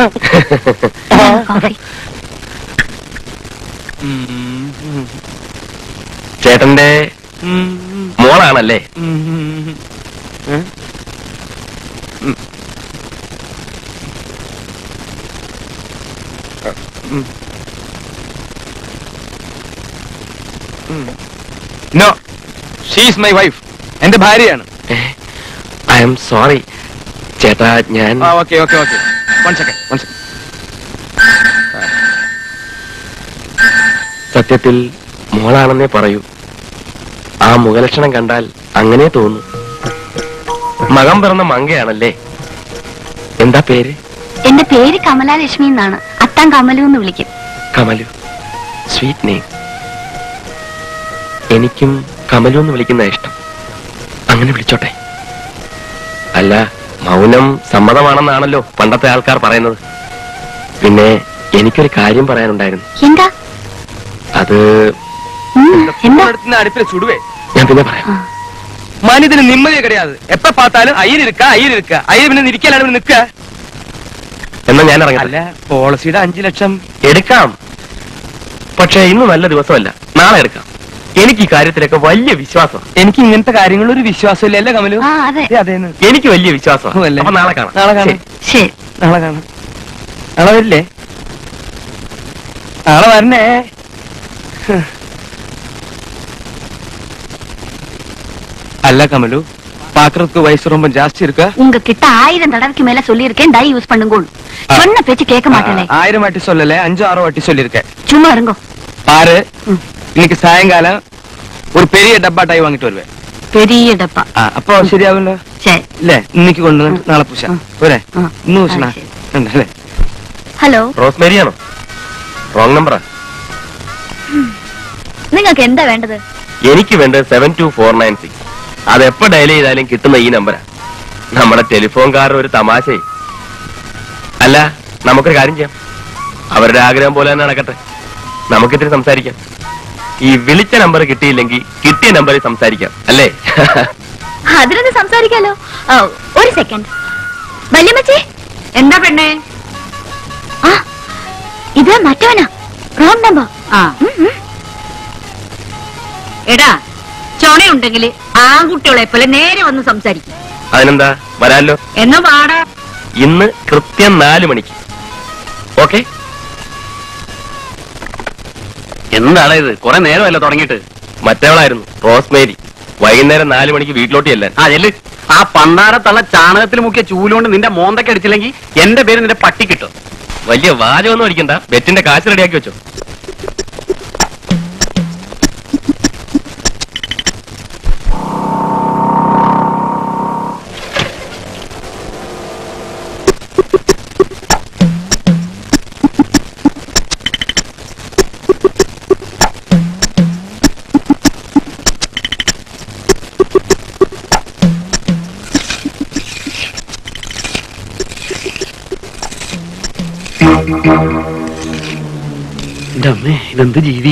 ചേട്ടന്റെ മോളാണല്ലേ? No, she is my wife. എന്റെ ഭാര്യയാണ്. ഐ എം സോറി ചേട്ടാ. ഞാൻ ഓക്കെ. One second. സത്യത്തിൽ മോളാണെന്നേ പറയൂ. ആ മുഖലക്ഷണം കണ്ടാൽ അങ്ങനെ തോന്നും. മകം പിറന്ന മങ്കയാണല്ലേ? എന്താ പേര്? എന്റെ പേര് കമലാലക്ഷ്മി എന്നാണ്. അത്താൻ കമലു എന്ന് വിളിക്കും. Kamalu, sweet name. എനിക്കും കമലു എന്ന് വിളിക്കുന്ന ഇഷ്ടം. അങ്ങനെ വിളിച്ചോട്ടെ. അല്ല, മൗനം സമ്മതമാണെന്നാണല്ലോ പണ്ടത്തെ ആൾക്കാർ പറയുന്നത്. പിന്നെ എനിക്കൊരു കാര്യം പറയാനുണ്ടായിരുന്നു. എന്താ? അത് അടുപ്പിൽ ചുടുവേ. ഞാൻ പിന്നെ പറയാം. മനിതിന് നിമ്മതിയെ കിടയാത്. എപ്പ പാത്താലും അയ്യനിരിക്ക. അയ്യ പിന്നെ നിരിക്കലാണ് നിക്ക. എന്നാ ഞാൻ ഇറങ്ങാം. അല്ല, പോളിസിയുടെ 5 ലക്ഷം എടുക്കാം. പക്ഷെ ഇന്ന് നല്ല ദിവസമല്ല, നാളെ എടുക്കാം. എനിക്ക് ഈ കാര്യത്തിലൊക്കെ വലിയ വിശ്വാസം. എനിക്ക് ഇങ്ങനത്തെ കാര്യങ്ങളൊരു വിശ്വാസമില്ല. അല്ലേ കമലു? അതേന്ന്. എനിക്ക് വലിയ വിശ്വാസം. അപ്പൊ നാളെ കാണാം. ശരി, നാളെ കാണാം. നാളെ വരില്ലേ? നാളെ വരണേ. அல்ல கமலு, பாக்குறதுக்கு வயசு ரொம்ப ஜாஸ்தி இருக்கா? உங்ககிட்ட 1000 தடவைக்கு மேல சொல்லியிருக்கேன், டை யூஸ் பண்ணுங்க. சொன்ன பேச்சு கேட்க மாட்டேனே. 1000 வாட்டி சொல்லல, 5-6 வாட்டி சொல்லிருக்கேன். சும்மா இருங்க. பாரு, இன்னைக்கு சாயங்காலம் ஒரு பெரிய டப்பா டை வாங்கிட்டு வருவேன். പെരിയ ഡപ്പ. അപ്പൊ ശരിയാവില്ല ശരി. അല്ലേ? ഇന്നിക്ക് കൊണ്ടുവന്നിട്ട് നാളെ പൂശ പോരെ? ഇന്ന് പൂശണ അല്ലേ? ഹലോ, റോസ്മേരിയാണോ? റോങ് നമ്പറാ. നിങ്ങൾക്ക് എന്താ വേണ്ടത്? എനിക്ക് വേണ്ടത് 72496. അതെപ്പോ ഡയൽ ചെയ്താലും കിട്ടുന്ന ഈ നമ്പരാ. നമ്മുടെ ടെലിഫോൺകാരുടെ ഒരു തമാശ. അല്ല, നമുക്കൊരു കാര്യം ചെയ്യാം. അവരുടെ ആഗ്രഹം പോലെ തന്നെ നടക്കട്ടെ. നമുക്കിത്തിരി സംസാരിക്കാം. ഈ വിളിച്ച നമ്പർ കിട്ടിയില്ലെങ്കിൽ കിട്ടിയ നമ്പറിൽ സംസാരിക്കാം, അല്ലേ? അതിനൊന്ന് സംസാരിക്കാലോ. ഒരു സെക്കൻഡ്. വല്യമ്മച്ചി, എന്താ പെണ്ണേ? ആ ഇത് മറ്റവനാ. Wrong number. എടാ, ചൊണയുണ്ടെങ്കിൽ ആൺകുട്ടികളെ പോലെ നേരെ വന്ന് സംസാരിക്കും. അതിനെന്താ, വരാല്ലോ. എന്നാ പാടാ. ഇന്ന് കൃത്യം 4 മണിക്ക്. ഓക്കെ? എന്താണ് ഇത്? കുറെ നേരമല്ല തുടങ്ങിയിട്ട്. മറ്റവളായിരുന്നു റോസ്മേരി. വൈകുന്നേരം 4 മണിക്ക് വീട്ടിലോട്ട് ചെല്ലാൻ. ആ പണ്ടാരത്തള്ള ചാണകത്തിൽ മുക്കിയ ചൂലുകൊണ്ട് നിന്റെ മോന്തയ്ക്ക് അടിച്ചില്ലെങ്കിൽ എന്റെ പേര് നിന്റെ പട്ടി കിട്ടും. വലിയ വാചകമൊന്നും അടിക്കണ്ട. ബെറ്റിന്റെ കാശ് റെഡിയാക്കി വെച്ചോ. എന്റെ അമ്മേ, ഇതെന്ത് ജീവി?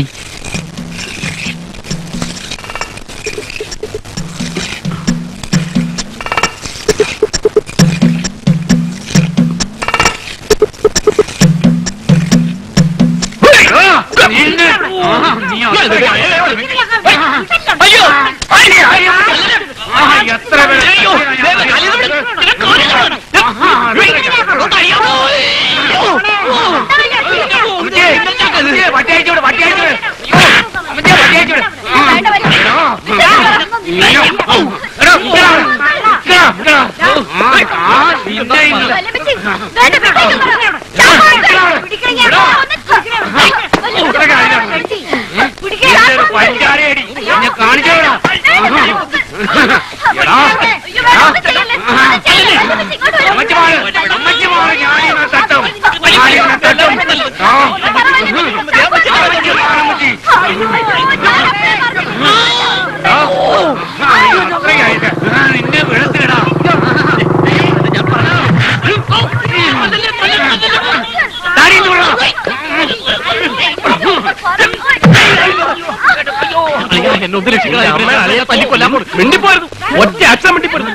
ഒറ്റ അക്ഷരം മിണ്ടിപ്പോരുന്നു.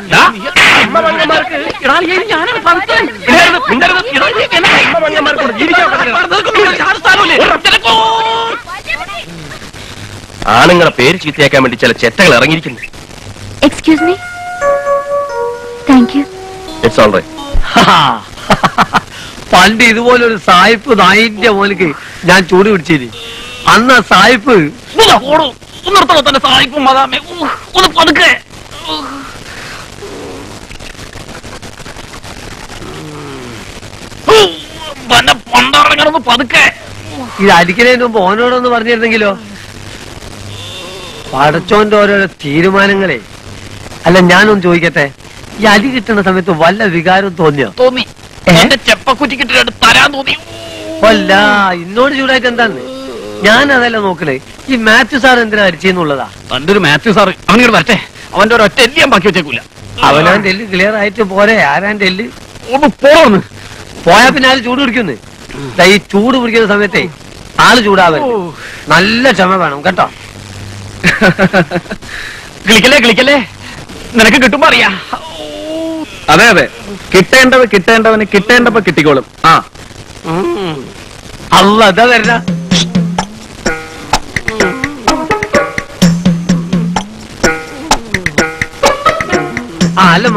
ആണുങ്ങളെ പേര് ചീത്തയാക്കാൻ വേണ്ടി ചില ചെറ്റകൾ ഇറങ്ങിയിരിക്കുന്നു. Excuse me. Thank you. It's all right. പണ്ട് ഇതുപോലൊരു സായിപ്പ് നായിന്റെ മോനിക്ക് ഞാൻ ചൂട് പിടിച്ചിന്. അന്ന് ആ സായിപ്പ് തന്നെ സായിപ്പും മതാമേ ഒന്ന് പതുക്കെ. പണ്ടറങ്ങണൊന്ന് പതുക്കെ. ഇത് അടിക്കുന്നതിന് മുമ്പ് ഓനോടൊന്ന് പറഞ്ഞിരുന്നെങ്കിലോ? പടച്ചോന്റെ ഓരോരോ തീരുമാനങ്ങളെ. അല്ല, ഞാനൊന്ന് ചോദിക്കട്ടെ, ഈ അടി കിട്ടുന്ന സമയത്ത് വല്ല വികാരം തോന്നിയോ? തോന്നി. എന്റെ ചെപ്പക്കുറ്റിക്കിട്ട് തരാൻ തോന്നി. അല്ല, ഇന്നോട് ചൂടായിട്ട് എന്താന്ന്? ഞാൻ അതല്ല നോക്കണേ, ഈ മാത്യു സാർ എന്തിനാ അടിച്ചെന്നുള്ളതാ. തന്റെ ഒരു മാത്യു സാർ അവനിങ്ങോട്ട് വരട്ടെ. അവന്റെ ഒരു ഒറ്റ എല്ലിയാൻ ബാക്കി വെച്ചേക്കൂല. അവനാന്റെ എല്ല് ക്ലിയർ ആയിട്ട് പോരെ. ആരാന്റെ എല്ല് ഒന്ന് പോന്ന് പോയാ പിന്നെ ആള് ചൂട് പിടിക്കുന്നു. ഈ ചൂട് പിടിക്കുന്ന സമയത്തെ ആള് ചൂടാവരുത്. നല്ല ക്ഷമ വേണം കേട്ടോ. കളിക്കല്ലേ നിനക്ക് കിട്ടുമ്പോ അറിയാ. അതെ അതെ, കിട്ടേണ്ടവന് കിട്ടേണ്ടപ്പോ കിട്ടിക്കോളും. അല്ല, അതാ വരണ. അല്ല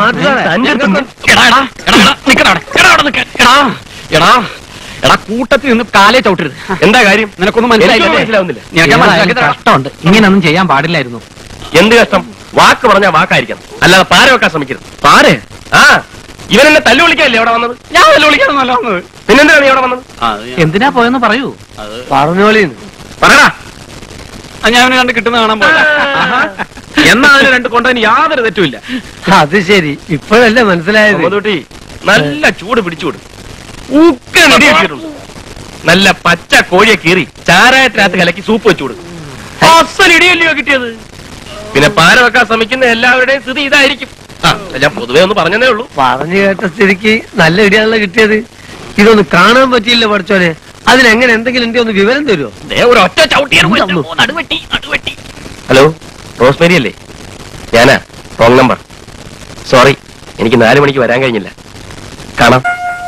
എടാ കൂട്ടത്തിൽ നിന്ന് കാലേ ചവിട്ടരുത്. എന്താ കാര്യം? നിനക്കൊന്നും മനസ്സിലാവുന്നില്ല. കഷ്ടമുണ്ട്. ഇങ്ങനെയൊന്നും ചെയ്യാൻ പാടില്ലായിരുന്നു. എന്ത് കഷ്ടം? വാക്ക് പറഞ്ഞാൽ വാക്കായിരിക്കണം, അല്ലാതെ പാര വെക്കാൻ ശ്രമിക്കരുത്. പാര്? ഇവനെന്നെ തല്ലു വിളിക്കാനല്ലേ അവിടെ വന്നത്? ഞാൻ തല്ലു വിളിക്കാനല്ല വന്നത്. പിന്നെന്തിനാണ് നീ അവിടെ വന്നത്? എന്തിനാ പോയെന്ന് പറയൂ. പറഞ്ഞോളീന്ന് പറടാ. ഞാൻ അവനെ കണ്ട് കിട്ടുന്ന കാണാൻ പോകാം. എന്നാ അതിന് 2 കൊണ്ടതിന് യാതൊരു തെറ്റുമില്ല. അത് ശരി, ഇപ്പോഴല്ലേ മനസ്സിലായത്. തൊട്ടി നല്ല ചൂട് പിടിച്ചുകൂട്. നല്ല പച്ച കോഴിയെ കീറി ചാരായത്തിനകത്ത് കലക്കി സൂപ്പ് വെച്ചുകൂട്. അസൽ ഇടിയല്ലയോ കിട്ടിയത്. പിന്നെ പാര വെക്കാൻ ശ്രമിക്കുന്ന എല്ലാവരുടെയും സ്ഥിതി ഇതായിരിക്കും. ഞാൻ പൊതുവെ ഒന്ന് പറഞ്ഞതേ ഉള്ളൂ. പറഞ്ഞു കേട്ട സ്ഥിതിക്ക് നല്ല ഇടിയാണല്ലോ കിട്ടിയത്. ഇതൊന്ന് കാണാൻ പറ്റിയില്ല പഠിച്ചോനെ. അതിനെങ്ങനെ എന്തെങ്കിലും എന്റെ ഒന്ന് വിവരം തരുമോ? ഒരൊറ്റ ഹലോ, റോസ്മേരി അല്ലേ? ഞാനാ, റോങ് നമ്പർ. സോറി, എനിക്ക് 4 മണിക്ക് വരാൻ കഴിഞ്ഞില്ല. കാണാം.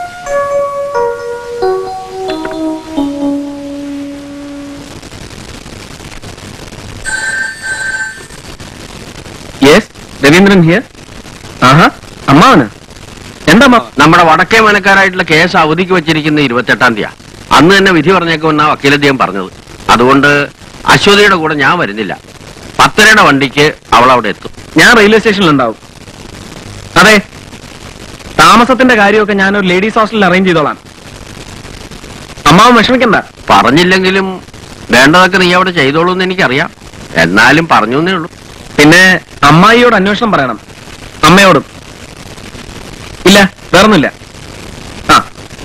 Yes, Raveendran here. ആഹാ, അമ്മാവന് എന്താ? നമ്മുടെ വടക്കേ മനക്കാരായിട്ടുള്ള കേസ് അവധിക്ക് വെച്ചിരിക്കുന്ന 28-ാം തീയതി. അന്ന് തന്നെ വിധി പറഞ്ഞേക്കുമെന്നാ വക്കീലദ്ദേഹം പറഞ്ഞത്. അതുകൊണ്ട് അശ്വതിയുടെ കൂടെ ഞാൻ വരുന്നില്ല. 10:30 വണ്ടിക്ക് അവൾ അവിടെ എത്തും. ഞാൻ റെയിൽവേ സ്റ്റേഷനിൽ ഉണ്ടാവും. അതെ, താമസത്തിന്റെ കാര്യമൊക്കെ ഞാനൊരു ലേഡീസ് ഹോസ്റ്റലിൽ അറേഞ്ച് ചെയ്തോളാം. അമ്മാവൻ വിഷമിക്കണ്ട. പറഞ്ഞില്ലെങ്കിലും വേണ്ടതൊക്കെ നീ അവിടെ ചെയ്തോളൂ എന്ന് എനിക്കറിയാം. എന്നാലും പറഞ്ഞു എന്നേ ഉള്ളൂ. പിന്നെ അമ്മായിയോട് അന്വേഷണം പറയണം, അമ്മയോടും. ഇല്ല, വേറൊന്നുമില്ല. ആ,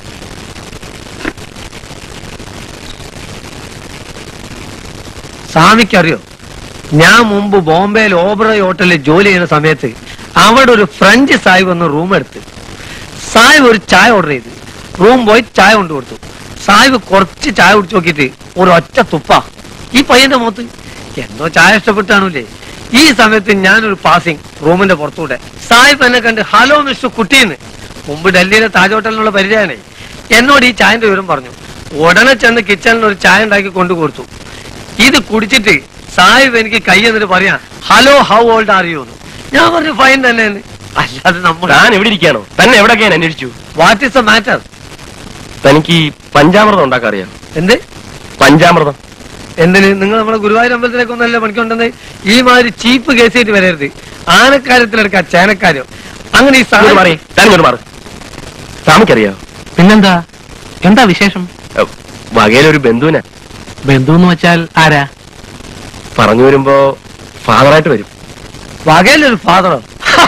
സ്വാമിക്കറിയോ, ഞാൻ മുമ്പ് ബോംബെയിൽ ഓബ്രോയ് ഹോട്ടലിൽ ജോലി ചെയ്യുന്ന സമയത്ത് അവിടെ ഒരു ഫ്രഞ്ച് സാഹിബ് വന്ന് റൂം എടുത്ത്. സാഹിബ് ഒരു ചായ ഓർഡർ ചെയ്ത് റൂം പോയി ചായ കൊണ്ടു കൊടുത്തു. സാഹിബ് കുറച്ച് ചായ കുടിച്ചു നോക്കിയിട്ട് ഒരു ഒറ്റ തുപ്പ ഈ പയ്യന്റെ മുഖത്ത്. എന്തോ ചായ ഇഷ്ടപ്പെട്ടാണല്ലേ. ഈ സമയത്ത് ഞാനൊരു പാസിംഗ് റൂമിന്റെ പുറത്തൂടെ. സാഹിബ് എന്നെ കണ്ട് ഹലോ മിസ്റ്റർ കുട്ടിന്ന്. മുമ്പ് ഡൽഹിയിലെ താജ് ഹോട്ടലിനുള്ള പരിചയമാണ്. എന്നോട് ഈ ചായന്റെ വിവരം പറഞ്ഞു. ഉടനെ ചെന്ന് കിച്ചണിൽ ഒരു ചായ ഉണ്ടാക്കി കൊണ്ടു കൊടുത്തു. ഇത് കുടിച്ചിട്ട് സാഹിബ് എനിക്ക് കൈ എന്നിട്ട് പറയാ, hello how old are you എന്ന്. ഞാൻ പറഞ്ഞു ഫൈൻ തന്നെ. അല്ലാതെ നമ്മൾ ഞാൻ എവിടെ ഇരിക്കാണോ? തന്നെ എവിടെയൊക്കെയാണ് അന്വേഷിച്ചു. What is the matter? തനിക്ക് പഞ്ചാമൃതം ഉണ്ടാക്കാൻ അറിയാം? എന്ത് പഞ്ചാമൃതം? എന്തിന്? നിങ്ങൾ നമ്മളെ ഗുരുവായൂർ അമ്പലത്തിലേക്ക് ഒന്നല്ലേ പണിക്കൊണ്ടെന്ന്. ഈ മാതിരി ചീപ്പ് കേസ് ആയിട്ട് വരരുത്. ആനക്കാര്യത്തിലെടുക്കാം ചേനക്കാര്യം. അങ്ങനെ ഈ മാറി സ്വാമിക്കറിയോ? പിന്നെന്താ? എന്താ വിശേഷം? വകയിലൊരു ബന്ധുവിനാ. ബന്ധു എന്ന് വെച്ചാൽ ആരാ? പറഞ്ഞു വരുമ്പോ ഫാദറായിട്ട് വരും. വകയിലൊരു ഫാദറോ?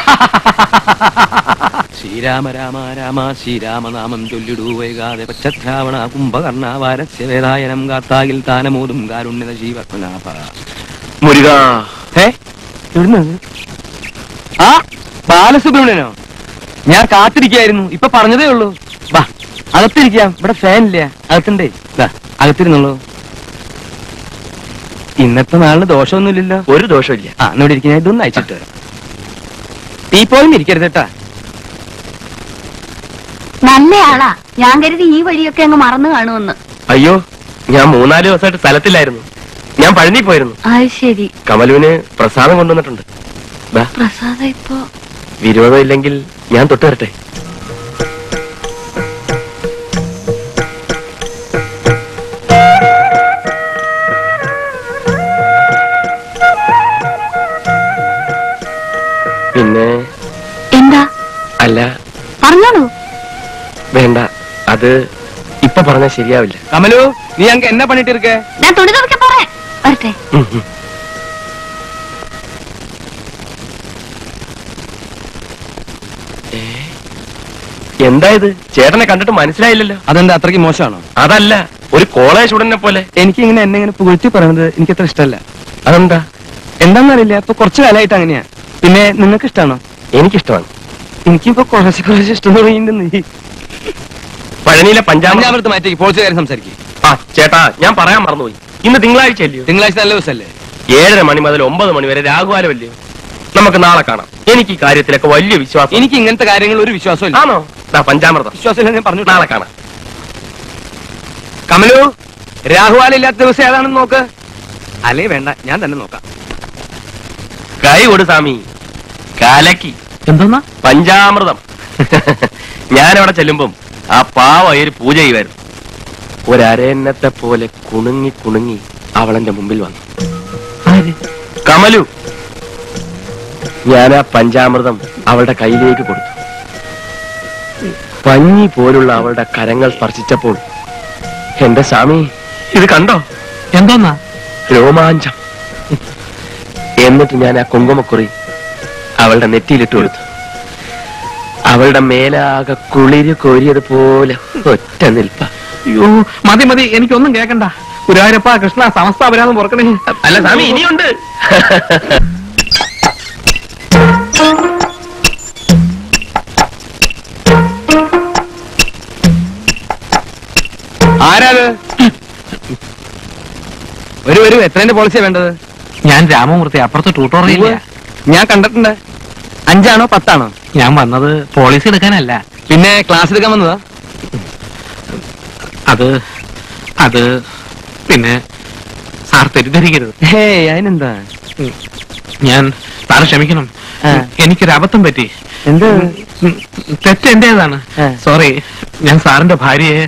ശ്രീരാമ രാമ രാമ ശ്രീരാമനാമം ചൊല്ലിടൂ വൈകാതെ പശ്ചാവണ കുംഭകർണാവാരസ്യ വേദായനം ഗാത്താകിൽ താനമോതും കാരുണ്യത ജീവനാഭ മുരുക. ആ ബാലസുബ്രഹ്മണ്യനോ? ഞാൻ കാത്തിരിക്കായിരുന്നു. ഇപ്പൊ പറഞ്ഞതേ ഉള്ളൂ. വാ, അകത്തിരിക്കാം. ഇവിടെ ഫാനില്ല. അകത്തുണ്ടേ. അകത്തിരുന്നുള്ളൂ. ഇന്നത്തെ നാളിന് ദോഷമൊന്നുമില്ലല്ലോ. ഒരു ദോഷമില്ല. ആ, എന്നോട് ഇരിക്കുന്ന ഇതൊന്നും അയച്ചിട്ട് ടീപ്പോയും ഇരിക്കരുത് കേട്ടാ. നല്ലയാളാ. ഞാൻ കരുതി ഈ വഴിയൊക്കെ അങ്ങ് മറന്നു കാണുമെന്ന്. അയ്യോ, ഞാൻ 3-4 ദിവസമായിട്ട് സ്ഥലത്തില്ലായിരുന്നു. ഞാൻ പഴനി പോയിരുന്നു. അത് ശരി. കമലുവിന് പ്രസാദം കൊണ്ടുവന്നിട്ടുണ്ട്. പ്രസാദം ഇപ്പോ വിരോധം ഇല്ലെങ്കിൽ ഞാൻ തൊട്ട് വരട്ടെ? പിന്നെ എന്താ? അല്ല, പറഞ്ഞോളൂ. വേണ്ട, അത് ഇപ്പൊ പറഞ്ഞാൽ ശരിയാവില്ല. കമലു, നീ അങ്ങ് എന്നാ പണിട്ട് ഇരിക്കേ? ഞാൻ തുണി തുറക്കാൻ പോറേ. വരട്ടെ. എന്താ ഇത്? ചേട്ടനെ കണ്ടിട്ട് മനസ്സിലായില്ലല്ലോ. അതെന്താ അത്രയ്ക്ക് മോശമാണോ? അതല്ല, ഒരു കോളേജ് സ്റ്റുഡന്റിനെ പോലെ. എനിക്ക് ഇങ്ങനെ എന്നെ പുകഴ്ത്തി പറയുന്നത് എനിക്ക് അത്ര ഇഷ്ടമല്ല. അതെന്താ? എന്താന്നറിയില്ല, ഇപ്പൊ കുറച്ചു കാലമായിട്ട് അങ്ങനെയാ. പിന്നെ നിങ്ങൾക്ക് ഇഷ്ടമാണോ? എനിക്കിഷ്ടമാണ്. എനിക്കിപ്പോ കുറച്ച് ഇഷ്ടം തുടങ്ങിയിട്ടുണ്ട്. പഴനിയിലെ പഞ്ചാമൃത്ത് മാറ്റി പോളിസി കാര്യം സംസാരിക്കും. ആ ചേട്ടാ, ഞാൻ പറയാൻ മറന്നുപോയി. ഇന്ന് തിങ്കളാഴ്ച അല്ലയോ? തിങ്കളാഴ്ച നല്ല ദിവസമല്ലേ? 7:30 മണി മുതൽ 9 മണി വരെ രാഘുവാലമല്ലയോ? നമുക്ക് നാളെ കാണാം. എനിക്ക് ഈ കാര്യത്തിലൊക്കെ വലിയ വിശ്വാസം. എനിക്ക് ഇങ്ങനത്തെ കാര്യങ്ങൾ ഒരു വിശ്വാസമില്ല. ആണോ? പഞ്ചാമൃതം വിശ്വാസമില്ല ഞാൻ പറഞ്ഞു. നാളെ കാണാം. കമലു, രാഹുവാല ഇല്ലാത്ത ദിവസം ഏതാണെന്ന് നോക്ക്. അല്ലേ വേണ്ട, ഞാൻ തന്നെ നോക്കാം. കൈ കൊടു സ്വാമി. കലക്കി. എന്തോന്നാ? പഞ്ചാമൃതം. ഞാനവിടെ ചെല്ലുമ്പം ആ പാവയൊരു പൂജ ചെയ്യുമായിരുന്നു. ഒരരയന്നത്തെ പോലെ കുണുങ്ങി കുണുങ്ങി അവളെന്റെ മുമ്പിൽ വന്നു. കമലു. ഞാൻ ആ പഞ്ചാമൃതം അവളുടെ കയ്യിലേക്ക് കൊടുത്തു. പഞ്ഞി പോലുള്ള അവളുടെ കരങ്ങൾ സ്പർശിച്ചപ്പോൾ എന്റെ സ്വാമി ഇത് കണ്ടോ? എന്തോന്നാ? രോമാഞ്ചം. എന്നിട്ട് ഞാൻ ആ കുങ്കുമക്കുറി അവളുടെ നെറ്റിയിലിട്ട് കൊടുത്തു. അവളുടെ മേലാകെ കുളിര് കോരിയതുപോലെ ഒറ്റ നിൽപ്പ. അയ്യോ മതി മതി, എനിക്കൊന്നും കേക്കണ്ട. ഗുരുവായൂരപ്പ കൃഷ്ണ സമസ്താപരാന്ന് പുറക്കണേ. അല്ല സ്വാമി, ഇനിയുണ്ട്. ആരാത്? ഒരു എത്രേന്റെ പോളിസിയാ വേണ്ടത്? ഞാൻ രാമമൂർത്തി, അപ്പുറത്ത് ട്യൂട്ടോറിയൽ. ഞാൻ കണ്ടിട്ടുണ്ട്. 5 ആണോ 10 ആണോ? ഞാൻ വന്നത് പോളിസി എടുക്കാനല്ല. പിന്നെ ക്ലാസ് എടുക്കാൻ വന്നതാ? അത് പിന്നെ സാർ തെറ്റിദ്ധരിക്കരുത്. ഹേയ്, അതിനെന്താ? ഞാൻ സാറ് ക്ഷമിക്കണം, എനിക്കൊരു അബദ്ധം പറ്റി. എന്ത് തെറ്റ് എന്റേതാണ്. സോറി. ഞാൻ സാറിന്റെ ഭാര്യയെ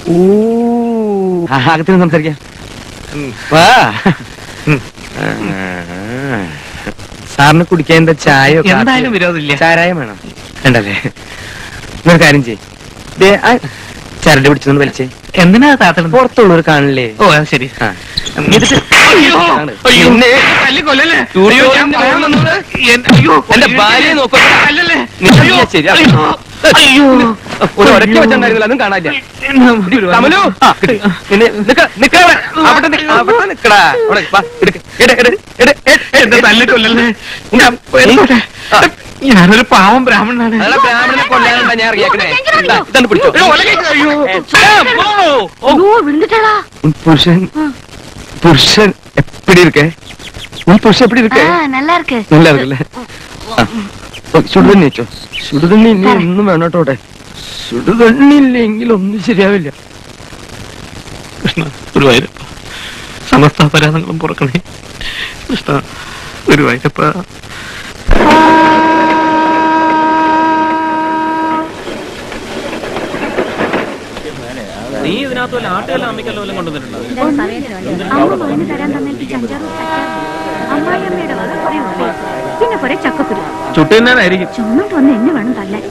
അകത്തിന് സംസാരിക്കാം. വാ. സാറിന് കുടിക്കാൻ എന്താ ചായ? എന്തായാലും വിരോധമില്ല. ചാരായം വേണം വേണ്ടല്ലേ? ഒരു കാര്യം ചെയ്യ്, ചരട് പിടിച്ചൊന്ന് വലിച്ചേ. എന്തിനാ താത്തത്? പുറത്തുള്ളവർ കാണില്ലേ? ഓ അത് ശരി. എന്റെ ഭാര്യയെ നോക്കുക. ഒരു ഒരൊക്കെ വെച്ചിട്ടുണ്ടായിരുന്നില്ല, അതും കാണാനില്ല. കമലു, നിക്കടാ. ഞാനൊരു പാവം ബ്രാഹ്മണനാണ്. ബ്രാഹ്മണനെ കൊല്ലാനുണ്ടാ ഞാൻ ഇറങ്ങിയേക്കണേ. ഇതൊന്ന് പിടിച്ചോ. புருஷன் எப்படி இருக்க? உன் புருஷன் எப்படி இருக்க? நல்லா இருக்கு. நல்லா இருக்குல்ல? ചുടുതണ്ണി വെച്ചോ. ചുടുതണ്ണി ഇനി ഒന്നും വേണോട്ടെ. ചുടുതണ്ണി ഇല്ലെങ്കിൽ ഒന്നും ശരിയാവില്ല. കൃഷ്ണ ഗുരുവായൂരപ്പ സമസ്ത അപരാധങ്ങളും പുറക്കണേ. കൃഷ്ണ ഗുരുവായൂരപ്പ. നീ ഇതിനകത്ത് വല്ല ആട്ടുകല്ല അമ്മിക്കല്ലോ വല്ലതും കൊണ്ടുവന്നിട്ടുണ്ടോ? പിന്നെ കുറെ ചക്കക്കുരു ചുട്ടുന്നായിരിക്കും. ചുമന്നിട്ട് വന്ന് എന്നെ വേണം തല്ലാൻ.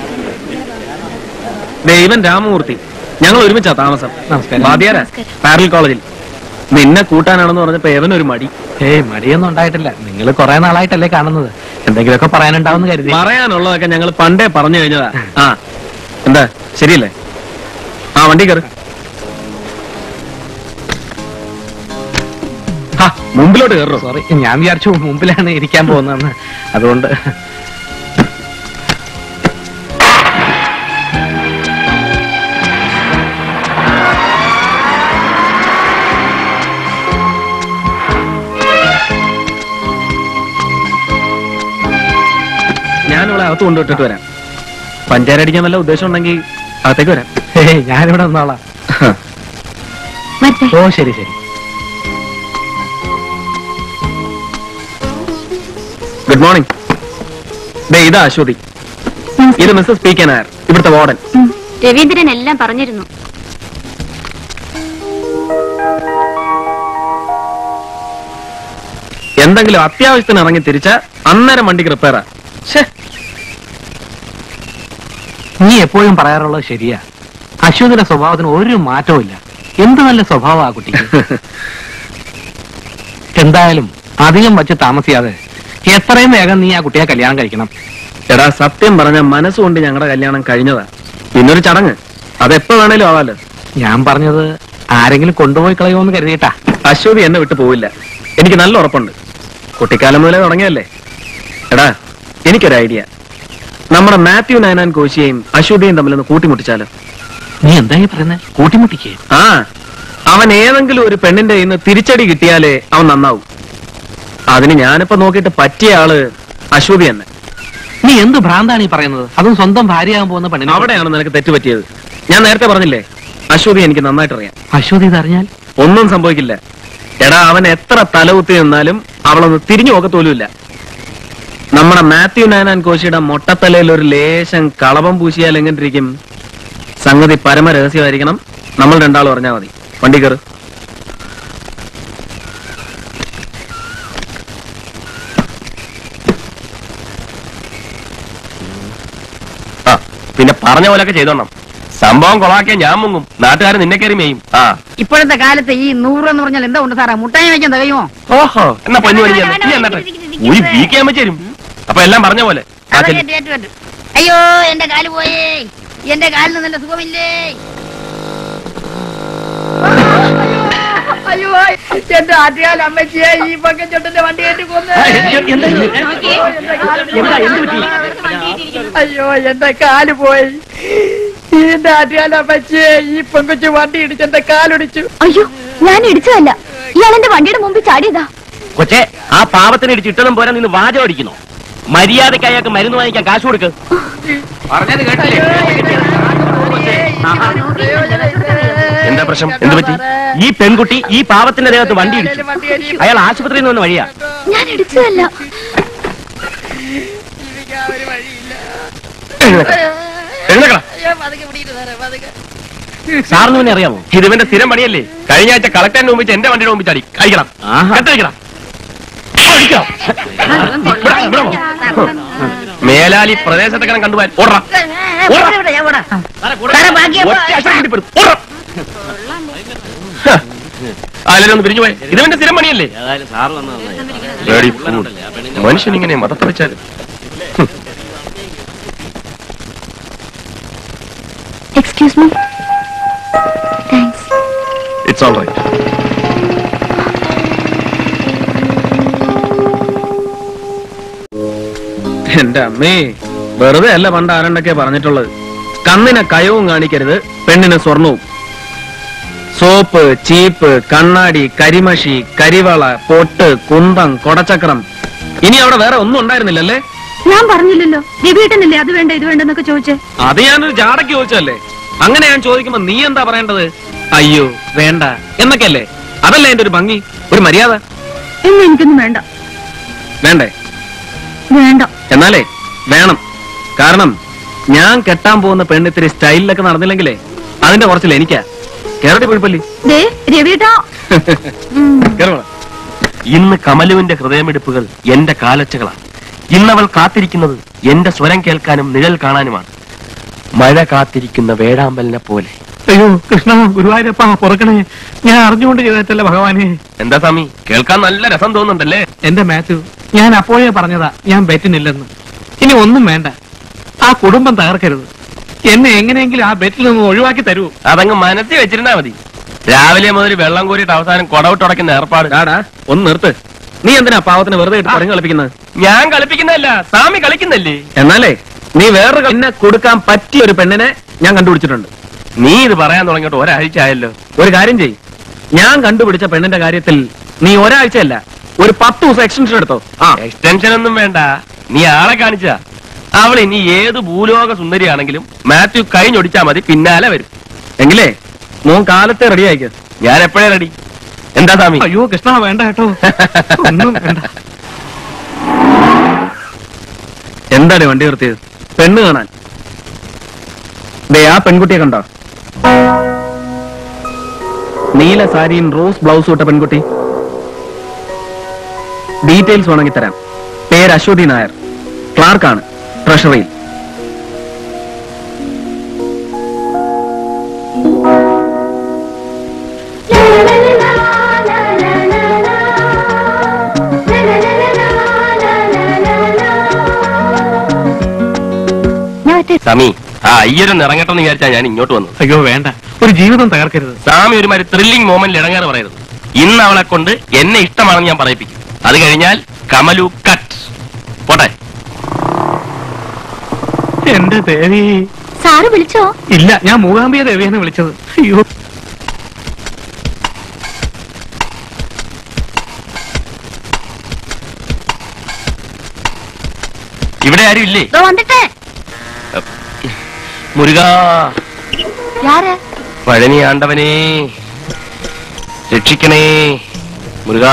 ഇവൻ രാമമൂർത്തി, ഞങ്ങൾ ഒരുമിച്ചാ താമസം. നമസ്കാരം. വാദ്യാരാ, പാരൽ കോളേജിൽ. നിന്നെ കൂട്ടാനാണെന്ന് പറഞ്ഞപ്പോ എവനൊരു മടി. മടിയൊന്നും ഉണ്ടായിട്ടില്ല. നിങ്ങൾ കുറെ നാളായിട്ടല്ലേ കാണുന്നത്, എന്തെങ്കിലുമൊക്കെ പറയാനുണ്ടാവുന്ന കരുതി. പറയാനുള്ളതൊക്കെ ഞങ്ങൾ പണ്ടേ പറഞ്ഞു കഴിഞ്ഞതാ. എന്താ ശരിയല്ലേ? വണ്ടി കയറി. മുമ്പിലോട്ട് കയറോ? സോറി, ഞാൻ വിചാരിച്ചു മുമ്പിലാണ് ഇരിക്കാൻ പോകുന്നതെന്ന്. അതുകൊണ്ട് ഞാനിവിടെ അകത്ത് കൊണ്ടുവിട്ടിട്ട് വരാം. പഞ്ചാരടിക്കാൻ വല്ല ഉദ്ദേശം ഉണ്ടെങ്കിൽ അകത്തേക്ക് വരാം. ഞാനിവിടെ വന്നോളാം. ഓ ശരി ശരി. Good morning. ഇതാ അശ്വതി, ഇത് മിസ്സസ് പി കെ നായർ, ഇവിടുത്തെ വാർഡൻ. രവീന്ദ്രൻ എല്ലാം പറഞ്ഞിരുന്നു. എന്തെങ്കിലും അത്യാവശ്യത്തിന് ഇറങ്ങി തിരിച്ച അന്നേരം വണ്ടിക്ക് റിപ്പയറാ. നീ എപ്പോഴും പറയാറുള്ളത് ശരിയാ. അശ്വതിയുടെ സ്വഭാവത്തിന് ഒരു മാറ്റവും ഇല്ല. എന്ത് നല്ല സ്വഭാവം ആ കുട്ടിക്ക്. എന്തായാലും അധികം വച്ച് താമസിയാതെ എത്രയും വേഗം നീ ആ കുട്ടിയെ കല്യാണം കഴിക്കണം. എടാ, സത്യം പറഞ്ഞ മനസ്സുകൊണ്ട് ഞങ്ങളുടെ കല്യാണം കഴിഞ്ഞതാ. പിന്നൊരു ചടങ്ങ്, അതെപ്പോ വേണേലും ആവാലോ. ഞാൻ പറഞ്ഞത് ആരെങ്കിലും കൊണ്ടുപോയി കളയുമോന്ന് കരുതിയിട്ടാ. അശ്വതി എന്നെ വിട്ടു പോവില്ല, എനിക്ക് നല്ല ഉറപ്പുണ്ട്. കുട്ടിക്കാലം മുതലേ തുടങ്ങിയല്ലേ. എടാ, എനിക്കൊരു ഐഡിയ. നമ്മുടെ മാത്യു നയനാൻ കോശിയെയും അശ്വതിയും തമ്മിലൊന്ന് കൂട്ടിമുട്ടിച്ചാലോ? നീ എന്തായി പറയുന്നത്? കൂട്ടിമുട്ടിക്കേ? അവൻ ഏതെങ്കിലും ഒരു പെണ്ണിന്റെ കയ്യിൽ നിന്ന് തിരിച്ചടി കിട്ടിയാലേ അവൻ നന്നാവും. അതിന് ഞാനിപ്പോ നോക്കിയിട്ട് പറ്റിയ ആള് അശ്വതി തന്നെ. നീ എന്ത് ഭ്രാന്താണ് ഈ പറയുന്നത്? അതും സ്വന്തം ഭാര്യയാകാൻ പോകുന്ന പെണ്ണിനെ. അവിടെയാണ് നിനക്ക് തെറ്റുപറ്റിയത്. ഞാൻ നേരത്തെ പറഞ്ഞില്ലേ, അശ്വതി എനിക്ക് നന്നായിട്ട് അറിയാം. അശ്വതി ഇതറിഞ്ഞാൽ ഒന്നും സംഭവിക്കില്ല. എടാ, അവൻ എത്ര തലകുത്തി നിന്നാലും അവളൊന്ന് തിരിഞ്ഞു നോക്കത്തോലുമില്ല. നമ്മുടെ മാത്യു നയനാൻ കോശിയുടെ മൊട്ടത്തലയിൽ ഒരു ലേശം കളവം പൂശിയാൽ എങ്ങനെ ഇരിക്കും? സംഗതി പരമ രഹസ്യമായിരിക്കണം. നമ്മൾ രണ്ടാളും പറഞ്ഞാൽ മതി. വണ്ടി കയറ്. പിന്നെ പറഞ്ഞ പോലൊക്കെ ചെയ്തോണം. സംഭവം കൊളാക്കിയ ഞാൻ മുങ്ങും, നാട്ടുകാരൻ നിന്നെ കയറി മേയും. ആ ഇപ്പോഴത്തെ കാലത്ത് ഈ 100 എന്ന് പറഞ്ഞാൽ എന്താ ഉണ്ട് സാറേ? മുട്ടായി വയ്ക്കാൻ തികയുമോ? ഓഹോ, എന്നാ പൊന്നു പണിക്കാൻ ഒരു വീക്ക് ഞാൻ വെച്ചേരും. അപ്പൊ എല്ലാം പറഞ്ഞ പോലെ. അയ്യോ എന്റെ കാല് പോയേ, എന്റെ കാലിന് നല്ല സുഖമില്ലേ. അയ്യോ എന്റെ ആദ്യകാല അമ്മച്ചിയെ ഈ പക്കച്ചോട്ടന്റെ വണ്ടി കയറ്റി കൊന്നു. അയ്യോ എന്റെ കാല് പോയി. എന്റെ ആദ്യകാല അമ്മച്ചിയെ ഈ പെങ്കൊച്ചു വണ്ടി ഇടിച്ച് എന്റെ കാലൊടിച്ചു. അയ്യോ ഞാൻ ഇടിച്ചതല്ല, ഇയാൾ എന്റെ വണ്ടിയുടെ മുമ്പിൽ ചാടിയതാ. കൊച്ചെ, ആ പാവത്തിന് ഇടിച്ചിട്ടതും പോരാ നിന്ന് വാചം അടിക്കുന്നു. മര്യാദയ്ക്ക് അയാൾക്ക് മരുന്ന് വാങ്ങിക്കാൻ കാശ് കൊടുക്ക്. പറഞ്ഞത് കേട്ടില്ലേ? എന്താ പ്രശ്നം? എന്ത് പറ്റി? ഈ പെൺകുട്ടി ഈ പാവത്തിന്റെ ദേഹത്ത് വണ്ടി ഇടിച്ചു. അയാൾ ആശുപത്രിയിൽ നിന്ന് വന്ന വഴിയാ. ഞാൻ ഇടിച്ചതല്ല. സാറിന് പിന്നെ അറിയാമോ? ഇതിവന്റെ സ്ഥിരം പണിയല്ലേ. കഴിഞ്ഞ ആഴ്ച കളക്ടറിന് മുമ്പിച്ച് എന്റെ വണ്ടിയുടെ മുമ്പിൽ ചാടി. കഴിക്കണം, മേലാലി പ്രദേശത്തൊക്കെ കണ്ടുപോയാൽ ഓടാ. ഒന്ന് പിരിഞ്ഞു പോയി. ഇതിവന്റെ സ്ഥിരം പണിയല്ലേ. മനുഷ്യൻ ഇങ്ങനെ മതത്തെ വെച്ചാല്. Excuse me. Thanks. It's all right. എന്റെ അമ്മേ, വെറുതെ അല്ല പണ്ട് ആരണ്ടൊക്കെ പറഞ്ഞിട്ടുള്ളത്. കണ്ണിനെ കയവും കാണിക്കരുത്, പെണ്ണിന് സ്വർണവും. സോപ്പ്, ചീപ്പ്, കണ്ണാടി, കരിമഷി, കരിവള, പൊട്ട്, കുന്തം, കൊടച്ചക്രം. ഇനി അവിടെ വേറെ ഒന്നും ഉണ്ടായിരുന്നില്ലല്ലേ? ഞാൻ പറഞ്ഞില്ലല്ലോ, രവിയേട്ടനല്ലേ അത് വേണ്ട ഇത് വേണ്ടെന്നൊക്കെ ചോദിച്ചേ. അത് ഞാനൊരു ജാടയ്ക്ക് ചോദിച്ചല്ലേ. അങ്ങനെ ഞാൻ ചോദിക്കുമ്പോ നീ എന്താ പറയേണ്ടത്? അയ്യോ വേണ്ട എന്നൊക്കെയല്ലേ. അതല്ലേ എന്റെ ഒരു ഭംഗി, ഒരു മര്യാദ. എന്ന് എനിക്കൊന്നും വേണ്ട. വേണ്ടേ? വേണ്ട. എന്നാലേ വേണം. കാരണം ഞാൻ കെട്ടാൻ പോകുന്ന പെണ്ണ് ഇത്തിരി സ്റ്റൈലിലൊക്കെ നടന്നില്ലെങ്കിലേ അതിന്റെ കുറച്ചില്ല എനിക്കാ. കേരളത്തിൽ കുഴപ്പമില്ലേ? രവിയേട്ടാ. ഇന്ന് കമലുവിന്റെ ഹൃദയമിടിപ്പുകൾ എന്റെ കാലച്ചകളാണ്. ഇന്നവൾ കാത്തിരിക്കുന്നത് എന്റെ സ്വരം കേൾക്കാനും നിഴൽ കാണാനുമാണ്. മഴ കാത്തിരിക്കുന്ന വേഴാമ്പലിനെ പോലെ. അയ്യോ കൃഷ്ണ, ഗുരുവായൂരപ്പ പുറക്കണേ, ഞാൻ അറിഞ്ഞുകൊണ്ട് ചെയ്തിട്ടല്ല ഭഗവാനെ. എന്താ സ്വാമി, കേൾക്കാൻ നല്ല രസം തോന്നുന്നുണ്ടല്ലേ? എന്റെ മാത്യു, ഞാൻ അപ്പോഴേ പറഞ്ഞതാ ഞാൻ ബെറ്റിനില്ലെന്ന്. ഇനി ഒന്നും വേണ്ട, ആ കുടുംബം തകർക്കരുത്. എന്നെ എങ്ങനെയെങ്കിലും ആ ബെറ്റിൽ നിന്ന് ഒഴിവാക്കി തരൂ. അതങ്ങ് മനസ്സിൽ വെച്ചിരുന്നാ മതി. രാവിലെ മുതൽ വെള്ളം കോരിയിട്ട് അവസാനം കൊടവിട്ടുടയ്ക്കുന്ന ഏർപ്പാട്. ഡാടാ ഒന്ന് നിർത്ത്. നീ എന്തിനാ പാവത്തിന് വെറുതെ ഇട്ട് പറഞ്ഞു കളിപ്പിക്കുന്നത്? ഞാൻ കളിപ്പിക്കുന്നതല്ല, സ്വാമി കളിക്കുന്നല്ലേ. എന്നാലേ നീ വേറൊരു പെണ്ണിനെ കൊടുക്കാൻ പറ്റിയ ഒരു പെണ്ണിനെ ഞാൻ കണ്ടുപിടിച്ചിട്ടുണ്ട്. നീ ഇത് പറയാൻ തുടങ്ങിയിട്ട് ഒരാഴ്ച ആയല്ലോ. ഒരു കാര്യം ചെയ്, ഞാൻ കണ്ടുപിടിച്ച പെണ്ണിന്റെ കാര്യത്തിൽ നീ ഒരാഴ്ചയല്ല ഒരു 10 ദിവസം എക്സ്റ്റൻഷൻ എടുത്തോ. എക്സ്റ്റൻഷൻ ഒന്നും വേണ്ട, നീ ആളെ കാണിച്ച അവൾ ഇനി ഏത് ഭൂലോക സുന്ദരിയാണെങ്കിലും മാത്യു കഴിഞ്ഞൊടിച്ചാ മതി, പിന്നാലെ വരും. എങ്കിലേ മോൻ കാലത്തെ റെഡി ആയിക്കോ. ഞാൻ എപ്പോഴേ റെഡി. എന്താ സ്വാമി? അയ്യോ കൃഷ്ണ വേണ്ട കേട്ടോ, ഒന്നും വേണ്ട. എന്താണ് വണ്ടി നിർത്തിയത്? പെണ്ണ് കാണാൻ. ദേ ആ പെൺകുട്ടിയെ കണ്ടോ? നീല സാരിയും റോസ് ബ്ലൗസ് ഇട്ട പെൺകുട്ടി. ഡീറ്റെയിൽസ് വേണമെങ്കിൽ തരാം. പേര് അശ്വതി നായർ, ക്ലാർക്കാണ് ട്രഷറിയിൽ. സ്വാമി, ആ അയ്യരൊന്ന് ഇറങ്ങട്ടെന്ന് വിചാരിച്ചാ ഞാൻ ഇങ്ങോട്ട് വന്നു. അയ്യോ വേണ്ട, ഒരു ജീവിതം തകർക്കരുത്. സ്വാമി ഒരുമാതിരി ത്രില്ലിംഗ് മൊമെന്റിൽ ഇടങ്ങാറ് പറയരുത്. ഇന്ന് അവളെ കൊണ്ട് എന്നെ ഇഷ്ടമാണെന്ന് ഞാൻ പറയിപ്പിക്കും. അത് കഴിഞ്ഞാൽ കമലു കട്ട്. പോട്ടെ. എന്റെ ദേവി. സാറ് വിളിച്ചോ? ഇല്ല, ഞാൻ മൂകാംബിക ദേവിയാണ് വിളിച്ചത്. അയ്യോ ഇവിടെ ആരും ഇല്ലേ? വന്നിട്ടേ. മുരുകാ, പഴനി ആണ്ടവനേ രക്ഷിക്കണേ മുരുകാ.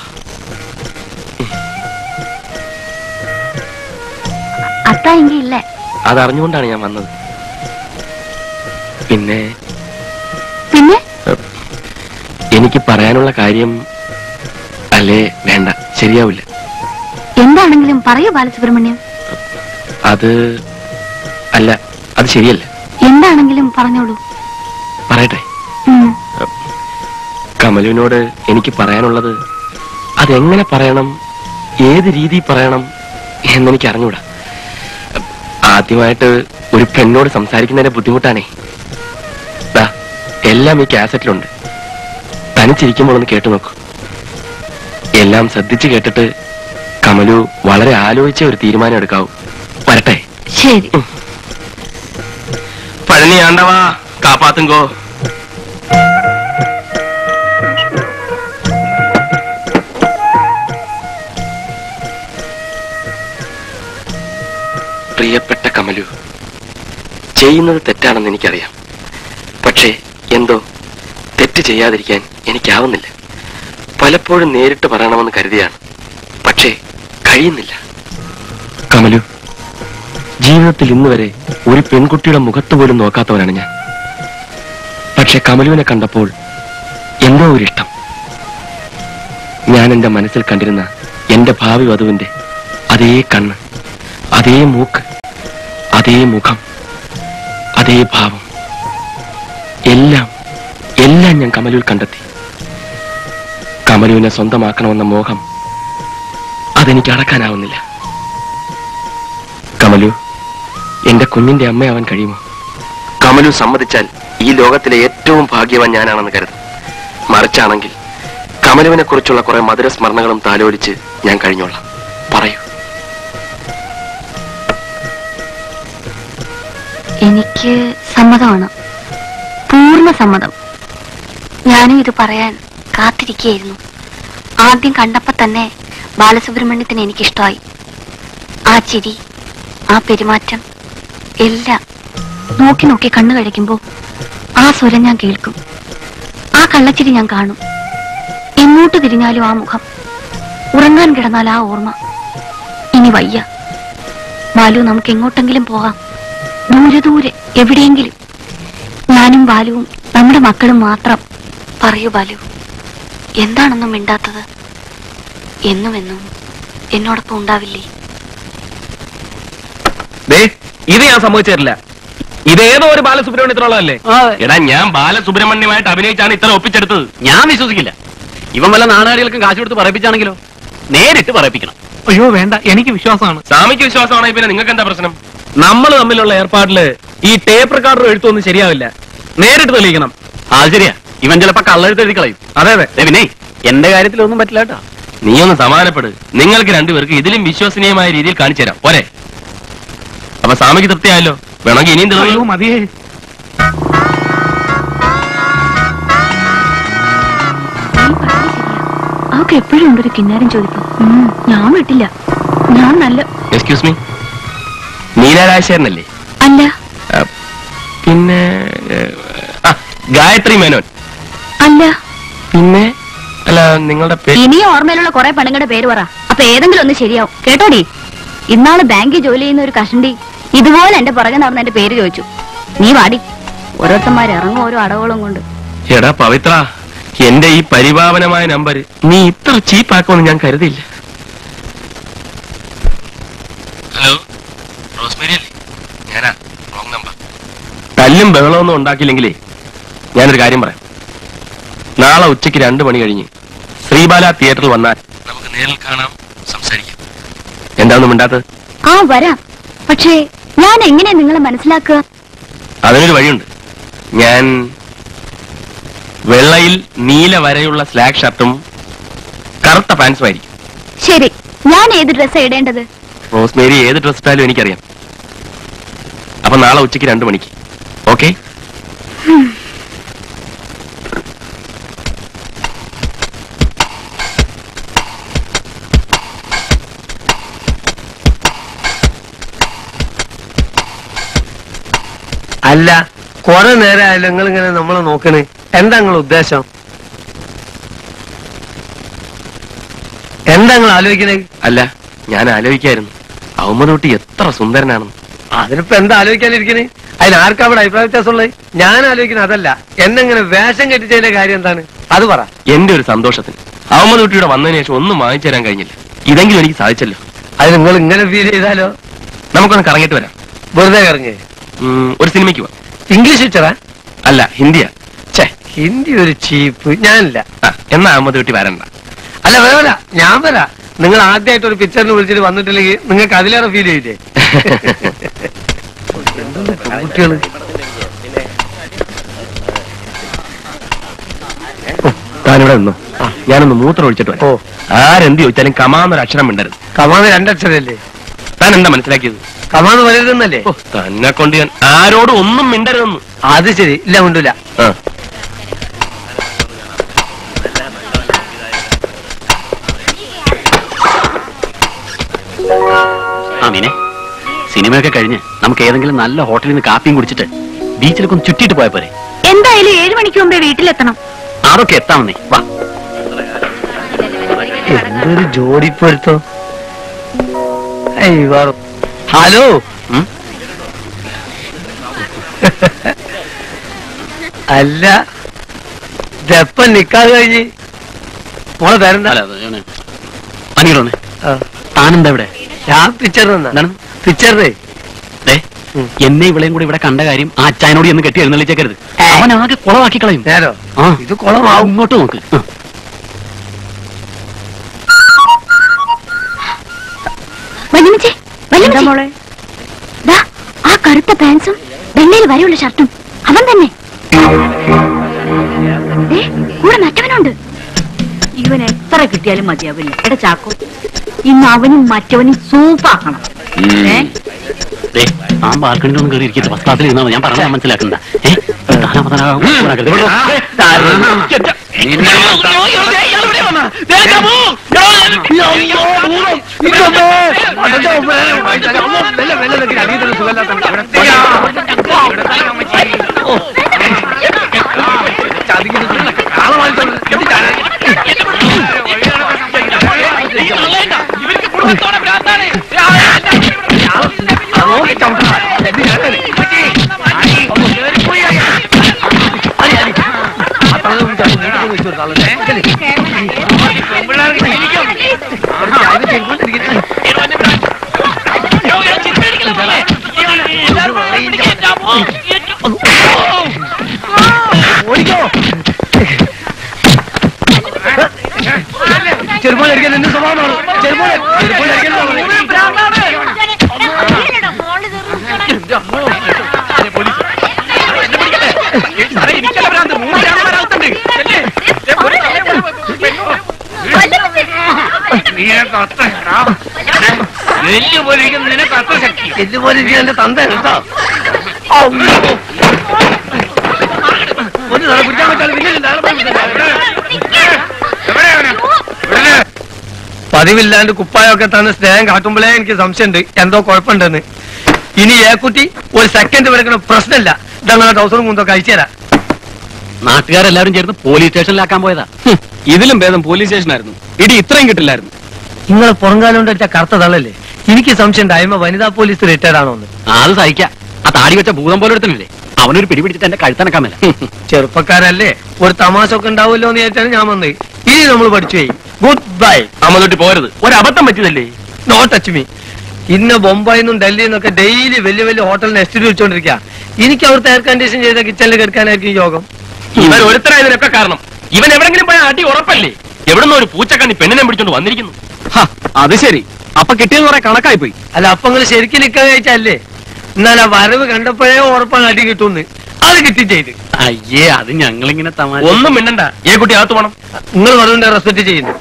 അത്താ എങ്കിൽ ഇല്ലേ? അതറിഞ്ഞുകൊണ്ടാണ് ഞാൻ വന്നത്. പിന്നെ പിന്നെ എനിക്ക് പറയാനുള്ള കാര്യം അല്ലേ? വേണ്ട, ശരിയാവില്ല. എന്താണെങ്കിലും പറയൂ ബാലസുബ്രഹ്മണ്യം. അത് അല്ല, അത് ശരിയല്ല. എന്താണെങ്കിലും പറഞ്ഞോളൂ. പറയട്ടെ. ഉം. കമലുവിനോട് എനിക്ക് പറയാനുള്ളത് അതെങ്ങനെ പറയണം, ഏത് രീതി പറയണം എന്നെനിക്ക് അറിഞ്ഞൂടാ. ആദ്യമായിട്ട് ഒരു പെണ്ണോട് സംസാരിക്കുന്നതിന്റെ ബുദ്ധിമുട്ടാണേ. എല്ലാം ഈ കാസറ്റിലുണ്ട്. തനിച്ചിരിക്കുമ്പോൾ ഒന്ന് കേട്ടു നോക്കൂ. എല്ലാം ശ്രദ്ധിച്ചു കേട്ടിട്ട് കമലു വളരെ ആലോചിച്ച ഒരു തീരുമാനം എടുക്കാവൂ. വരട്ടെ? ശരി. പഴനി ആണ്ടവാ കാപ്പാത്തുങ്കോ. പ്രിയപ്പെട്ട കമലു, ചെയ്യുന്നത് തെറ്റാണെന്ന് എനിക്കറിയാം. പക്ഷേ എന്തോ തെറ്റ് ചെയ്യാതിരിക്കാൻ എനിക്കാവുന്നില്ല. പലപ്പോഴും നേരിട്ട് പറയണമെന്ന് കരുതിയാണ്, പക്ഷേ കഴിയുന്നില്ല. കമലു, ജീവിതത്തിൽ ഇന്നുവരെ ഒരു പെൺകുട്ടിയുടെ മുഖത്ത് പോലും നോക്കാത്തവനാണ് ഞാൻ. പക്ഷെ കമലുവിനെ കണ്ടപ്പോൾ എന്തോ ഒരു ഇഷ്ടം. ഞാൻ എന്റെ മനസ്സിൽ കണ്ടിരുന്ന എന്റെ ഭാവി വധുവിന്റെ അതേ കണ്ണ്, അതേ മൂക്ക്, അതേ മുഖം, അതേ ഭാവം, എല്ലാം എല്ലാം ഞാൻ കമലുവിൽ കണ്ടെത്തി. കമലുവിനെ സ്വന്തമാക്കണമെന്ന മോഹം അതെനിക്ക് അടക്കാനാവുന്നില്ല. കമലു, എന്റെ കുഞ്ഞിന്റെ അമ്മയാവാൻ കഴിയുമോ? കമലു സമ്മതിച്ചാൽ ഈ ലോകത്തിലെ ഏറ്റവും ഭാഗ്യവാൻ ഞാനാണെന്ന് കരുതും. മറിച്ചാണെങ്കിൽ കമലുവിനെ കുറിച്ചുള്ള കുറെ മധുര സ്മരണകളും താലോലിച്ച് ഞാൻ കഴിഞ്ഞോളാം. പറയൂ. എനിക്ക് സമ്മതമാണ്, പൂർണ്ണ സമ്മതം. ഞാനും ഇത് പറയാൻ കാത്തിരിക്കുകയായിരുന്നു. ആദ്യം കണ്ടപ്പോ തന്നെ ബാലസുബ്രഹ്മണ്യത്തിന് എനിക്കിഷ്ടമായി. ആ ചിരി, ആ പെരുമാറ്റം, എല്ലാം നോക്കി നോക്കി കണ്ണു കഴിക്കുമ്പോ ആ സ്വരം ഞാൻ കേൾക്കും, ആ കള്ളച്ചിരി ഞാൻ കാണും. എങ്ങോട്ട് തിരിഞ്ഞാലും ആ മുഖം, ഉറങ്ങാൻ കിടന്നാൽ ആ ഓർമ്മ. ഇനി വയ്യ ബാലു, നമുക്ക് എങ്ങോട്ടെങ്കിലും പോകാം, ദൂരെ ദൂരെ എവിടെയെങ്കിലും. ഞാനും ബാലുവും നമ്മുടെ മക്കളും മാത്രം. പറയൂ ബാലു, എന്താണെന്നും മിണ്ടാത്തത്? എന്നും എന്നും എന്നോടൊപ്പം ഉണ്ടാവില്ലേ? ഇത് ഞാൻ സമ്മതിച്ചിട്ടില്ല. ഇതേതോ ഒരു ബാലസുബ്രഹ്മണ്യത്തിനുള്ളതല്ലേ? എടാ, ഞാൻ ബാലസുബ്രഹ്മണ്യമായിട്ട് അഭിനയിച്ചാണ് ഇത്ര ഒപ്പിച്ചെടുത്തത്. ഞാൻ വിശ്വസിക്കില്ല. ഇവൻ വല്ല നാടുകാരികൾക്കും കാശ് കൊടുത്ത് പറയിപ്പിച്ചാണെങ്കിലോ? നേരിട്ട് പറയിപ്പിക്കണം. അയ്യോ വേണ്ട, എനിക്ക് വിശ്വാസമാണ്. സ്വാമിക്ക് വിശ്വാസമാണെങ്കിൽ പിന്നെ നിങ്ങൾക്ക് എന്താ പ്രശ്നം? നമ്മൾ തമ്മിലുള്ള ഏർപ്പാടില് ഈ ടേപ്പ് റെക്കോർഡർ എഴുത്തൊന്നും ശരിയാവില്ല. നേരിട്ട് തെളിയിക്കണം. അത് ശരിയാ, ഇവൻ ചിലപ്പോ കള്ളെഴുത്ത് എഴുതി കളയും. അതെ അതെ. പിന്നെ എന്റെ കാര്യത്തിലൊന്നും പറ്റില്ല കേട്ടോ. നീ ഒന്ന് സമാധാനപ്പെട്. നിങ്ങൾക്ക് രണ്ടുപേർക്ക് ഇതിലും വിശ്വസനീയമായ രീതിയിൽ കാണിച്ചു തരാം. പോരെ? അപ്പൊ സ്വാമിക്ക് തൃപ്തിയായല്ലോ. വേണമെങ്കിൽ ഇനിയും തെളിവ്. മതിയേ. അവക്ക് എപ്പോഴും ഉണ്ടൊരു കിന്നാരം ചോദിക്കും. ഞാൻ വിട്ടില്ല. ഞാൻ നല്ല. എക്സ്ക്യൂസ് മീ, നീലാരാശേരനല്ലേ? അല്ല. പിന്നെ ഗായത്രി മേനോൻ? അല്ല. പിന്നെ അല്ല, നിങ്ങളുടെ പേര്? ഇനി ഓർമ്മയിലുള്ള കുറെ പെണ്ണുങ്ങളുടെ പേര് പറ, അപ്പൊ ഏതെങ്കിലും ഒന്ന് ശരിയാവും. കേട്ടോടി, ഇന്നാള് ബാങ്കിൽ ജോലി ചെയ്യുന്ന ഒരു കഷണ്ടി ഇതുപോലെ എന്റെ പുറകെ നടന്ന് എന്റെ പേര് ചോദിച്ചു. നീ വാടി, ഓരോരുത്തന്മാർ ഇറങ്ങും ഓരോ അടവുകളും കൊണ്ട്. എടാ പവിത്ര, എന്റെ ഈ പരിപാവനമായ നമ്പർ നീ ഇത്ര ചീപ്പാക്കുമെന്ന് ഞാൻ കരുതിയില്ല. ഹലോ, റോസ്മേരി അല്ലേ? ഞാനാ. Wrong number. തല്ലും ബഹളമൊന്നും ഉണ്ടാക്കിയില്ലെങ്കിലേ ഞാനൊരു കാര്യം പറയാം. നാളെ ഉച്ചയ്ക്ക് 2 മണി കഴിഞ്ഞ് ശ്രീബാല തിയേറ്ററിൽ വന്നാൽ നമുക്ക് നേരിൽ കാണാം, സംസാരിക്കാം. എന്താണെന്ന് മിണ്ടാത്തത്? ആ വരാം. പക്ഷേ ഞാൻ എങ്ങനെയാ നിങ്ങളെ മനസ്സിലാക്കുക? അതിനൊരു വഴിയുണ്ട്. ഞാൻ വെള്ളയിൽ നീല വരയുള്ള സ്ലാക്ക് ഷർട്ടും കറുത്ത പാൻസും ആയിരിക്കും. ശരി, ഞാൻ ഏത് ഡ്രസ്സാ ഇടേണ്ടത്? റോസ്മേരി ഏത് ഡ്രസ് ഇട്ടാലും എനിക്കറിയാം. അപ്പൊ നാളെ ഉച്ചയ്ക്ക് 2 മണിക്ക്. ഓക്കെ? അല്ല, കുറെ നേരമായാലും നിങ്ങൾ ഇങ്ങനെ നമ്മളെ നോക്കണേ. എന്താ നിങ്ങളെ ഉദ്ദേശം? എന്താ നിങ്ങൾ ആലോചിക്കണേ? അല്ല, ഞാൻ ആലോചിക്കായിരുന്നു അവമ്മദൂട്ടി എത്ര സുന്ദരനാണെന്ന്. അതിനിപ്പോ എന്താ ആലോചിക്കാനിരിക്കണേ? അതിനാർക്കാ അവിടെ അഭിപ്രായ വ്യത്യാസമുള്ളത്? ഞാൻ ആലോചിക്കുന്നത് അതല്ല, എന്നെങ്ങനെ വേഷം കെട്ടിച്ചതിന്റെ കാര്യം എന്താണ് അത് പറ. എന്റെ ഒരു സന്തോഷത്തിന് അവമ്മദൂട്ടിയുടെ വന്നതിന് ശേഷം ഒന്നും വാങ്ങിച്ചു തരാൻ കഴിഞ്ഞില്ല. ഇതെങ്കിലും എനിക്ക് സാധിച്ചല്ലോ. അത് നിങ്ങൾ ഇങ്ങനെ ഫീൽ ചെയ്താലോ? നമുക്കൊന്ന് കറങ്ങിട്ട് വരാം. വെറുതെ കറങ്ങി ഒരു സിനിമയ്ക്ക് പോവാം. ഇംഗ്ലീഷ് ടീച്ചറാ? അല്ല, ഹിന്ദിയാ. ഹിന്ദി ഒരു ചീപ്പ്. ഞാനില്ല. എന്നാ അമ്മ വീട്ടിൽ വരണ്ട. അല്ല, വേറെ ഞാൻ വരാം. നിങ്ങൾ ആദ്യമായിട്ട് ഒരു പിക്ചറിന് വിളിച്ചിട്ട് വന്നിട്ടില്ലെങ്കിൽ നിങ്ങൾക്ക് അതിലേറെ ഫീൽ ചെയ്യില്ലേ? കുട്ടികള് താനിവിടെ നിന്നു, ഞാനൊന്ന് മൂത്രം ഒഴിച്ചിട്ട് വരാം. ആരെന്ത് ചോദിച്ചാലും കമാന്നൊരു അക്ഷരം മിണ്ടരുത്. കമാന്ന് രണ്ടക്ഷരല്ലേ? താൻ എന്താ മനസ്സിലാക്കിയത്? കമാന്ന് വരരുതെന്നല്ലേ? തന്നെ കൊണ്ട് ഞാൻ ആരോടും ഒന്നും മിണ്ടരുതെന്ന്. അത് ശരി. ഇല്ല, മിണ്ടൂല. മീനെ, സിനിമയൊക്കെ കഴിഞ്ഞ് നമുക്ക് ഏതെങ്കിലും നല്ല ഹോട്ടലിൽ നിന്ന് കാപ്പിയും കുടിച്ചിട്ട് ബീച്ചിലൊക്കെ ഒന്ന് ചുറ്റിയിട്ട് പോയ പോരെ? എന്തായാലും 7 മണിക്ക് മുമ്പേ വീട്ടിലെത്തണം. അതൊക്കെ എത്താമെന്നേ. വാ. എന്തൊരു ജോഡിപ്പൊരുത്തോ. ഹലോ. അല്ല, ഇതെപ്പം നിക്കാതെ കഴിഞ്ഞ് മോളെ തരണ്ട. അനികളൊന്നേ, താനെന്താ ഇവിടെ? ഞാൻ പിക്ചർ പിക്ചറിനെ എന്നെ ഇവിടെയും കൂടി ഇവിടെ കണ്ട കാര്യം ആ അച്ചായനോട് എന്ന് കെട്ടി എഴുന്നള്ളിച്ചേക്കരുത്. അവൻ ആകെ കുളമാക്കി കളയും. നേരോ? ഇത് കുളമാവും. ഇങ്ങോട്ട് നോക്ക്. മോളെ, ആ കറുത്ത പാൻസും വെള്ളയിൽ വരെയുള്ള ഷർട്ടും അവൻ തന്നെ. കൂടെ മറ്റവനുണ്ട്. ഇവൻ എത്ര കിട്ടിയാലും മതിയാവില്ല. എടാ ചാക്കോ, ഇന്ന് അവനും മറ്റവനും സൂപ്പാക്കണം. ആ ബാൽക്കണിയിലൊന്നും കയറി ഇരിക്കട്ടെ. ഫസ്റ്റ് ക്ലാസ്സിൽ ഇരുന്നാൽ ഞാൻ പറഞ്ഞാൽ മനസ്സിലാക്കണ്ട. ചെറുപ്പം എന്റെ സ്വഭാവമാണ്. എല്ലുപോലെ എന്റെ തന്ത കേട്ടോ. പിടിക്കാൻ പതിവില്ലാണ്ട് കുപ്പായൊക്കെ തന്നെ സ്നേഹം കാട്ടുമ്പോഴേ എനിക്ക് സംശയമുണ്ട് എന്തോ കുഴപ്പമുണ്ടെന്ന്. ഇനി ഏക്കുട്ടി ഒരു സെക്കൻഡ് വരക്കണ പ്രശ്നമില്ല. ഇതങ്ങനെ ടൗസറും മുന്തൊക്കെ അയച്ചുതരാം. നാട്ടുകാരെല്ലാരും ചേർന്ന് പോലീസ് സ്റ്റേഷനിലാക്കാൻ പോയതാ. ഇതിലും ഭേദം പോലീസ് സ്റ്റേഷനായിരുന്നു. ഇടി ഇത്രയും കിട്ടില്ലായിരുന്നു. നിങ്ങളെ പുറംകാലം കൊണ്ട് വെച്ച കറുത്ത തള്ളല്ലേ? എനിക്ക് സംശയം ഉണ്ടായ്മ വനിതാ പോലീസ് റിട്ടയർഡ് ആണോ എന്ന്. അത് സഹിക്കാം. ആ താടി വെച്ച ഭൂതം പോലെ എടുത്തില്ലേ, അവനൊരു പിടി പിടിച്ചിട്ട് എന്റെ കഴുത്തനക്കാൻ മേല. ചെറുപ്പക്കാരല്ലേ, ഒരു തമാശ ഒക്കെ ഉണ്ടാവുമല്ലോ എന്ന് വിചാരിച്ചാണ് ഞാൻ വന്നത്. ഇനി നമ്മൾ പഠിച്ചു പോയി. Good bye. അമ്മ പോരുത്, ഒരബദ്ധം പറ്റിയതല്ലേ. No touch me. ഇന്ന് ബൊംബായിൽ നിന്നും ഡൽഹിയിൽ നിന്നൊക്കെ ഡെയിലി വലിയ വലിയ ഹോട്ടലിന് എസ്റ്റിറ്റ് വിളിച്ചോണ്ടിരിക്കുക. എനിക്ക് അവിടുത്തെ എയർ കണ്ടീഷൻ ചെയ്ത കിച്ചണിൽ കിടക്കാനായിരിക്കും യോഗം. ഇവൻ ഒരുത്തരായതിനൊക്കെ കാരണം. ഇവൻ എവിടെങ്കിലും പോയ അടി ഉറപ്പല്ലേ. എവിടുന്ന ഒരു പൂച്ചക്കണ്ണി പെണ്ണിനെ പിടിച്ചോണ്ട് വന്നിരിക്കുന്നു. അത് ശരി, അപ്പൊ കിട്ടിയത് കുറെ കണക്കായി പോയി. അല്ല, അപ്പൊ നിങ്ങൾ ശരിക്കും നിൽക്കാൻ കഴിച്ചല്ലേ? എന്നാൽ ആ വരവ് കണ്ടപ്പോഴേ ഉറപ്പാണ് അടി കിട്ടുമെന്ന്. അത് കിട്ടി ചെയ്ത്. അയ്യേ, അത് ഞങ്ങളിങ്ങനെ തമാശ. ഒന്നും മിണ്ടണ്ട, ഏ കുട്ടി അകത്ത് വേണം. നിങ്ങൾ പറഞ്ഞ റെസ്പെക്ട് ചെയ്യുന്നു.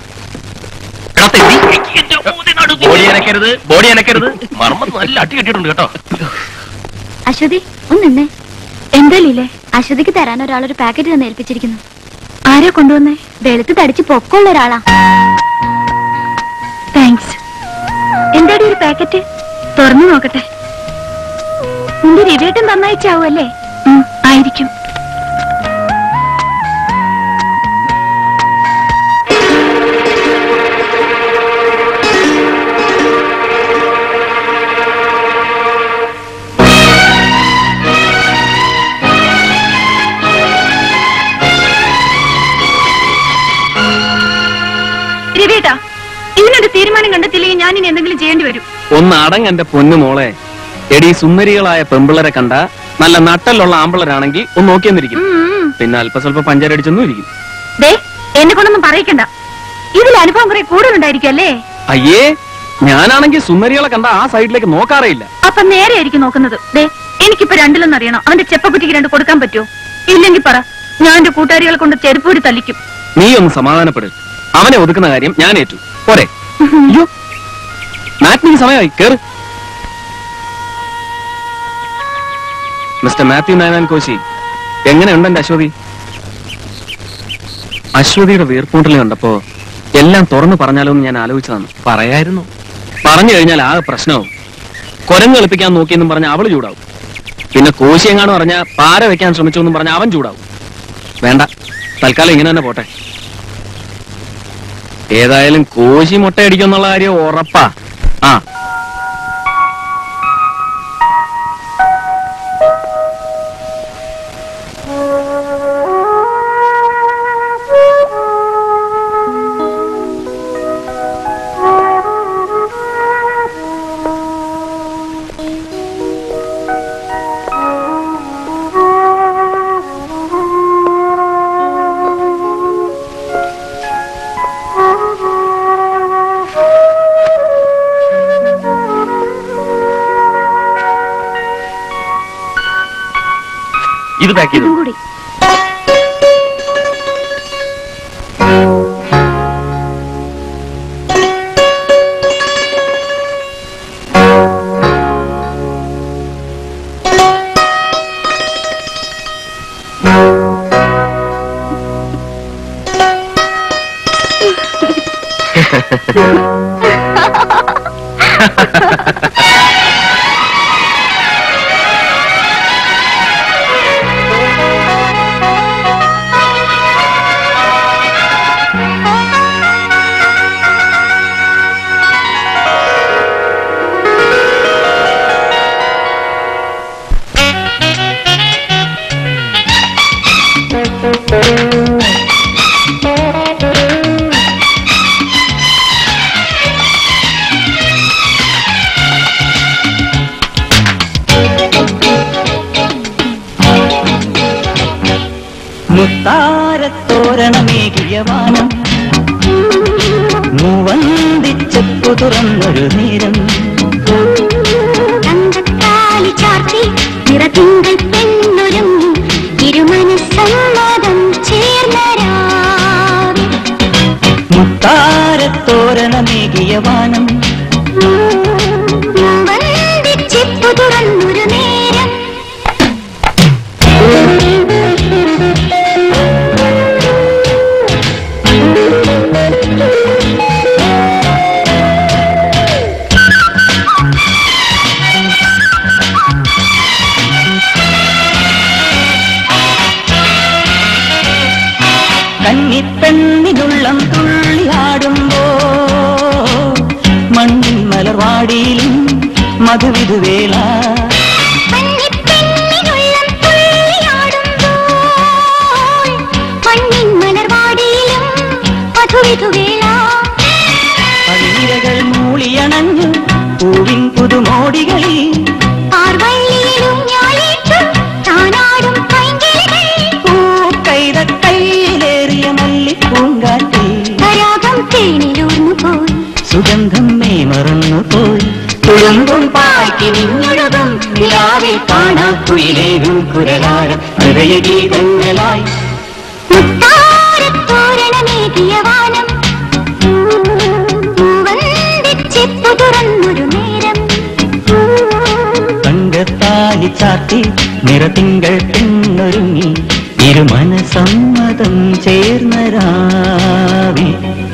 ബോഡി അനക്കരുത്, ബോഡി അനക്കരുത്. മർമ്മ നല്ല അടി കിട്ടിയിട്ടുണ്ട് കേട്ടോ. അശ്വതി ഒന്ന് നിന്നേ. എന്തായാലും അശ്വതിക്ക് തരാൻ ഒരാളൊരു പാക്കറ്റ് തന്നെ ഏൽപ്പിച്ചിരിക്കുന്നു. ആരാ കൊണ്ടുവന്നേ? വെളുത്ത് തടിച്ച് പൊക്കമുള്ള ഒരാളാ. താങ്ക്സ്. എന്താടി ഒരു പാക്കറ്റ്? തുറന്നു നോക്കട്ടെ. നിന്റെ രവിയേട്ടൻ തന്നയച്ചാവല്ലേ? ആയിരിക്കും. രവിയേട്ടാ, ഇതിനൊരു തീരുമാനം കണ്ടെത്തില്ലെങ്കിൽ ഞാൻ ഇനി എന്തെങ്കിലും ചെയ്യേണ്ടി വരും. ഒന്ന് അടങ്ങ് എന്റെ പൊന്നു മോളെ. എടി സുന്ദരികളായ പെമ്പിളരെ കണ്ട നല്ല നട്ടലുള്ള ആമ്പിളരാണെങ്കിൽ ഒന്ന് നോക്കിയെന്നിരിക്കും. പിന്നെ അല്പസ്വല്പം പഞ്ചാരടിച്ചൊന്നും ഇരിക്കും. എന്നെ കൊണ്ടൊന്നും പറയിക്കണ്ട. ഇതിൽ അനുഭവം കുറെ കൂടുതലുണ്ടായിരിക്കും അല്ലേ? അയ്യേ, ഞാനാണെങ്കിൽ സുന്ദരികളെ കണ്ട ആ സൈഡിലേക്ക് നോക്കാറേ ഇല്ല. അപ്പൊ നേരെ ആയിരിക്കും നോക്കുന്നത്. എനിക്കിപ്പോ രണ്ടിലൊന്നും അറിയണം. അവന്റെ ചെപ്പക്കുറ്റിക്ക് 2 കൊടുക്കാൻ പറ്റുമോ? ഇല്ലെങ്കിൽ പറ, ഞാൻ എന്റെ കൂട്ടുകാരികളെ കൊണ്ട് ചെരുപ്പൂരി തല്ലിക്കും. നീ ഒന്ന് സമാധാനപ്പെട്. അവനെ ഒതുക്കുന്ന കാര്യം ഞാൻ ഏറ്റു. പോരെ? അയ്യോ, മാറ്റിന് സമയമായി. കേറ്. മിസ്റ്റർ മാത്യു നാരായൺ കോശി, എങ്ങനെയുണ്ട് എന്റെ അശ്വതി? അശ്വതിയുടെ വീർപ്പൂട്ടൽ കണ്ടപ്പോ എല്ലാം തുറന്നു പറഞ്ഞാലോ എന്ന് ഞാൻ ആലോചിച്ചതാണ്. പറയായിരുന്നു. പറഞ്ഞു കഴിഞ്ഞാൽ ആകെ പ്രശ്നവും. കുരങ്ങ് കളിപ്പിക്കാൻ നോക്കിയെന്നും പറഞ്ഞ അവള് ചൂടാവും. പിന്നെ കോശി എങ്ങാനും പറഞ്ഞ പാര വെക്കാൻ ശ്രമിച്ചു എന്നും പറഞ്ഞ അവൻ ചൂടാവും. വേണ്ട, തൽക്കാലം ഇങ്ങനെ തന്നെ പോട്ടെ. ഏതായാലും കോശി മുട്ടയടിക്കുന്നുള്ള കാര്യം ഉറപ്പാ. ആ, ഇത് പാക്ക് ചെയ്തു. കൂടി മുത്താരത്തോരണമേകിയ വാനം മൂവന്തിച്ചപ്പു തുറന്നൊരു നേരം തങ്കത്താലി ചാർത്തി നിറതിങ്കൾ പെണ്ണൊരും ഇരുമനസ്സമ്മതം ചേർന്നരാ. മുത്താരത്തോരണമേകിയ വാനം മൂവന്തിച്ചപ്പു തുറന്നൊരു നേരം കന്നിപ്പെണ്ണിനുള്ളം തുള്ളിയാടുമ്പോ മണ്ണിൻ മലർവാടിയിലും മധുവിധുവേള പതിനിരകൾ മൂളിയണഞ്ഞു പൂവിൻ പുതുമോടികളിൽ കൈതക്കൈയിലേറിയ മല്ലിപ്പൂങ്കാറ്റിൽ സുഗന്ധം മറന്നു പോയി. തുളുമ്പും പായ്ക്കിനിഞ്ഞൊഴുകും നിലാവിൽ കാണാക്കുയിലേകും കുരലാരം ഹൃദയഗീതങ്ങളായി. മുത്താരത്തോരണമേകിയ വാനം മൂവന്തിച്ചപ്പു തുറന്നൊരു നേരം തങ്കത്താലി ചാത്തി നിറതിങ്കൾ പെണ്ണൊരുങ്ങി ഇരുമനസമ്മതം ചേർന്ന രാവി.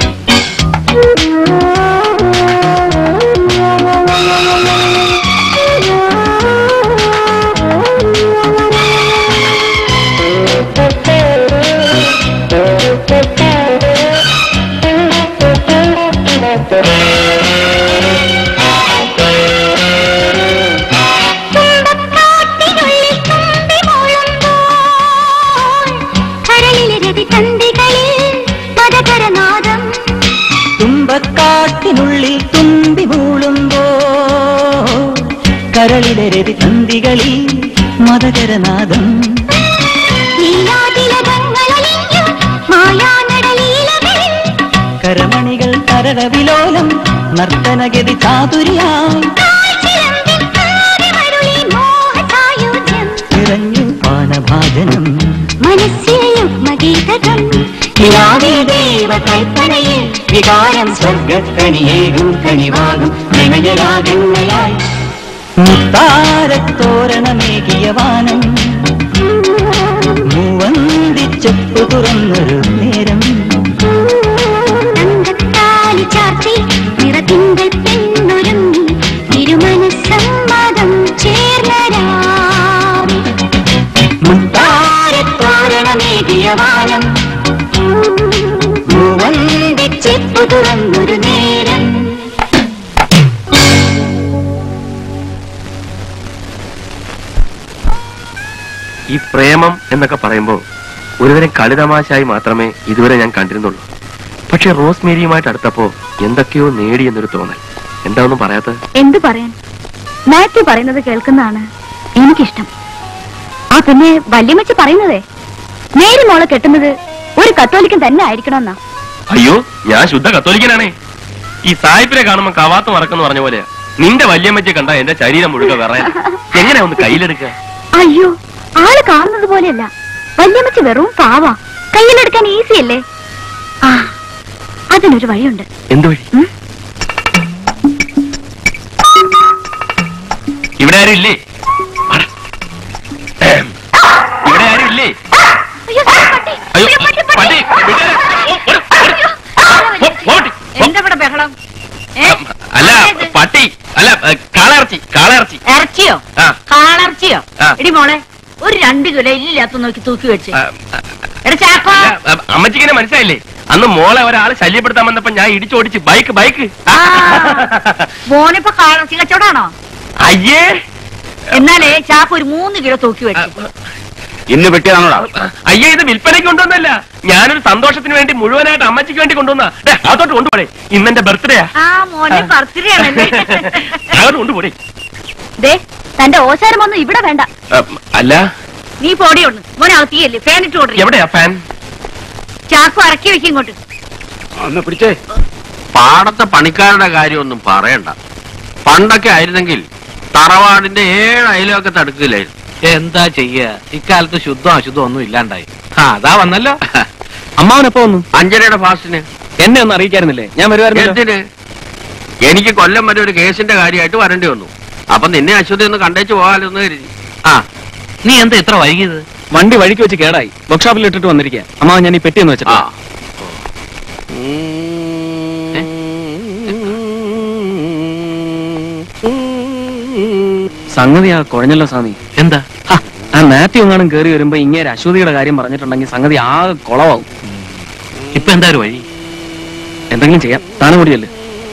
തുമ്പക്കാട്ടിനുള്ളിൽ തുമ്പി മൂളുമ്പോ കരളിലെ രതി തന്തികളിൽ നാദകരനാദം കരമണികൾ കരടവിലോലം നർത്തനഗതി ചാതുര്യായി നിറഞ്ഞു പാനഭാജനം ദേവകൽപ്പനയിൽ വികാരം സ്വർഗക്കനിയേകും കനിവാകും പ്രണയരാഗങ്ങളായി മുത്താരത്തോരണമേകിയ വാനം മൂവന്തിച്ചെപ്പു തുറന്നൊരു നേരം നിറത്തിങ്കൾ പെണ്ണൊരുങ്ങി തിരുമനസ്സമ്മതം ചേർന്നരാ മുത്താരത്തോരണമേകിയ വാനം മൂവന്തിച്ചെപ്പു തുറന്നൊരു നേരം. ഈ പ്രേമം എന്നൊക്കെ പറയുമ്പോൾ ഒരുതരം കളിതമാശായി മാത്രമേ ഇതുവരെ ഞാൻ കണ്ടിരുന്നുള്ളൂ. പക്ഷെ റോസ് മേരിയുമായിട്ട് അടുത്തപ്പോ എന്തൊക്കെയോ നേടി എന്നൊരു തോന്നൽ. എന്താ ഒന്നും പറയാത്തത്? എന്ത് പറയാൻ, മാത്യു പറയുന്നത് കേൾക്കുന്നതാണ് എനിക്കിഷ്ടം. ആ പിന്നെ വല്യമ്മച്ചി പറയുന്നതേ നേരി മോളെ കെട്ടുന്നത് ഒരു കത്തോലിക്കൻ തന്നെ ആയിരിക്കണമെന്നാ. അയ്യോ, ഞാൻ ശുദ്ധ കത്തോലിക്കനാണേ. ഈ സായിപ്പിനെ കാണുമ്പോ കവാത്ത് മറക്കെന്ന് പറഞ്ഞ പോലെ നിന്റെ വല്യമ്മച്ചെ കണ്ട എന്റെ ശരീരം മുഴുക വിറയാൻ. എങ്ങനെയാ ഒന്ന് കയ്യിലെടുക്കുക? അയ്യോ, ആള് കാണുന്നത് പോലെയല്ല. വല്യമ്മച്ചി വെറും പാവാ, കയ്യിലെടുക്കാൻ ഈസി അല്ലേ? ആ, അതിനൊരു വഴിയുണ്ട്. എന്ത് വഴി? ഇവിടെ ആരും ഇല്ലേ? ഇവിടെ ആരും ഇല്ലേ? അയ്യോ, പട്ടി! എന്താ ഇവിടെ ബഹളം? അല്ല, പട്ടി അല്ല, കാളയിറച്ചി. കാളയിറച്ചി. ഇറച്ചിയോ? കാളർച്ചിയോ? എടി മോളെ, ഒരു 2 കിലോ ഇല്ലാത്ത നോക്കി തൂക്കി വെച്ച്. അമ്മച്ചിങ്ങനെ മനസ്സിലായില്ലേ? അന്ന് മോളെ ഒരാള് ശല്യപ്പെടുത്താൻ വന്നപ്പോ ഞാൻ ഇടിച്ചോടിച്ച് ബൈക്ക്. മോനിപ്പോ കാളർച്ചി കച്ചവടാണോ? അയ്യേ, എന്നാലേ ചാക്ക് ഒരു 3 കിലോ തൂക്കി വെച്ചു. ഇന്ന് വെട്ടിയതാണോടാ? അയ്യേ, ഇത് വിൽപ്പനയ്ക്ക് കൊണ്ടുവന്നല്ല. ഞാനൊരു സന്തോഷത്തിന് വേണ്ടി മുഴുവനായിട്ട് അമ്മച്ചിക്ക് വേണ്ടി കൊണ്ടുവന്ന. അതോട്ട് കൊണ്ടുപോടേ, ഇന്നെന്റെ ബർത്ത്ഡേയാ. ആ മോനെ ബർത്ത്ഡേ ആണല്ലേ? അതോട്ട് കൊണ്ടുപോടേ. ദേ, തന്റെ ഓശാരമൊന്നും ഇവിടെ വേണ്ട. അല്ല, നീ പോടിയോണ്ട് മോനെ അകത്തിയല്ലേ? ഫാൻ ഇട്ട് കൊടുക്കും. എവിടെയാ ഫാൻ? ചാക്കു ഇറക്കി വെക്കും ഇങ്ങോട്ട്. ഒന്ന് പിടിച്ചേ. പാടത്തെ പണിക്കാരുടെ കാര്യമൊന്നും പറയണ്ട. പണ്ടൊക്കെ ആയിരുന്നെങ്കിൽ തറവാടിന്റെ 7 അയലൊക്കെ അടുക്കില്ലായിരുന്നു. എന്താ ചെയ്യാ, ഇക്കാലത്ത് ശുദ്ധം അശുദ്ധം ഒന്നും ഇല്ലാണ്ടായി. അതാ വന്നല്ലോ. അമ്മാവനെപ്പോ വന്നു? 5:30 ഫാസ്റ്റിന്. എന്നെ ഒന്ന് അറിയിക്കായിരുന്നില്ലേ? ഞാൻ വരുമായിരുന്നു. എന്തിന്? എനിക്ക് കൊല്ലം വരെ ഒരു കേസിന്റെ കാര്യമായിട്ട് വരേണ്ടി വന്നു. അപ്പൊ നിന്നെ അശ്വതി ഒന്ന് കണ്ടേച്ചു പോകാലെന്ന് കരുതി. നീ എന്താ ഇത്ര വൈകിയത്? വണ്ടി വഴിക്ക് വെച്ച് കേടായി. വർക്ക്ഷോപ്പിൽ ഇട്ടിട്ട് വന്നിരിക്കുക. അമ്മാവൻ ഞാൻ ഈ പെട്ടി ഒന്ന് വെച്ചിട്ട്. സംഗതിയാ കുഴഞ്ഞല്ലോ സ്വാമി. എന്താ? ആ മാത്യു എങ്ങാനും കയറി വരുമ്പോ ഇങ്ങനെ അശ്വതിയുടെ കാര്യം പറഞ്ഞിട്ടുണ്ടെങ്കിൽ സംഗതി ആകെ കുളവാകും. ഇപ്പൊ എന്താ ഒരു വഴി? എന്തെങ്കിലും ചെയ്യാം. താനും കൂടിയല്ലേ?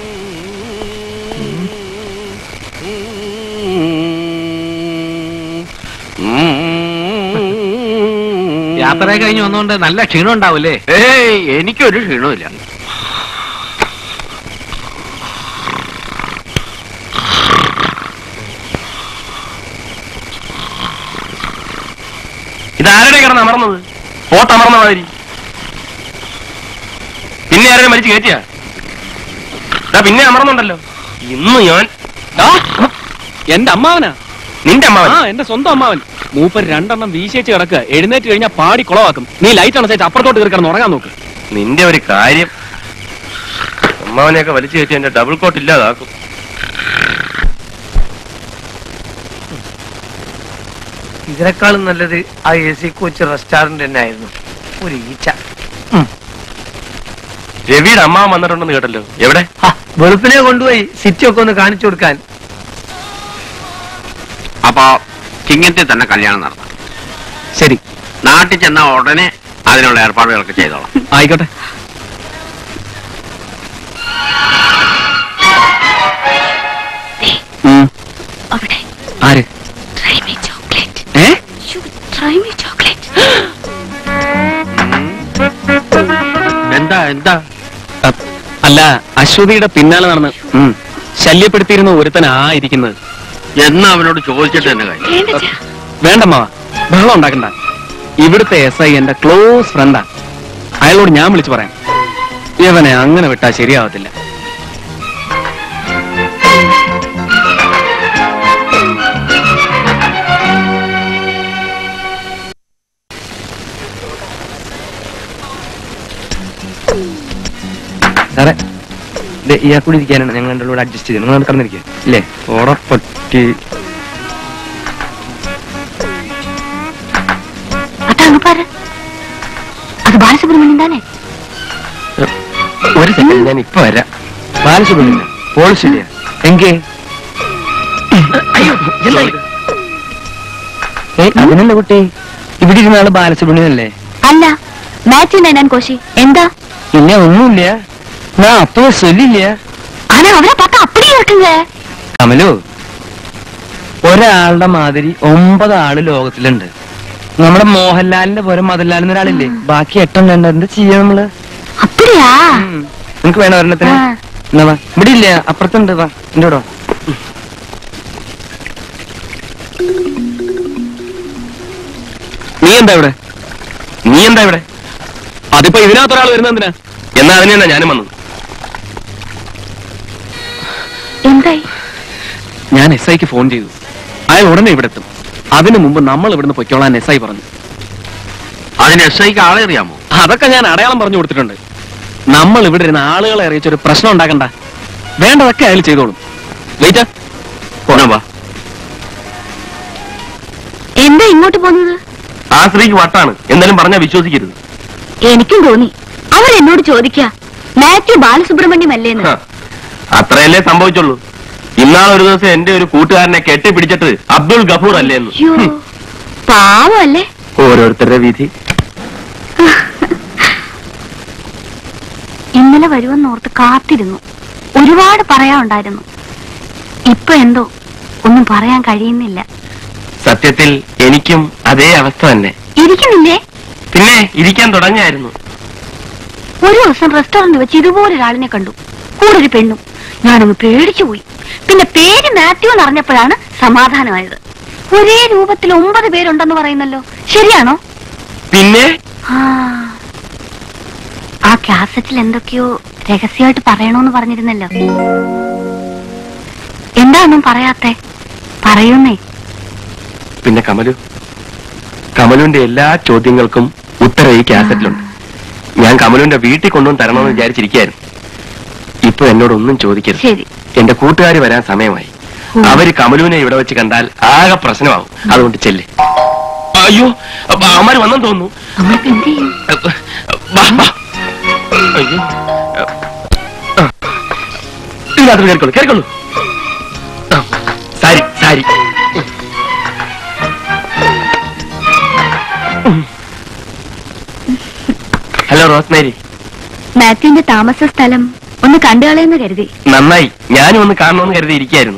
യാത്ര കഴിഞ്ഞ് വന്നുകൊണ്ട് നല്ല ക്ഷീണം ഉണ്ടാവൂലേ? ഏയ്, എനിക്കൊരു ക്ഷീണമില്ല. ഇതാരുടെ കിടന്ന് അമർന്നത്? പോത്തമർന്ന മാതിരി. പിന്നെ ആരെയും മരിച്ചു കയറ്റിയാ? പിന്നെ അമർന്നുണ്ടല്ലോ. ഇന്ന് ഞാൻ എന്റെ അമ്മാവനാ. നിന്റെ അമ്മാവൻ? എന്റെ സ്വന്തം അമ്മാവൻ. മൂപ്പർ 2 എണ്ണം വീശേച്ച് കിടക്കുക. എഴുന്നേറ്റ് കഴിഞ്ഞാൽ പാടി കുളവാക്കും. നീ ലൈറ്റ് അണച്ചായിട്ട് അപ്പുറത്തോട്ട് കയറി കിടന്ന് ഉറങ്ങാൻ നോക്ക്. നിന്റെ ഒരു കാര്യം, അമ്മാവനെയൊക്കെ വലിച്ചു കയറ്റി എന്റെ ഡബിൾ കോട്ട് ഇല്ലാതാക്കും. ഇതിനേക്കാളും നല്ലത് ആ AC കോച്ച് റെസ്റ്റോറന്റ് തന്നെ ആയിരുന്നു. ഒരു ഈച്ച. രവിയുടെ അമ്മാവൻ വന്നിട്ടുണ്ടെന്ന് കേട്ടല്ലോ. എവിടെ? വെളുപ്പിനെ കൊണ്ടുപോയി സിറ്റി ഒക്കെ ഒന്ന് കാണിച്ചു കൊടുക്കാൻ. അപ്പൊ ചിങ്ങത്തിൽ തന്നെ കല്യാണം നടത്താം. ശരി, നാട്ടിൽ ചെന്ന ഉടനെ അതിനുള്ള ഏർപ്പാടുകളൊക്കെ ചെയ്തോളാം. ആയിക്കോട്ടെ. ആര്? എന്താ എന്താ? അല്ല, അശ്വതിയുടെ പിന്നാലെ നടന്ന് ശല്യപ്പെടുത്തിയിരുന്ന ഒരുത്തനാ ഇരിക്കുന്നത്. എന്ന് അവനോട് ചോദിച്ചിട്ട് തന്നെ കാര്യം. വേണ്ടമ്മാവ, ബഹളം ഉണ്ടാക്കണ്ട. ഇവിടുത്തെ SI എന്റെ ക്ലോസ് ഫ്രണ്ടാ. അയാളോട് ഞാൻ വിളിച്ചു പറയാം. ഇവനെ അങ്ങനെ വിട്ടാ ശരിയാവത്തില്ല. സാറേ, ഇയാൾക്കൂടി ഇരിക്കാനാണ് ഞങ്ങൾ രണ്ടും കൂടെ അഡ്ജസ്റ്റ് ചെയ്ത്. നിങ്ങൾ നടന്നിരിക്കുക ഇല്ലേ? ഉറപ്പറ്റി അത് ബാലസുബ്രഹ്മണ്യം താനേ? ഒരു സെക്കൻഡ്, ഞാൻ ഇപ്പൊ വരാം. ബാലസുബ്രഹ്മണ്യം പോളിസിറ്റിയാ എങ്കേ അതിനല്ല കുട്ടി, ഇവിടെ ഇരുന്ന ആള് ബാലസുബ്രഹ്മണ്യം അല്ലേ? അല്ല, മാത്യു ഞാൻ കോശി. എന്താ? ഇല്ല, ഒന്നുമില്ല. ഞാൻ അപ്പോ ചൊല്ലില്ല. ആനാ അവരെ പത്ത അപ്പടി ഇറക്കുങ്ക. കമലു, ഒരാളുടെ മാതിരി 9 ആള് ലോകത്തിലുണ്ട്. നമ്മുടെ മോഹൻലാലിന്റെ പോലെ മദൻലാലിന് ഒരാളില്ലേ, ബാക്കി 8 ഉണ്ട്. എന്താ ചെയ്യാ നമ്മള്? അപ്പടിയാ? നിനക്ക് വേണം ഒരെണ്ണത്തിന്? എന്നാ വാ, ഇവിടെ ഇല്ല, അപ്പുറത്തുണ്ട്. വാ എന്റെ കൂടെ. നീ എന്താ ഇവിടെ? അതിപ്പോ ഇതിനകത്തൊരാൾ വരുന്ന എന്തിനാ? എന്നാ അതിന് തന്നെ ഞാനും വന്നത്. എന്തായി? ഞാൻ SIക്ക് ഫോൺ ചെയ്തു. അയാൾ ഉടനെ ഇവിടെ എത്തും. അതിനു മുമ്പ് നമ്മൾ ഇവിടുന്ന് പൊയ്ക്കോളാൻ SI പറഞ്ഞു. അതിന് SIക്ക് ആളെ അറിയാമോ? അതൊക്കെ ഞാൻ അടയാളം പറഞ്ഞു കൊടുത്തിട്ടുണ്ട്. നമ്മൾ ഇവിടെ ഇരുന്ന ആളുകളെ അറിയിച്ചൊരു പ്രശ്നം ഉണ്ടാക്കണ്ട. വേണ്ടതൊക്കെ അയാൾ ചെയ്തോളും. വെയിറ്റ് പോണവാ. എന്താ ഇങ്ങോട്ട് പോകുന്നത്? ആ സ്ത്രീക്ക് വട്ടാണ്, എന്തായാലും പറഞ്ഞാൽ വിശ്വസിക്കരുത്. എനിക്കും തോന്നി. അവരെന്നോട് ചോദിക്കാ, മാത്യു ബാലസുബ്രഹ്മണ്യം അല്ലേന്ന്. അത്രയല്ലേ സംഭവിച്ചുള്ളൂ. ഇന്നാളൊരു ദിവസം എന്റെ ഒരു കൂട്ടുകാരനെ കെട്ടിപ്പിടിച്ചിട്ട് അബ്ദുൾ ഗഫൂർ അല്ലേന്ന്. പാവല്ലേ? ഓരോരുത്തരുടെ വിധി. ഇന്നലെ വരുമെന്നോർത്ത് കാത്തിരുന്നു. ഒരുപാട് പറയാനുണ്ടായിരുന്നു. ഇപ്പൊ എന്തോ ഒന്നും പറയാൻ കഴിയുന്നില്ല. സത്യത്തിൽ എനിക്കും അതേ അവസ്ഥ തന്നെ. ഇരിക്കുന്നില്ലേ? പിന്നെ ഇരിക്കാൻ തുടങ്ങിയായിരുന്നു. ഒരു ദിവസം റെസ്റ്റോറന്റ് വെച്ച് ഇതുപോലൊരാളിനെ കണ്ടു, കൂടെ ഒരു പെണ്ണും. ഞാനൊന്ന് പേടിച്ചു പോയി. പിന്നെ പേര് മാത്യു എന്ന് അറിഞ്ഞപ്പോഴാണ് സമാധാനമായത്. ഒരേ രൂപത്തിൽ 9 പേരുണ്ടെന്ന് പറയുന്നല്ലോ, ശരിയാണോ? പിന്നെ ആ കാസറ്റിൽ എന്തൊക്കെയോ രഹസ്യമായിട്ട് പറയണോന്ന് പറഞ്ഞിരുന്നല്ലോ. എന്താണെന്നും പറയാത്തെ? പറയുന്നേ. പിന്നെ കമലുവിന്റെ എല്ലാ ചോദ്യങ്ങൾക്കും ഉത്തരം ഈ കാസറ്റിലുണ്ട്. ഞാൻ കമലുവിന്റെ വീട്ടിൽ കൊണ്ടുവന്ന് തരണമെന്ന് വിചാരിച്ചിരിക്കുകയായിരുന്നു. ഇപ്പൊ എന്നോടൊന്നും ചോദിക്കരുത്. ശരി. എന്റെ കൂട്ടുകാർ വരാൻ സമയമായി. അവര് കമലുവിനെ ഇവിടെ വെച്ച് കണ്ടാൽ ആകെ പ്രശ്നമാവും. അതുകൊണ്ട് ചെല്ല്. അയ്യോ, അമ്മമാര് വന്നെന്ന് തോന്നുന്നു. അയ്യോ, ഇതിനകത്ത് കേൾക്കുള്ളൂ. സാരി. Hello Rosemary. മാത്യുവിന്റെ താമസ സ്ഥലം ഒന്ന് കണ്ടുകളയെന്ന് കരുതി. നന്നായി, ഞാനും ഒന്ന് കാണണമെന്ന് കരുതി ഇരിക്കായിരുന്നു.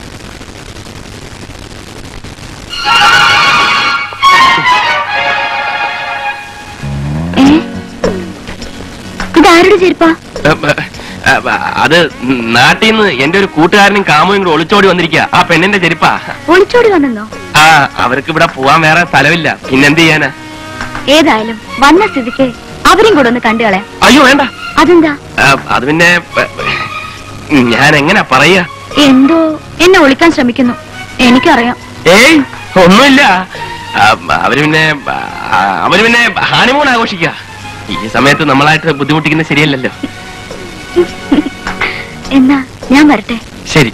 ഇതാരുടെ ചെരുപ്പാ? അത് നാട്ടിൽ നിന്ന് എന്റെ ഒരു കൂട്ടുകാരനും കാമും കൂടെ ഒളിച്ചോടി വന്നിരിക്കുക. ആ പെണ്ണിന്റെ ചെരുപ്പാ. ഒളിച്ചോടി വന്നെന്നോ? അവർക്ക് ഇവിടെ പോവാൻ വേറെ സ്ഥലമില്ല, പിന്നെന്ത് ചെയ്യാനാ? ഏതായാലും വന്ന സ്ഥിതിക്ക് അവരും കൂടെ ഒന്ന് കണ്ടുകളെ. അയ്യോ വേണ്ട. അതെന്താ? അത് പിന്നെ ഞാൻ എങ്ങനെ പറയാ? എന്തോ എന്നെ ഒളിക്കാൻ ശ്രമിക്കുന്നു, എനിക്കറിയാം. ഏയ് ഒന്നുമില്ല. അവര് പിന്നെ ഹണിമൂൺ ആഘോഷിക്കുക. ഈ സമയത്ത് നമ്മളായിട്ട് ബുദ്ധിമുട്ടിക്കുന്നത് ശരിയല്ലല്ലോ. എന്നാ ഞാൻ വരട്ടെ. ശരി.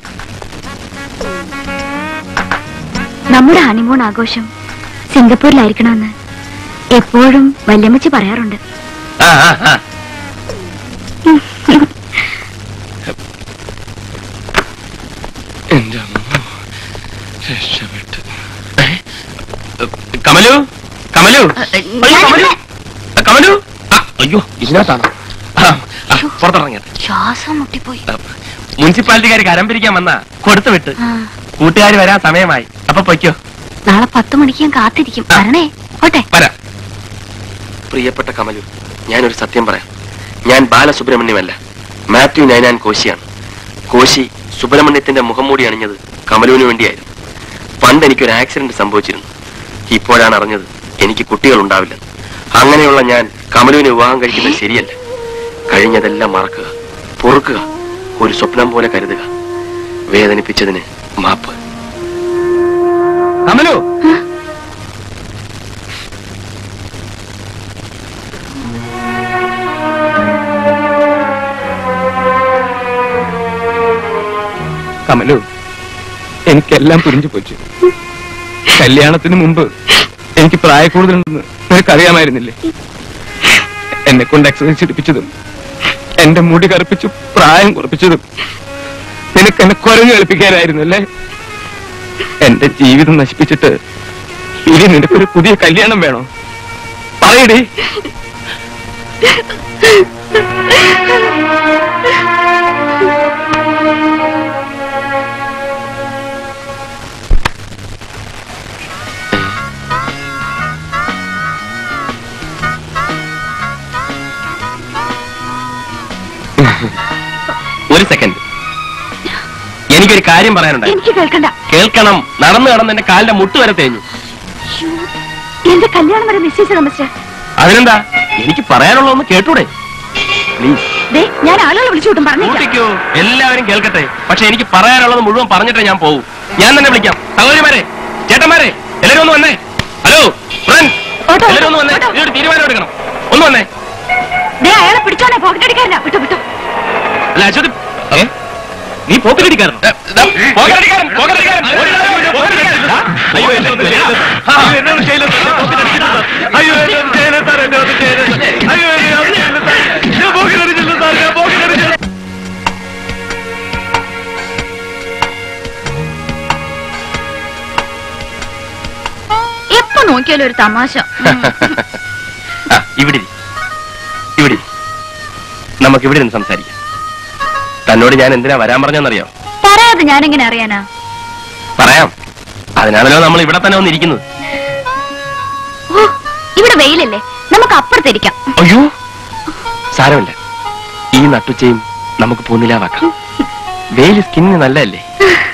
നമ്മുടെ ഹണിമൂൺ ആഘോഷം സിംഗപ്പൂരിലായിരിക്കണമെന്ന് എപ്പോഴും വല്യമ്മച്ചി പറയാറുണ്ട്. കമലു. അയ്യോ, ഇതിനകത്താണ്. പുറത്തിറങ്ങിയ ശ്വാസം മുട്ടിപ്പോയി. മുനിസിപ്പാലിറ്റിക്കാർ കരം പിരിക്കാൻ വന്നാ കൊടുത്തു വിട്ട്. കൂട്ടുകാർ വരാൻ സമയമായി. അപ്പൊ പൊയ്ക്കോ. നാളെ 10 മണിക്ക് ഞാൻ കാത്തിരിക്കും. വരണേ. ഓട്ടെ. വരാം. പ്രിയപ്പെട്ട കമലു, ഞാനൊരു സത്യം പറയാം. ഞാൻ ബാലസുബ്രഹ്മണ്യമല്ല, മാത്യു നൈനാൻ കോശിയാണ്. കോശി സുബ്രഹ്മണ്യത്തിന്റെ മുഖംമൂടി അണിഞ്ഞത് കമലുവിന് വേണ്ടിയായിരുന്നു. പണ്ട് എനിക്കൊരു ആക്സിഡന്റ് സംഭവിച്ചിരുന്നു. ഇപ്പോഴാണ് അറിഞ്ഞത് എനിക്ക് കുട്ടികൾ ഉണ്ടാവില്ല. അങ്ങനെയുള്ള ഞാൻ കമലുവിനെ വിവാഹം കഴിക്കുന്നത് ശരിയല്ല. കഴിഞ്ഞതെല്ലാം മറക്കുക, പൊറുക്കുക, ഒരു സ്വപ്നം പോലെ കരുതുക. വേദനിപ്പിച്ചതിന് മാപ്പ്. കമലു, കമലു, എനിക്കെല്ലാം പുരിഞ്ഞു പോച്ചു. കല്യാണത്തിന് മുമ്പ് എനിക്ക് പ്രായക്കൂടുതലുണ്ടെന്ന് നിനക്കറിയാമായിരുന്നില്ലേ? എന്നെ കൊണ്ട് എക്സസൈസ് എടുപ്പിച്ചതും എന്റെ മുടി കറുപ്പിച്ചു പ്രായം കുറപ്പിച്ചതും നിനക്ക് എന്നെ കുരങ്ങു കളിപ്പിക്കാനായിരുന്നു അല്ലേ? എന്റെ ജീവിതം നശിപ്പിച്ചിട്ട് ഇനി നിനക്കൊരു പുതിയ കല്യാണം വേണോ? പറയടി. ഒരു സെക്കൻഡ്, എനിക്കൊരു കാര്യം പറയാനുണ്ടായി. എനിക്ക് കേൾക്കണ്ട. കേൾക്കണം. നടന്നു നടന്ന് എന്റെ കാലിന്റെ മുട്ട് വരെ തേഞ്ഞു. എന്റെ കല്യാണം വരെ നിശ്ചയിച്ചതാ മിസ്റ്റർ. അതിനെന്താ, എനിക്ക് പറയാനുള്ളതൊന്ന് കേട്ടൂടെ? പ്ലീസ്. ഞാൻ ആളുകളെ വിളിച്ചു കൂട്ടും. കൂട്ടിക്കോ, എല്ലാവരും കേൾക്കട്ടെ. പക്ഷെ എനിക്ക് പറയാനുള്ളത് മുഴുവൻ പറഞ്ഞിട്ടേ ഞാൻ പോകും. ഞാൻ തന്നെ വിളിക്കാം. സഹോദരിമാരെ, ചേട്ടന്മാരെ, എല്ലാവരും ഒന്ന് വന്നേ. ഹലോ ഫ്രണ്ട്സ്, എല്ലാവരും ഒന്ന് വന്നേ. ഇതിനൊരു തീരുമാനം എടുക്കണം. ഒന്ന് വന്നേ. അയാളെ പിടിച്ചോണേ, പോക്കറ്റ് അടിക്കാരനാ. വിട്ടോ വിട്ടോ. അല്ല അശ്വതി, നീ പോക്കറ്റടിക്കാരൻ? എപ്പോ നോക്കിയാലും ഒരു തമാശ. ഇവിടെ ഇവിടെ നമുക്ക് ഇവിടെ നിന്ന് സംസാരിക്കാം. തന്നോട് ഞാൻ എന്തിനാ വരാൻ പറഞ്ഞെന്നറിയാം? പറയാതെ ഞാൻ എങ്ങനെ അറിയാനാ? പറയാം. അതിനാണല്ലോ നമ്മൾ ഇവിടെ തന്നെ വന്നിരിക്കുന്നത്. ഇവിടെ വെയിലല്ലേ, നമുക്ക് അപ്പുറത്തിരിക്കാം. അയ്യോ സാരമില്ല, ഈ നട്ടുച്ചയും നമുക്ക് പൂനിലാവാക്കാം. വെയിൽ സ്കിന്നിന് നല്ലതല്ലേ?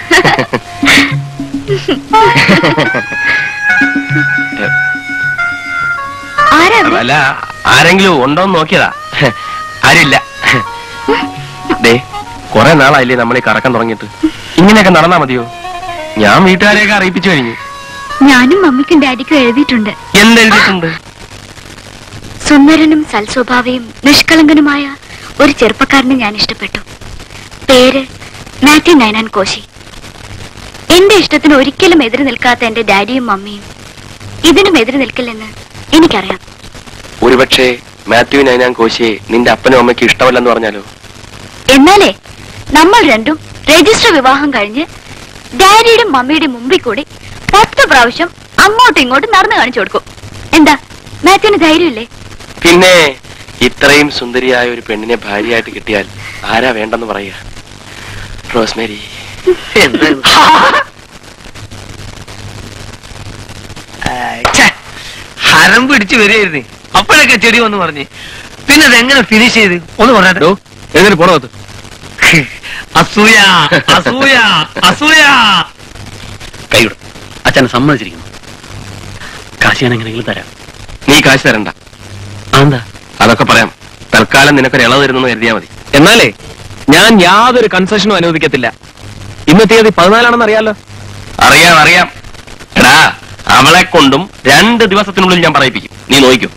അല്ല, ആരെങ്കിലും ഉണ്ടോന്ന് നോക്കിയതാ. ആരുമില്ല. ദേ, കുറെ നാളായില്ലേ നമ്മൾ ഈ കറക്കം തുടങ്ങിയിട്ട്. ഇങ്ങനെയൊക്കെ നടന്നാ മതിയോ? ഞാൻ വീട്ടുകാരെയൊക്കെ അറിയിപ്പിച്ചു കഴിഞ്ഞു. ഞാനും മമ്മിക്കും ഡാഡിക്കും എഴുതിയിട്ടുണ്ട്. എന്തെഴുതിയിട്ടുണ്ട്? സുന്ദരനും സൽസ്വഭാവിയും നിഷ്കളങ്കനുമായ ഒരു ചെറുപ്പക്കാരനെ ഞാൻ ഇഷ്ടപ്പെട്ടു. പേര് മാത്യു നൈനാൻ കോശി. എന്റെ ഇഷ്ടത്തിന് ഒരിക്കലും എതിര് നിൽക്കാത്ത എന്റെ ഡാഡിയും മമ്മിയും ഇതിനും എതിര് നിൽക്കില്ലെന്ന് എനിക്കറിയാം. ഒരുപക്ഷെ മാത്യു നൈനാൻ കോശിയെ നിന്റെ അപ്പനും അമ്മയ്ക്കും ഇഷ്ടമല്ലെന്ന് പറഞ്ഞാലോ? എന്നാലേ നമ്മൾ രണ്ടും രജിസ്റ്റർ വിവാഹം കഴിഞ്ഞ് ഡാഡിയുടെ മമ്മിയുടെ മുമ്പിൽ കൂടി 10 പ്രാവശ്യം അങ്ങോട്ടും ഇങ്ങോട്ടും നടന്നു കാണിച്ചു കൊടുക്കും. എന്താ മാത്യുവിന് ധൈര്യമില്ലേ? പിന്നെ ഇത്രയും സുന്ദരിയായ ഒരു പെണ്ണിനെ ഭാര്യയായിട്ട് കിട്ടിയാൽ ആരാ വേണ്ടെന്ന് പറയാ? റോസ്മേരി. ഹരം പിടിച്ചു വരികയായിരുന്നേ, അപ്പോഴൊക്കെ ചെടി വന്ന് പറഞ്ഞ്. പിന്നെ അതെങ്ങനെ ഫിനിഷ് ചെയ്ത് ഒന്ന് പറഞ്ഞോ. എന്നിട്ട് പോണത് അസൂയ അസൂയ അസൂയ. കൈവിടും. അച്ഛനെ സമ്മതിച്ചിരിക്കുന്നു. കാശ് ഞാൻ എങ്ങനെയെങ്കിലും തരാം. നീ കാശ് തരണ്ട. എന്താ? അതൊക്കെ പറയാം. തൽക്കാലം നിനക്കൊരു ഇളവ് തരുന്നെന്ന് കരുതിയാ മതി. എന്നാലേ ഞാൻ യാതൊരു കൺസെഷനും അനുവദിക്കത്തില്ല. ഇന്ന് തീയതി 14 അറിയാലോ? അറിയാം അറിയാം. എടാ, അവളെ കൊണ്ടും 2 ദിവസത്തിനുള്ളിൽ ഞാൻ പറയിപ്പിക്കും. നീ നോയിക്കോ.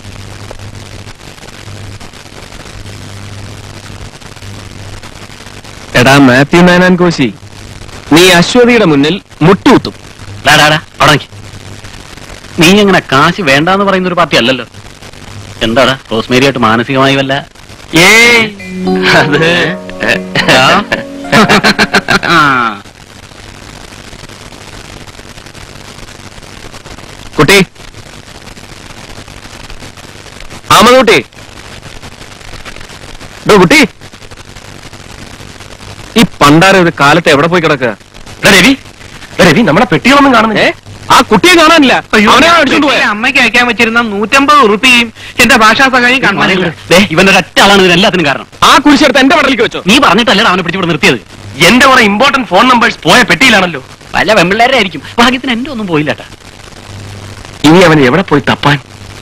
എടാ മാത്യു നൈനാൻ കോശി, നീ അശ്വതിയുടെ മുന്നിൽ മുട്ടുകുത്തും. നീ എങ്ങനെ കാശ് വേണ്ടാന്ന് പറയുന്ന ഒരു പാർട്ടി അല്ലല്ലോ. എന്താടാ റോസ്മേരിയായിട്ട് മാനസികമായി വല്ല? അത് കുട്ടി, ആമകുട്ടി, കുട്ടി, ഈ പണ്ടാര ഒരു കാലത്ത് എവിടെ പോയി കിടക്കുക? രവി, രവി, നമ്മുടെ പെട്ടികളൊന്നും കാണുന്നില്ലേ? ആ കുട്ടിയെ കാണാനില്ല. അമ്മയ്ക്ക് അയക്കാൻ വെച്ചിരുന്ന 150 ഉറുപ്പിയും എന്റെ ഭാഷാ സഹായം കാണുന്നില്ല. ഇവന്റെ ഒറ്റ ആളാണ് ഇതിനെല്ലാത്തിനും കാരണം. ആ കുരിശെടുത്ത് എന്റെ പടലേക്ക് വെച്ചോ? നീ പറഞ്ഞിട്ടല്ലടാ അവനെ പിടിച്ചിവിടെ നിർത്തിയത്. എന്റെ കുറെ ഇമ്പോർട്ടന്റ് ഫോൺ നമ്പേഴ്സ് പോയ പെട്ടിയിലാണല്ലോ. പല വെമ്പിള്ളേരെ ആയിരിക്കും. ഭാഗ്യത്തിന് എന്റെ ഒന്നും പോയില്ലട്ടാ. ഇനി അവൻ എവിടെ പോയി തപ്പാൻ?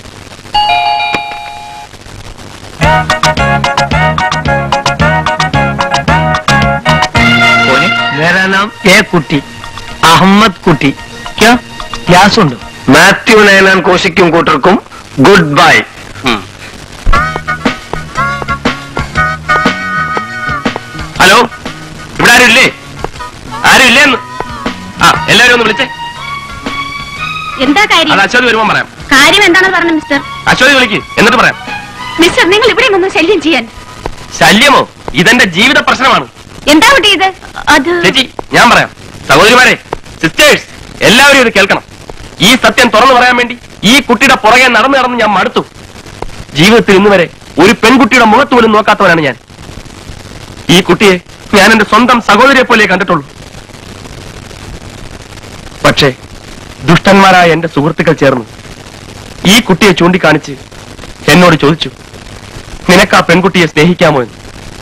मेरा नाम ए कुटी अहमद कुटी क्या क्लास ഉണ്ട് മാത്യു നയനാൻ കോശിക്കും കൂട്ടർക്കും ഗുഡ് ബൈ. ഹലോ, ഇവിടെ ആരും ഇല്ലേ? ആരും ഇല്ലേന്ന്? ആ, എല്ലാരും ഒന്ന് വിളിച്ചേ. എന്താ കാര്യം? അത് അശ്വതി വരുമ്പോ പറയാം. കാര്യം എന്താണെന്ന് പറഞ്ഞു മിസ്റ്റർ. അശ്വതി വിളിക്ക്, എന്നിട്ട് പറയാം. മിസ്റ്റർ, നിങ്ങൾ ഇവിടെ വന്ന് ശല്യം ചെയ്യാൻ. ശല്യമോ? ഇതെന്റെ ജീവിത പ്രശ്നമാണ്. എന്താ കുട്ടി ഇത്? അത് ചേച്ചി, ഞാൻ പറയാം. സഹോദരിമാരെ, സിസ്റ്റേഴ്സ്, എല്ലാവരും ഇത് കേൾക്കണം. ഈ സത്യം തുറന്നു പറയാൻ വേണ്ടി ഈ കുട്ടിയുടെ പുറകെ നടന്നു നടന്ന് ഞാൻ മടുത്തു. ജീവിതത്തിൽ ഇന്ന് വരെ ഒരു പെൺകുട്ടിയുടെ മുഖത്ത് പോലും നോക്കാത്തവനാണ് ഞാൻ. ഈ കുട്ടിയെ ഞാൻ എന്റെ സ്വന്തം സഹോദരിയെ പോലെ കണ്ടിട്ടുള്ളൂ. പക്ഷേ ദുഷ്ടന്മാരായ എന്റെ സുഹൃത്തുക്കൾ ചേർന്ന് ഈ കുട്ടിയെ ചൂണ്ടിക്കാണിച്ച് എന്നോട് ചോദിച്ചു, നിനക്ക് ആ പെൺകുട്ടിയെ സ്നേഹിക്കാമോ എന്ന്.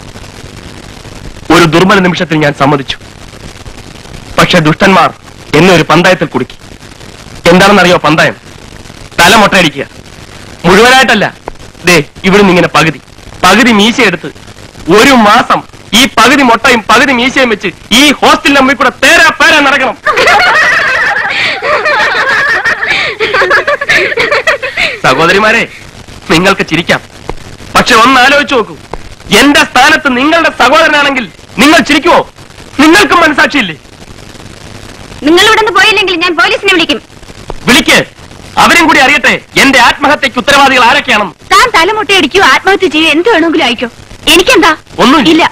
ഒരു ദുർബല നിമിഷത്തിൽ ഞാൻ സമ്മതിച്ചു. പക്ഷെ ദുഷ്ടന്മാർ എന്നെ ഒരു പന്തായത്തിൽ കുടുക്കി. എന്താണെന്നറിയോ പന്തായം? തല മൊട്ടയടിക്കുക. മുഴുവനായിട്ടല്ല, ദേ ഇവിടുന്ന് ഇങ്ങനെ പകുതി പകുതി മീശയെടുത്ത് ഒരു മാസം ഈ പകുതി മൊട്ടയും പകുതി മീശയും വെച്ച് ഈ ഹോസ്റ്റലിന്റെ അമ്മയിൽ കൂടെ പേരാ പേരാ നടക്കണം. സഹോദരിമാരെ, നിങ്ങൾക്ക് ചിരിക്കാം, പക്ഷെ ഒന്ന് ആലോചിച്ചു നോക്കൂ. എന്റെ സ്ഥാനത്ത് നിങ്ങളുടെ സഹോദരനാണെങ്കിൽ നിങ്ങൾ ചിരിക്കുമോ? നിങ്ങൾക്കും മനസാക്ഷിയില്ലേ? നിങ്ങൾ ഇവിടെ നിന്ന് പോയില്ലെങ്കിൽ ഞാൻ പോലീസിനെ വിളിക്കും. വിളിക്ക്, അവരും കൂടി അറിയട്ടെ എന്റെ ആത്മഹത്യക്ക് ഉത്തരവാദികൾ ആരൊക്കെയാണെന്ന്. താൻ തലമുട്ടയടിക്കോ ആത്മഹത്യ ചെയ്യോ എന്ത് വേണമെങ്കിലും അയക്കോ, എനിക്കെന്താ? ഒന്നുമില്ല. ഇല്ല.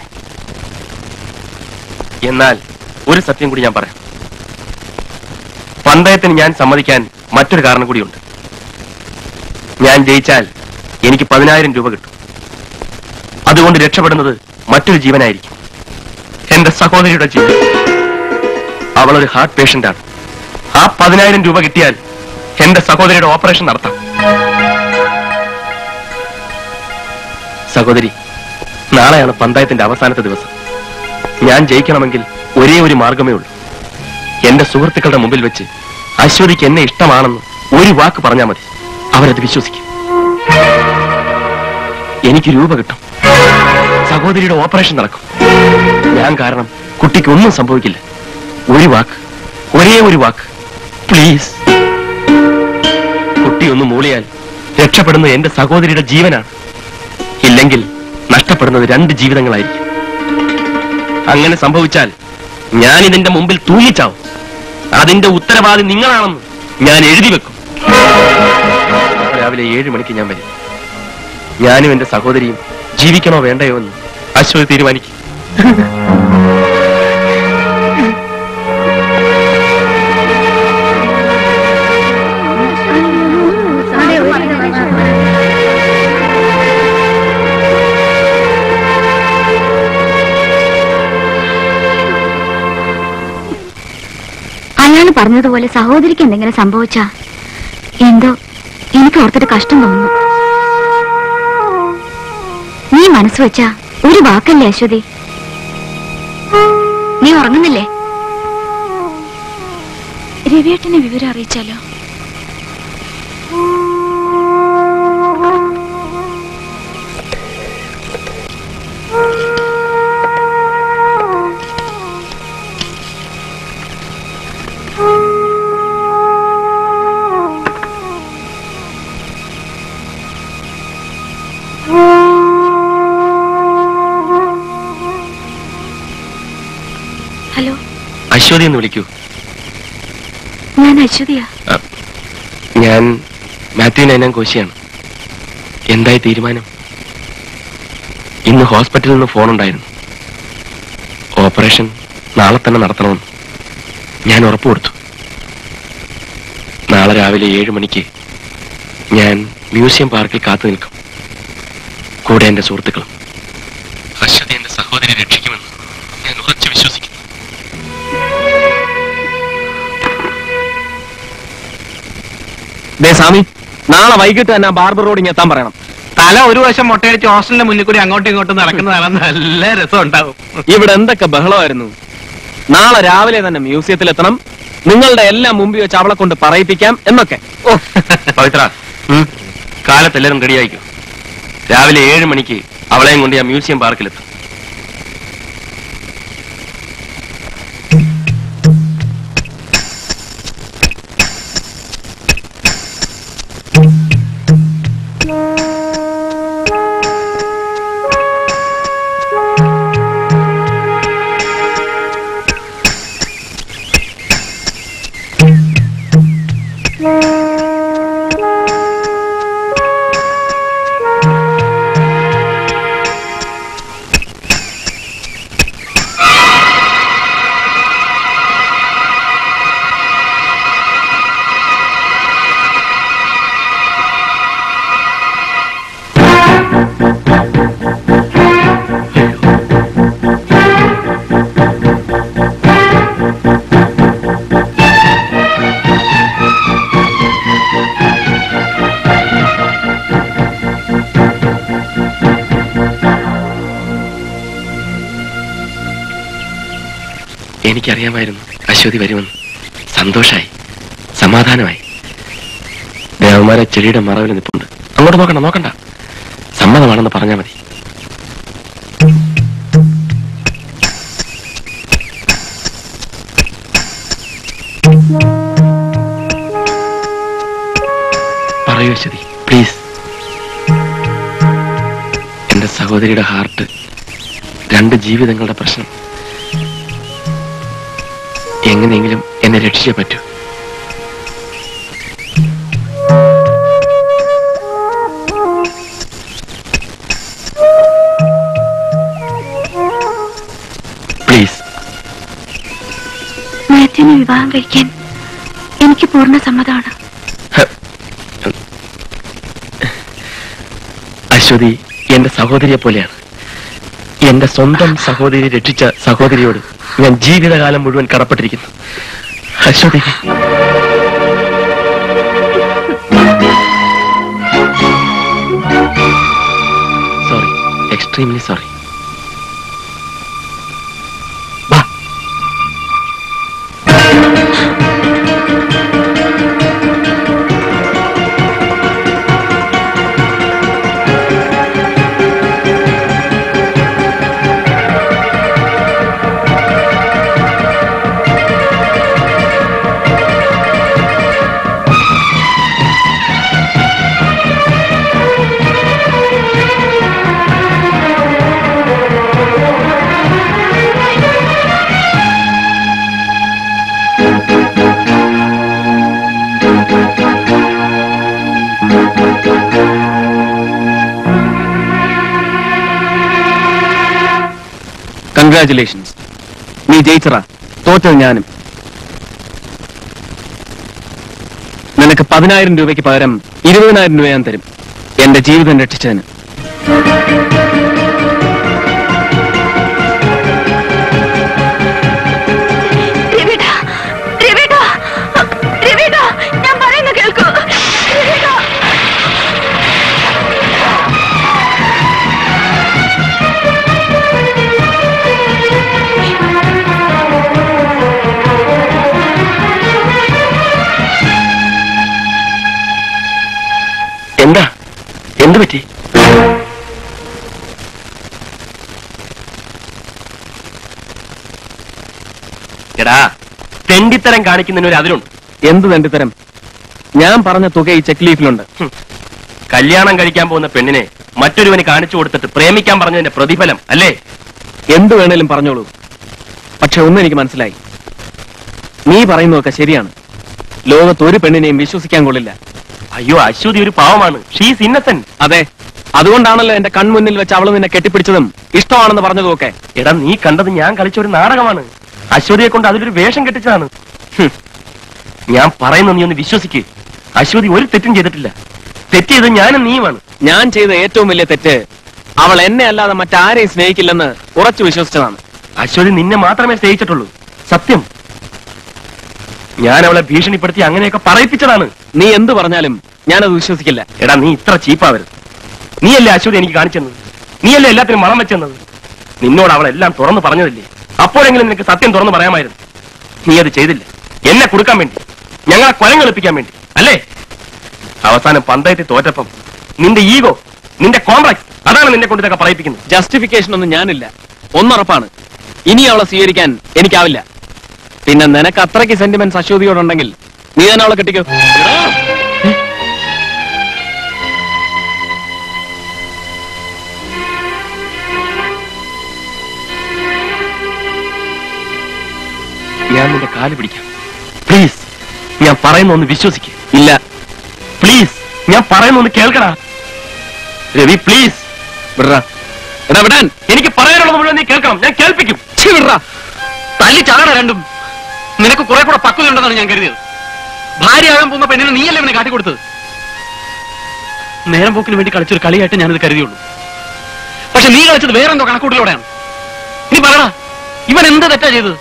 എന്നാൽ ഒരു സത്യം കൂടി ഞാൻ പറയാം. പന്തയത്തിന് ഞാൻ സമ്മതിക്കാൻ മറ്റൊരു കാരണം കൂടിയുണ്ട്. ഞാൻ ജയിച്ചാൽ എനിക്ക് 10,000 രൂപ കിട്ടും. അതുകൊണ്ട് രക്ഷപ്പെടുന്നത് മറ്റൊരു ജീവനായിരിക്കും, എന്റെ സഹോദരിയുടെ ജീവൻ. അവളൊരു ഹാർട്ട് പേഷ്യന്റാണ്. ആ 10,000 രൂപ കിട്ടിയാൽ എന്റെ സഹോദരിയുടെ ഓപ്പറേഷൻ നടത്താം. സഹോദരി, നാളെയാണ് പന്തയത്തിന്റെ അവസാനത്തെ ദിവസം. ഞാൻ ജയിക്കണമെങ്കിൽ ഒരേ ഒരു മാർഗമേ ഉള്ളൂ. എന്റെ സുഹൃത്തുക്കളുടെ മുമ്പിൽ വെച്ച് അശ്വതിക്ക് എന്നെ ഇഷ്ടമാണെന്ന് ഒരു വാക്ക് പറഞ്ഞാൽ മതി, അവരത് വിശ്വസിക്കും. എനിക്ക് രൂപ കിട്ടും, സഹോദരിയുടെ ഓപ്പറേഷൻ നടക്കും. ഞാൻ കാരണം കുട്ടിക്ക് ഒന്നും സംഭവിക്കില്ല. ഒരു വാക്ക്, ഒരേ ഒരു വാക്ക്, പ്ലീസ്. കുട്ടി ഒന്ന് മൂളിയാൽ രക്ഷപ്പെടുന്നത് എന്റെ സഹോദരിയുടെ ജീവനാണ്. ഇല്ലെങ്കിൽ നഷ്ടപ്പെടുന്നത് 2 ജീവിതങ്ങളായിരിക്കും. അങ്ങനെ സംഭവിച്ചാൽ ഞാൻ ഇതിന്റെ മുമ്പിൽ തൂങ്ങിച്ചാവും. അതിന്റെ ഉത്തരവാദി നിങ്ങളാണെന്ന് ഞാൻ എഴുതി വെക്കും. രാവിലെ 7 മണിക്ക് ഞാൻ വരും. ഞാനും എന്റെ സഹോദരിയും ജീവിക്കണോ വേണ്ടയോ എന്ന് അശ്വതി തീരുമാനിക്കും. അയാൾ പറഞ്ഞതുപോലെ സഹോദരിക്ക് എന്തെങ്കിലും സംഭവിച്ചാ എന്തോ എനിക്ക് ഓർത്തിട്ട് കഷ്ടം തോന്നുന്നു. നീ മനസ്സ് വെച്ചാ ഒരു വാക്കല്ലേ അശ്വതി? നീ ഉറങ്ങുന്നില്ലേ? രവിയേട്ടനെ വിവരം അറിയിച്ചാലോ? ഹലോ, അശ്വതി എന്ന് വിളിക്കൂ. ഞാൻ അശ്വതിയാ. ഞാൻ മാത്യു നയനാൻ കോശിയാണ്. എന്തായി തീരുമാനം? ഇന്ന് ഹോസ്പിറ്റലിൽ നിന്ന് ഫോൺ ഉണ്ടായിരുന്നു. ഓപ്പറേഷൻ നാളെ തന്നെ നടത്തണമെന്ന് ഞാൻ ഉറപ്പ് കൊടുത്തു. നാളെ രാവിലെ 7 മണിക്ക് ഞാൻ മ്യൂസിയം പാർക്കിൽ കാത്തു നിൽക്കും, കൂടെ എന്റെ സുഹൃത്തുക്കളും. അശ്വതി എന്റെ സഹോദരി രക്ഷിക്കുമെന്ന് ഞാൻ ഉറച്ചു വിശ്വസിക്കുന്നു. സ്വാമി, നാളെ വൈകിട്ട് തന്നെ ബാർബർ റോഡിങ് എത്താൻ പറയണം. തല ഒരു വശം മുട്ടയടിച്ച് ഹോസ്റ്റലിന്റെ മുന്നിൽ കൂടി അങ്ങോട്ടും ഇങ്ങോട്ടും നടക്കുന്നതാണ് നല്ല രസം ഉണ്ടാവും. ഇവിടെ എന്തൊക്കെ ബഹളമായിരുന്നു. നാളെ രാവിലെ തന്നെ മ്യൂസിയത്തിൽ എത്തണം, നിങ്ങളുടെ എല്ലാം മുമ്പിൽ വെച്ച് അവളെ കൊണ്ട് പറയിപ്പിക്കാം എന്നൊക്കെ. ഓ പവിത്ര, കാലത്തെല്ലാരും റെഡി ആയിക്കും. രാവിലെ 7 മണിക്ക് അവളെയും കൊണ്ട് ഞാൻ മ്യൂസിയം പാർക്കിലെത്തും. എനിക്കറിയാമായിരുന്നു അശ്വതി വരുമെന്ന്. സന്തോഷായി, സമാധാനമായി. ദേവന്മാരെ ചെടിയുടെ മറവിൽ നിൽപ്പുണ്ട്. അങ്ങോട്ട് നോക്കണ്ട. സമ്മതമാണെന്ന് പറഞ്ഞാൽ മതി. പറയൂ അശ്വതി, പ്ലീസ്. എന്റെ സഹോദരിയുടെ ഹാർട്ട്, 2 ജീവിതങ്ങളുടെ പ്രശ്നം. എങ്ങനെയെങ്കിലും എന്നെ രക്ഷിച്ചേ പറ്റൂ. പ്ലീസ്. മാത്യുവിനെ വിവാഹം കഴിക്കാൻ എനിക്ക് പൂർണ്ണ സമ്മതമാണ്. അശ്വതി എന്റെ സഹോദരിയെ പോലെയാണ്. എന്റെ സ്വന്തം സഹോദരി രക്ഷിച്ച സഹോദരിയോട് ഞാൻ ജീവിതകാലം മുഴുവൻ കടപ്പെട്ടിരിക്കുന്നു. Aswathi, sorry, extremely sorry. Congratulations. നീ ജയിച്ചറ, തോറ്റത് ഞാനും. നിനക്ക് 10,000 രൂപയ്ക്ക് പകരം 20,000 രൂപ ഞാൻ തരും, എന്റെ ജീവിതം രക്ഷിച്ചതിന്. എന്താ, എന്ത് പറ്റി? എടാ, തെണ്ടിത്തരം കാണിക്കുന്നതിന് ഒരു അതിലുണ്ട്. എന്ത് തെണ്ടിത്തരം? ഞാൻ പറഞ്ഞ തുക ഈ ചെക്ക് ലീഫിലുണ്ട്. കല്യാണം കഴിക്കാൻ പോകുന്ന പെണ്ണിനെ മറ്റൊരുവന് കാണിച്ചു കൊടുത്തിട്ട് പ്രേമിക്കാൻ പറഞ്ഞതിന്റെ പ്രതിഫലം അല്ലേ? എന്ത് വേണേലും പറഞ്ഞോളൂ. പക്ഷെ ഒന്നും എനിക്ക് മനസ്സിലായി, നീ പറയുന്നതൊക്കെ ശരിയാണ്. ലോകത്ത് ഒരു പെണ്ണിനെയും വിശ്വസിക്കാൻ കൊള്ളില്ല. അയ്യോ, അശ്വതി ഒരു പാവമാണ്. She's innocent. അതെ, അതുകൊണ്ടാണല്ലോ എന്റെ കൺമുന്നിൽ വെച്ച് അവള് നിന്നെ കെട്ടിപ്പിടിച്ചതും ഇഷ്ടമാണെന്ന് പറഞ്ഞതും ഒക്കെ. എടാ, നീ കണ്ടത് ഞാൻ കളിച്ച ഒരു നാടകമാണ്. അശ്വതിയെ കൊണ്ട് അതിലൊരു വേഷം കെട്ടിച്ചതാണ്. ഞാൻ പറയുന്നത് നീ ഒന്ന് വിശ്വസിക്ക്. അശ്വതി ഒരു തെറ്റും ചെയ്തിട്ടില്ല. തെറ്റ് ചെയ്ത് ഞാനും നീയുമാണ്. ഞാൻ ചെയ്ത ഏറ്റവും വലിയ തെറ്റ് അവൾ എന്നെ അല്ലാതെ മറ്റാരെയും സ്നേഹിക്കില്ലെന്ന് ഉറച്ചു വിശ്വസിച്ചതാണ്. അശ്വതി നിന്നെ മാത്രമേ സ്നേഹിച്ചിട്ടുള്ളൂ. സത്യം. ഞാൻ അവളെ ഭീഷണിപ്പെടുത്തി അങ്ങനെയൊക്കെ പറയിപ്പിച്ചതാണ്. നീ എന്ത് പറഞ്ഞാലും ഞാനത് വിശ്വസിക്കില്ല. എടാ, നീ ഇത്ര ചീപ്പാവരുത്. നീയല്ലേ അശ്വതി എനിക്ക് കാണിച്ചെന്നത്? നീയല്ലേ എല്ലാത്തിനും മണം വെച്ചെന്നത്? നിന്നോട് അവളെല്ലാം തുറന്നു പറഞ്ഞതില്ലേ? അപ്പോഴെങ്കിലും നിനക്ക് സത്യം തുറന്നു പറയാമായിരുന്നു. നീ അത് ചെയ്തില്ല. എന്നെ കൊടുക്കാൻ വേണ്ടി, ഞങ്ങളെ കൊലം കളിപ്പിക്കാൻ വേണ്ടി അല്ലേ? അവസാനം പന്തയത്തിൽ തോറ്റപ്പം നിന്റെ ഈഗോ, നിന്റെ കോംപ്ലക്സ്, അതാണ് നിന്നെ കൊണ്ട് ഇതൊക്കെ പറയിപ്പിക്കുന്നത്. ജസ്റ്റിഫിക്കേഷൻ ഒന്നും ഞാനില്ല. ഒന്നുറപ്പാണ്, ഇനി അവളെ സ്വീകരിക്കാൻ എനിക്കാവില്ല. പിന്നെ നിനക്ക് അത്രയ്ക്ക് സെന്റിമെന്റ്സ് അശ്വതിയോടുണ്ടെങ്കിൽ നീ തന്നെ അവളെ കെട്ടിക്കോ. ഞാൻ നിന്റെ കാല് പിടിക്കാം. പ്ലീസ്, ഞാൻ പറയുന്ന ഒന്ന് വിശ്വസിക്ക. ഇല്ല, പ്ലീസ്, ഞാൻ പറയുന്ന ഒന്ന് കേൾക്കടാ. രവി, പ്ലീസ് വിടറാ. എടാ വിടാൻ. എനിക്ക് പറയാനുള്ളത് മുഴുവൻ നീ കേൾക്കണം. ഞാൻ കേൾപ്പിക്കും. വിടറാ. തല്ലി ചാട രണ്ടും. നിനക്ക് കുറെ കൂടെ പക്വതയുണ്ടെന്നാണ് ഞാൻ കരുതിയത്. ഭാര്യയാകാൻ പോകുന്ന പെണ്ണിനെ നീയല്ലേ ഇവനെ കാട്ടിക്കൊടുത്തത്. നേരം പോക്കിന് വേണ്ടി കളിച്ചൊരു കളിയായിട്ട് ഞാനിത് കരുതിയുള്ളൂ. പക്ഷെ നീ കളിച്ചത് വേറെന്തോ കണക്കൂട്ടിലൂടെയാണ്. നീ പറയടാ, ഇവൻ എന്ത് തെറ്റാ ചെയ്തത്?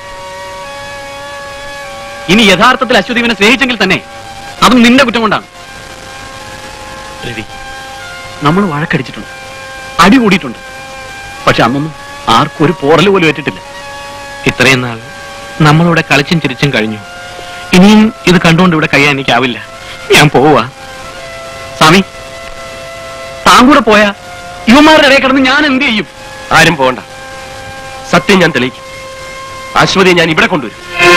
ഇനി യഥാർത്ഥത്തിൽ അശ്വതി ഇവനെ സ്നേഹിച്ചെങ്കിൽ തന്നെ അതും നിന്റെ കുറ്റം കൊണ്ടാണ്. രവി, നമ്മൾ വഴക്കടിച്ചിട്ടുണ്ട്, അടി കൂടിയിട്ടുണ്ട്. പക്ഷെ അന്നൊന്നും ആർക്കും ഒരു പോറൽ പോലും ഏറ്റിട്ടില്ല. ഇത്രയും നാൾ നമ്മളിവിടെ കളിച്ചും ചിരിച്ചും കഴിഞ്ഞു. ഇനിയും ഇത് കണ്ടുകൊണ്ട് ഇവിടെ കഴിയാൻ എനിക്കാവില്ല. ഞാൻ പോവാ. സ്വാമി, താൻ കൂടെ പോയാ ഇവന്മാരുടെ ഇടയിൽ കിടന്ന് ഞാൻ എന്ത് ചെയ്യും? ആരും പോകണ്ട. സത്യം ഞാൻ തെളിയിക്കും. അശ്വതിയെ ഞാൻ ഇവിടെ കൊണ്ടുവരും.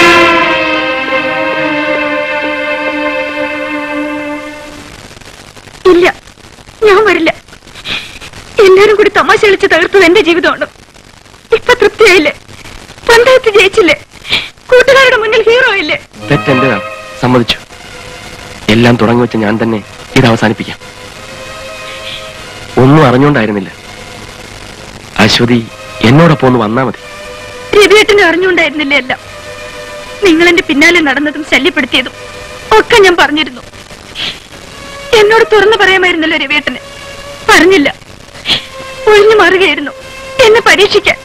ഇല്ല, ഞാൻ വരില്ല. എല്ലാരും കൂടി തമാശ കളിച്ച് തകർത്തത് എന്റെ ജീവിതമാണ്. ഇപ്പൊ തൃപ്തിയായില്ലേ? പഞ്ചായത്ത് ജയിച്ചില്ലേ? കൂട്ടുകാരുടെ മുന്നിൽ ഹീറോ ഇല്ലേ? തെറ്റെന്റെതാണ്, സമ്മതിച്ചു. എല്ലാം തുടങ്ങി വെച്ച് ഞാൻ തന്നെ ഇത് അവസാനിപ്പിക്കാം. ഒന്നും അറിഞ്ഞുകൊണ്ടായിരുന്നില്ല. അശ്വതി എന്നോടൊപ്പം ഒന്ന് വന്നാ മതി. രവിയേട്ടനെ അറിഞ്ഞുകൊണ്ടായിരുന്നില്ല എല്ലാം. നിങ്ങൾ എന്റെ പിന്നാലെ നടന്നതും ശല്യപ്പെടുത്തിയതും ഒക്കെ ഞാൻ പറഞ്ഞിരുന്നു. എന്നോട് തുറന്നു പറയാമായിരുന്നല്ലോ രവിയേട്ടന്. പറഞ്ഞില്ല, ഒഴിഞ്ഞു മാറുകയായിരുന്നു എന്നെ പരീക്ഷിക്കാൻ.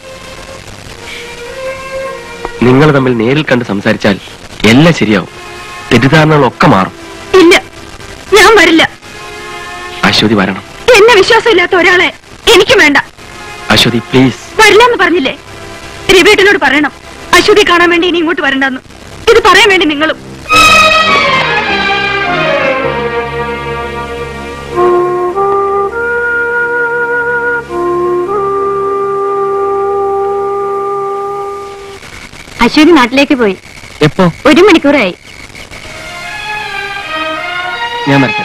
നിങ്ങൾ തമ്മിൽ നേരിൽ കണ്ട് സംസാരിച്ചാൽ എല്ലാം ശരിയാവും. തെറ്റിദ്ധാരണകളൊക്കെ മാറും. ഇല്ല, ഞാൻ വരില്ല. അശ്വതി വരണം. എന്നെ വിശ്വാസമില്ലാത്ത ഒരാളെ എനിക്ക് വേണ്ട. അശ്വതി പ്ലീസ്. വരില്ലെന്ന് പറഞ്ഞില്ലേ? രവിയേട്ടനോട് പറയണം അശ്വതി കാണാൻ വേണ്ടി ഇനി ഇങ്ങോട്ട് വരണ്ടെന്ന്. ഇത് പറയാൻ വേണ്ടി നിങ്ങളും. അശ്വതി നാട്ടിലേക്ക് പോയി. എപ്പോ? 1 മണിക്കൂറായി. ഞാൻ വരട്ടെ.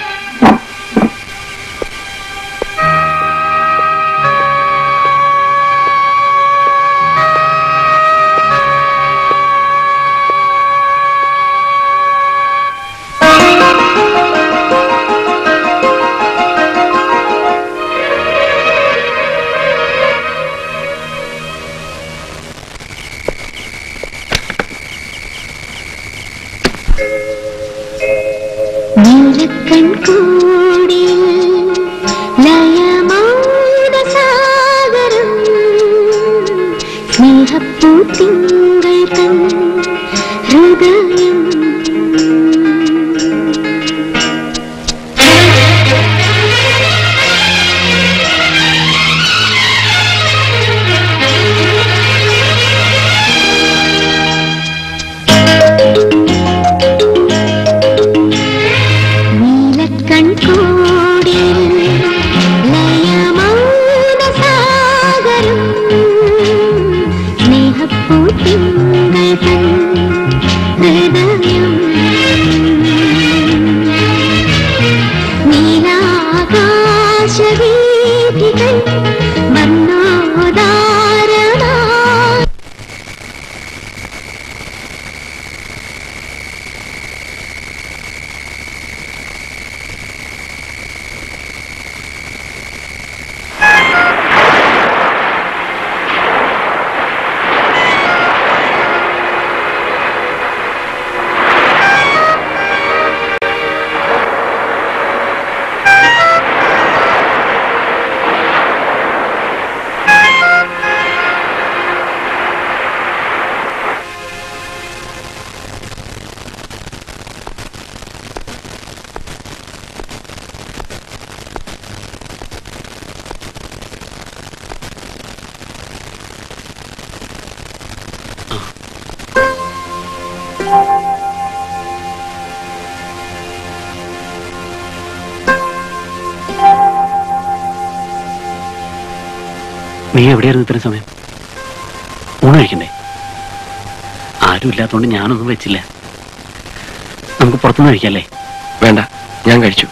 നീ എവിടെയായിരുന്നു ഇത്രയും സമയം? ഊണ് കഴിക്കണ്ടേ? ആരും ഇല്ലാത്തതുകൊണ്ട് ഞാനൊന്നും വെച്ചില്ല. നമുക്ക് പുറത്തുനിന്ന് കഴിക്കല്ലേ? വേണ്ട, ഞാൻ കഴിച്ചു.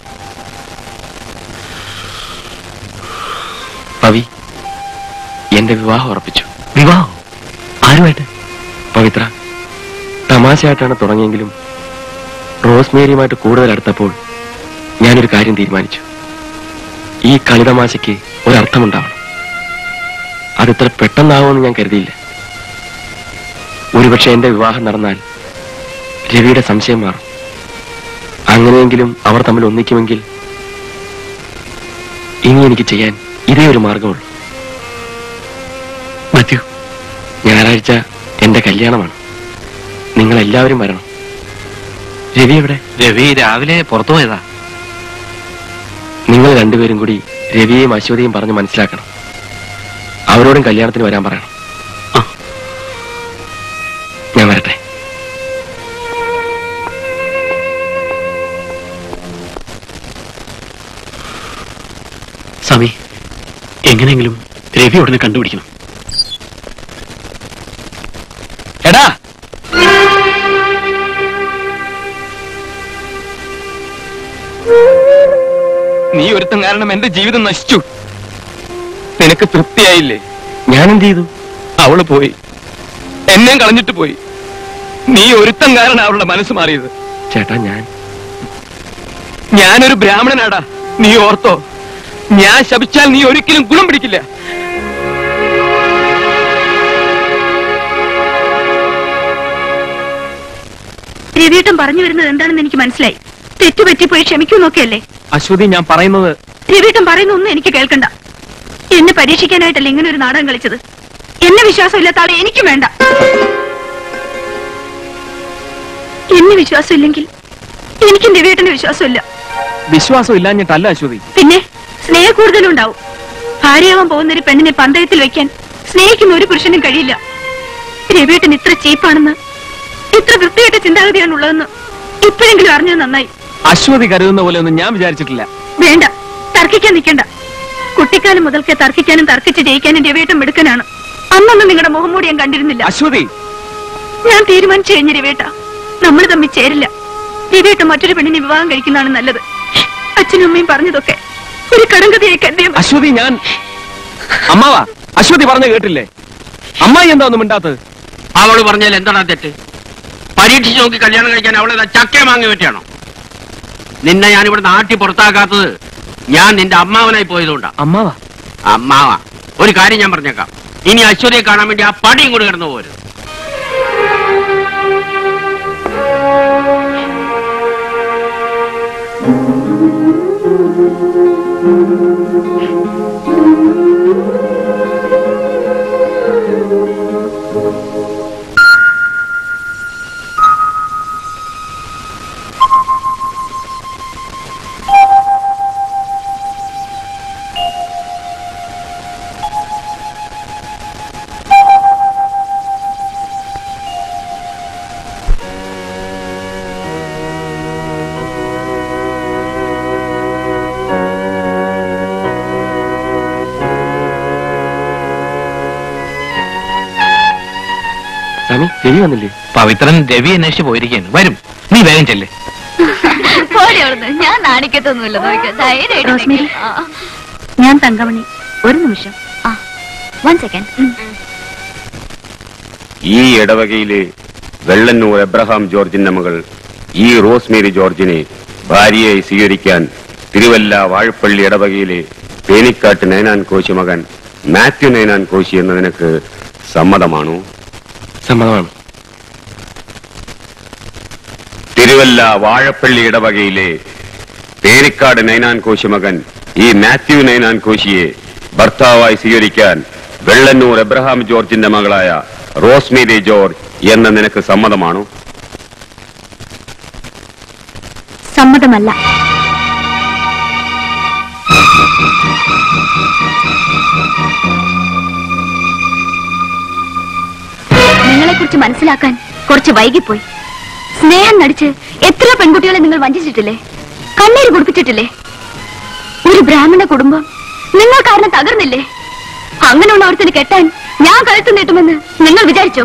പവി, എന്റെ വിവാഹം ഉറപ്പിച്ചു. വിവാഹം? ആരുമായിട്ട്? പവിത്ര, തമാശയായിട്ടാണ് തുടങ്ങിയെങ്കിലും റോസ്മേരിയുമായിട്ട് കൂടുതൽ അടുത്തപ്പോൾ ഞാനൊരു കാര്യം തീരുമാനിച്ചു. ഈ കളിതമാശയ്ക്ക് ഒരർത്ഥമുണ്ടാവണം. അതിത്ര പെട്ടെന്നാവുമെന്ന് ഞാൻ കരുതിയില്ല. ഒരുപക്ഷെ എന്റെ വിവാഹം നടന്നാൽ രവിയുടെ സംശയം മാറും. അങ്ങനെയെങ്കിലും അവർ തമ്മിൽ ഒന്നിക്കുമെങ്കിൽ ഇനി എനിക്ക് ചെയ്യാൻ ഇതേ ഒരു മാർഗമുള്ളൂ. മാത്യു, ഞായറാഴ്ച എന്റെ കല്യാണമാണ്. നിങ്ങൾ എല്ലാവരും വരണം. രവി എവിടെ? രവി രാവിലെ പുറത്തു പോയതാ. നിങ്ങൾ രണ്ടുപേരും കൂടി രവിയെയും അശ്വതിയും പറഞ്ഞ് മനസ്സിലാക്കണം. അവരോടും കല്യാണത്തിന് വരാൻ പറയണം. ഞാൻ വരട്ടെ. സ്വാമി, എങ്ങനെയെങ്കിലും രവി ഉടനെ കണ്ടുപിടിക്കണം. എടാ, നീ ഒരുത്തം കാരണം എന്റെ ജീവിതം നശിച്ചു. നിനക്ക് തൃപ്തിയായില്ലേ? ഞാൻ എന്ത് ചെയ്തു? അവള് പോയി, എന്നെ കളഞ്ഞിട്ട് പോയി. നീ ഒരുത്തം കാരണം അവളുടെ മനസ്സ് മാറിയത്. ചേട്ടാ, ഞാനൊരു ബ്രാഹ്മണനാടാ, നീ ഓർത്തോ? ഞാൻ ശപിച്ചാൽ നീ ഒരിക്കലും ഗുണം പിടിക്കില്ല. രവിയേട്ടൻ പറഞ്ഞു വരുന്നത് എന്താണെന്ന് എനിക്ക് മനസ്സിലായി. തെറ്റുപറ്റിപ്പോയി ക്ഷമിക്കൂന്നൊക്കെയല്ലേ? അശ്വതി, ഞാൻ പറയുന്നത്. രവിയേട്ടൻ പറയുന്ന ഒന്നും എനിക്ക് കേൾക്കണ്ട. എന്നെ പരീക്ഷിക്കാനായിട്ടല്ലേ ഇങ്ങനെ ഒരു നാടകം കളിച്ചത്? എന്നെ വിശ്വാസമില്ലാത്ത ആളെ എനിക്കും വേണ്ട. എന്നെ വിശ്വാസമില്ലെങ്കിൽ എനിക്കും രവിയേട്ടന്റെ വിശ്വാസമില്ല. വിശ്വാസം ഇല്ലാഞ്ഞിട്ടല്ല അശ്വതി, പിന്നെ സ്നേഹ കൂടുതലും ഉണ്ടാവും. ഭാര്യയാവാൻ പോകുന്ന ഒരു പെണ്ണിനെ പന്തയത്തിൽ വെക്കാൻ സ്നേഹിക്കുന്ന ഒരു പുരുഷനും കഴിയില്ല. രവിയേട്ടൻ ഇത്ര ചീപ്പാണെന്ന്, ഇത്ര വൃത്തിയായിട്ട ചിന്താഗതിയാണുള്ളതെന്ന് ഇപ്പോഴെങ്കിലും അറിഞ്ഞത് നന്നായി. അശ്വതി കരുതുന്ന പോലെ ഒന്നും ഞാൻ വിചാരിച്ചിട്ടില്ല. വേണ്ട, തർക്കിക്കാൻ നിൽക്കണ്ട. കുട്ടിക്കാലം മുതൽക്കേ തർക്കിക്കാനും തർക്കിച്ച് ജയിക്കാനും രവിയേട്ടൻ മിടുക്കനാണ്. അന്നൊന്നും നിങ്ങളുടെ മുഖംമൂടി ഞാൻ കണ്ടിരുന്നില്ല. അശ്വതി, ഞാൻ തീരുമാനിച്ചു കഴിഞ്ഞ രവിയേട്ട, നമ്മൾ തമ്മിൽ ചേരില്ല. രവിയേട്ടൻ മറ്റൊരു പെണ്ണിനെ വിവാഹം കഴിക്കുന്നതാണ് നല്ലത്. അച്ഛനും അമ്മയും പറഞ്ഞതൊക്കെ ഒരു കടങ്കഥയായി കരുതിയാൽ. അശ്വതി, ഞാൻ അമ്മാവാ, അശ്വതി പറഞ്ഞ കേട്ടില്ലേ? അമ്മായി എന്താ ഒന്നും മിണ്ടാത്തത്? അവള് പറഞ്ഞാൽ എന്താണ് തെറ്റ്? പരീക്ഷിച്ച് നോക്കി കല്യാണം കഴിക്കാൻ അവളെ ചക്കേ വാങ്ങി പറ്റിയാണോ? നിന്നെ ഞാനിവിടെ നാട്ടി പുറത്താക്കാത്തത് ഞാൻ നിന്റെ അമ്മാവനായി പോയതുകൊണ്ടാ. അമ്മാവാ? അമ്മാവാ, ഒരു കാര്യം ഞാൻ പറഞ്ഞേക്കാം. ഇനി അശ്വതിയെ കാണാൻ വേണ്ടി ആ പടിയും കൂടി കിടന്നു പോരും. രവി വന്നില്ലേ? പവിത്രൻ രവി അന്വേഷിച്ച് പോയിരിക്കുകയാണ്. വരും, നീ വേഗം ചെല്ലേ. ഞാൻ നാണിക്കത്തൊന്നുമില്ല. ഞാൻ തങ്കമണി, ഒരു നിമിഷം. 1 സെക്കൻഡ്. ഈ ഇടവകയിലെ വെള്ളന്നൂർ എബ്രഹാം ജോർജിന്റെ മകൾ ഈ റോസ്മേരി ജോർജിനെ ഭാര്യയായി സ്വീകരിക്കാൻ തിരുവല്ല വാഴപ്പള്ളി ഇടവകയിലെ പേനിക്കാട്ട് നൈനാൻ കോശി മകൻ മാത്യു നൈനാൻ കോശി എന്ന നിനക്ക് സമ്മതമാണോ? സമ്മതമാണ്. തിരുവല്ല വാഴപ്പള്ളി ഇടവകയിലെ പേരിക്കാട് നൈനാൻ കോശി മകൻ ഈ മാത്യു നൈനാൻ കോശിയെ ഭർത്താവായി സ്വീകരിക്കാൻ വെള്ളന്നൂർ എബ്രഹാം ജോർജിന്റെ മകളായ റോസ്മേരി ജോർജ് എന്ന നിനക്ക് സമ്മതമാണോ? സമ്മതമല്ല. നിങ്ങളെക്കുറിച്ച് മനസ്സിലാക്കാൻ കുറച്ച് വൈകിപ്പോയി. സ്നേഹം നടിച്ച് എത്ര പെൺകുട്ടികളെ നിങ്ങൾ വഞ്ചിച്ചിട്ടില്ലേ? കണ്ണീര് കുടിപ്പിച്ചിട്ടില്ലേ? ഒരു ബ്രാഹ്മണ കുടുംബം നിങ്ങൾ കാരണം തകർന്നില്ലേ? അങ്ങനെയുള്ള ഒരുത്തിന് കെട്ടാൻ ഞാൻ കഴുത്ത് നീട്ടുമെന്ന് നിങ്ങൾ വിചാരിച്ചോ?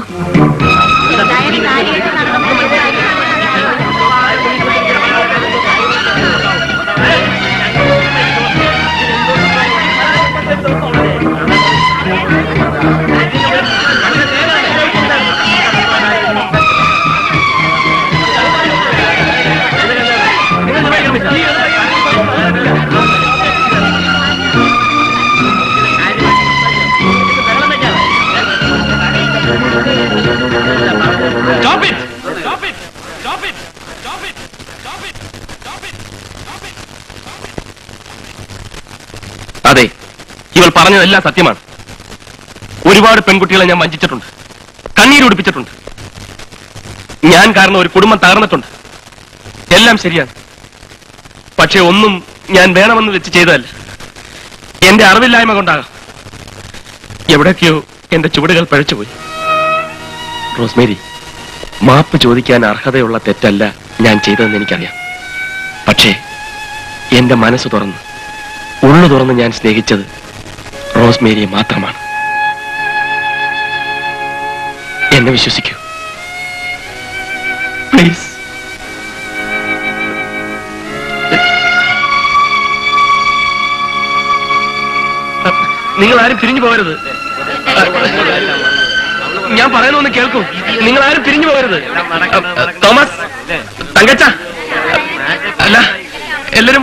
അതെ, ഇവൾ പറഞ്ഞതെല്ലാം സത്യമാണ്. ഒരുപാട് പെൺകുട്ടികളെ ഞാൻ വഞ്ചിച്ചിട്ടുണ്ട്, കണ്ണീരൊടിപ്പിച്ചിട്ടുണ്ട്. ഞാൻ കാരണം ഒരു കുടുംബം തകർന്നിട്ടുണ്ട്. എല്ലാം ശരിയാണ്. പക്ഷെ ഒന്നും ഞാൻ വേണമെന്ന് വെച്ച് ചെയ്തതല്ല. എന്റെ അറിവില്ലായ്മ കൊണ്ടാകാം. എവിടേക്കോ എന്റെ ചുവടുകൾ പഴച്ചുപോയി. റോസ്മേരി, മാപ്പ് ചോദിക്കാൻ അർഹതയുള്ള തെറ്റല്ല ഞാൻ ചെയ്തതെന്ന് എനിക്കറിയാം. പക്ഷേ എന്റെ മനസ്സ് തുറന്ന്, ഉള്ളു തുറന്ന് ഞാൻ സ്നേഹിച്ചത് റോസ്മേരിയെ മാത്രമാണ്. എന്നെ വിശ്വസിക്കൂ, പ്ലീസ്. നിങ്ങൾ ആരും പിരിഞ്ഞു പോകരുത്. ഞാൻ പറയുന്നൊന്ന് കേൾക്കൂ. നിങ്ങൾ ആരും പിരിഞ്ഞു പോകരുത്. തോമസ്, തങ്കച്ച, അല്ല എല്ലാരും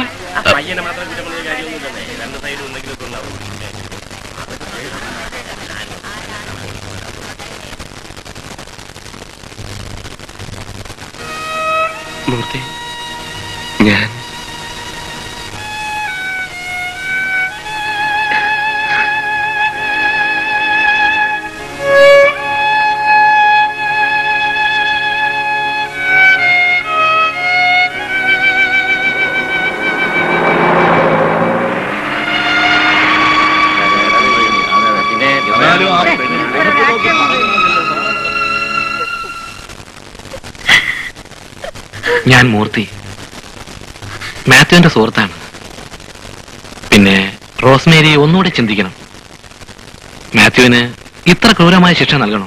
മൂർത്തി, ഞാൻ ഞാൻ മൂർത്തി, മാത്യുവിന്റെ സുഹൃത്താണ്. പിന്നെ റോസ്മേരി ഒന്നുകൂടെ ചിന്തിക്കണം. മാത്യുവിന് ഇത്ര ക്രൂരമായ ശിക്ഷ നൽകണോ?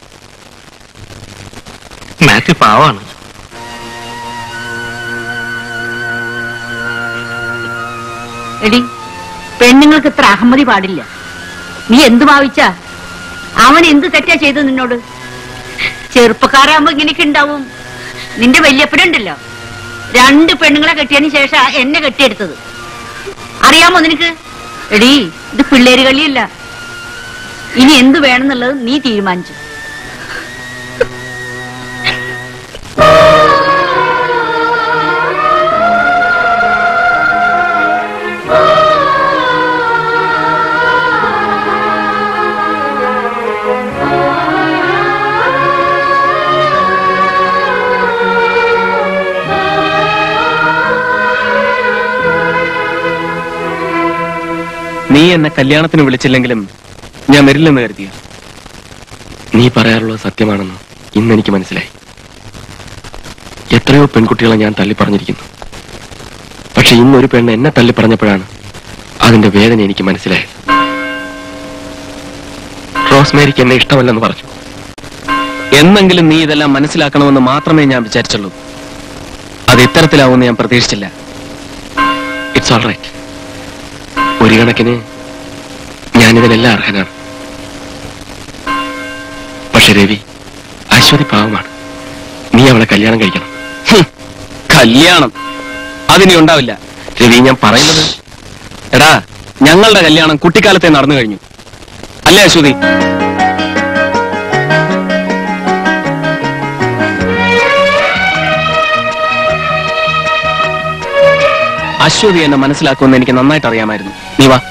മാത്യു പാവാണ്. എടി, പെണ്ണുങ്ങൾക്ക് ഇത്ര അഹമ്മതി പാടില്ല. നീ എന്ത് ഭാവിച്ചാ? അവൻ എന്ത് തെറ്റാ ചെയ്തത് നിന്നോട്? ചെറുപ്പക്കാരാകുമ്പോ ഇങ്ങനെയൊക്കെ ഉണ്ടാവും. നിന്റെ വല്യപ്പനുണ്ടല്ലോ, 2 പെണ്ണുങ്ങളെ കെട്ടിയതിന് ശേഷം എന്നെ കെട്ടിയെടുത്തത്. അറിയാമോ നിനക്ക്? എടീ, ഇത് പിള്ളേര് കളിയല്ല. ഇനി എന്ത് വേണമെന്നുള്ളത് നീ തീരുമാനിച്ചു. നീ എന്നെ കല്യാണത്തിന് വിളിച്ചില്ലെങ്കിലും ഞാൻ വരില്ലെന്ന് കരുതിയ. നീ പറയാറുള്ളത് സത്യമാണെന്ന് ഇന്നെനിക്ക് മനസ്സിലായി. എത്രയോ പെൺകുട്ടികളെ ഞാൻ തള്ളിപ്പറഞ്ഞിരിക്കുന്നു. പക്ഷെ ഇന്നൊരു പെണ്ണ് എന്നെ തള്ളിപ്പറഞ്ഞപ്പോഴാണ് അതിന്റെ വേദന എനിക്ക് മനസ്സിലായത്. റോസ്മേരിക്ക് എന്നെ ഇഷ്ടമല്ലെന്ന് പറഞ്ഞു. എന്നെങ്കിലും നീ ഇതെല്ലാം മനസ്സിലാക്കണമെന്ന് മാത്രമേ ഞാൻ വിചാരിച്ചുള്ളൂ. അത് ഇത്തരത്തിലാവുമെന്ന് ഞാൻ പ്രതീക്ഷിച്ചില്ല. It's all right. ഒരു കണക്കിന് ഞാനിതിനെല്ലാം അർഹനാണ്. പക്ഷെ രവി, അശ്വതി പാവമാണ്. നീ അവളെ കല്യാണം കഴിക്കണം. കല്യാണം അതിനി ഉണ്ടാവില്ല. രവി, ഞാൻ പറയുന്നത്, എടാ, ഞങ്ങളുടെ കല്യാണം കുട്ടിക്കാലത്തെ നടന്നു കഴിഞ്ഞു, അല്ലേ അശ്വതി? അശ്വതി എന്നെ മനസ്സിലാക്കുമെന്ന് എനിക്ക് നന്നായിട്ട് അറിയാമായിരുന്നു. നീ വാ.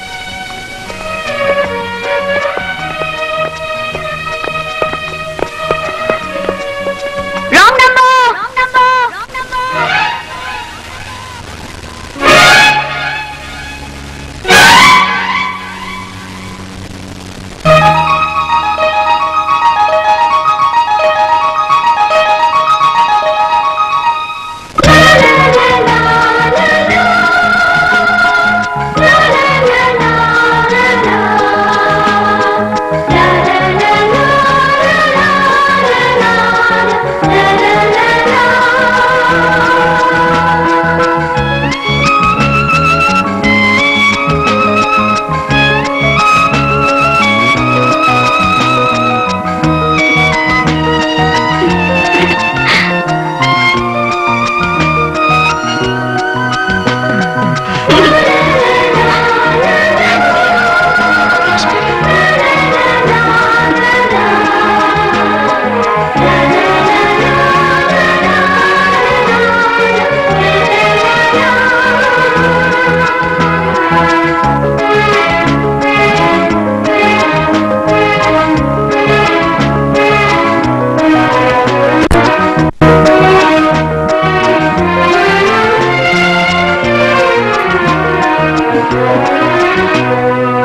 la la la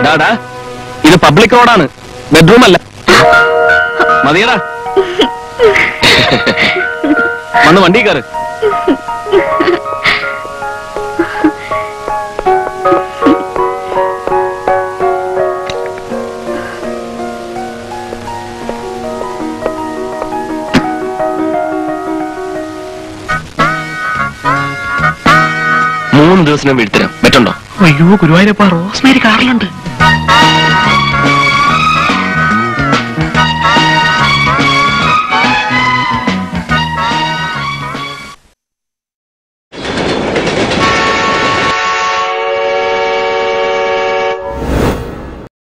ഡാടാ ഇത് പബ്ലിക് റോഡാണ്, ബെഡ്റൂം അല്ല. മതിയടാ, വന്ന് വണ്ടി കയറ്. മൂന്ന് ദിവസം വീഴ്ത്തരാം, പറ്റുണ്ടോ? അയ്യോ ഗുരുവായൂരപ്പ, റോസ്മേരി കാറിലുണ്ട്.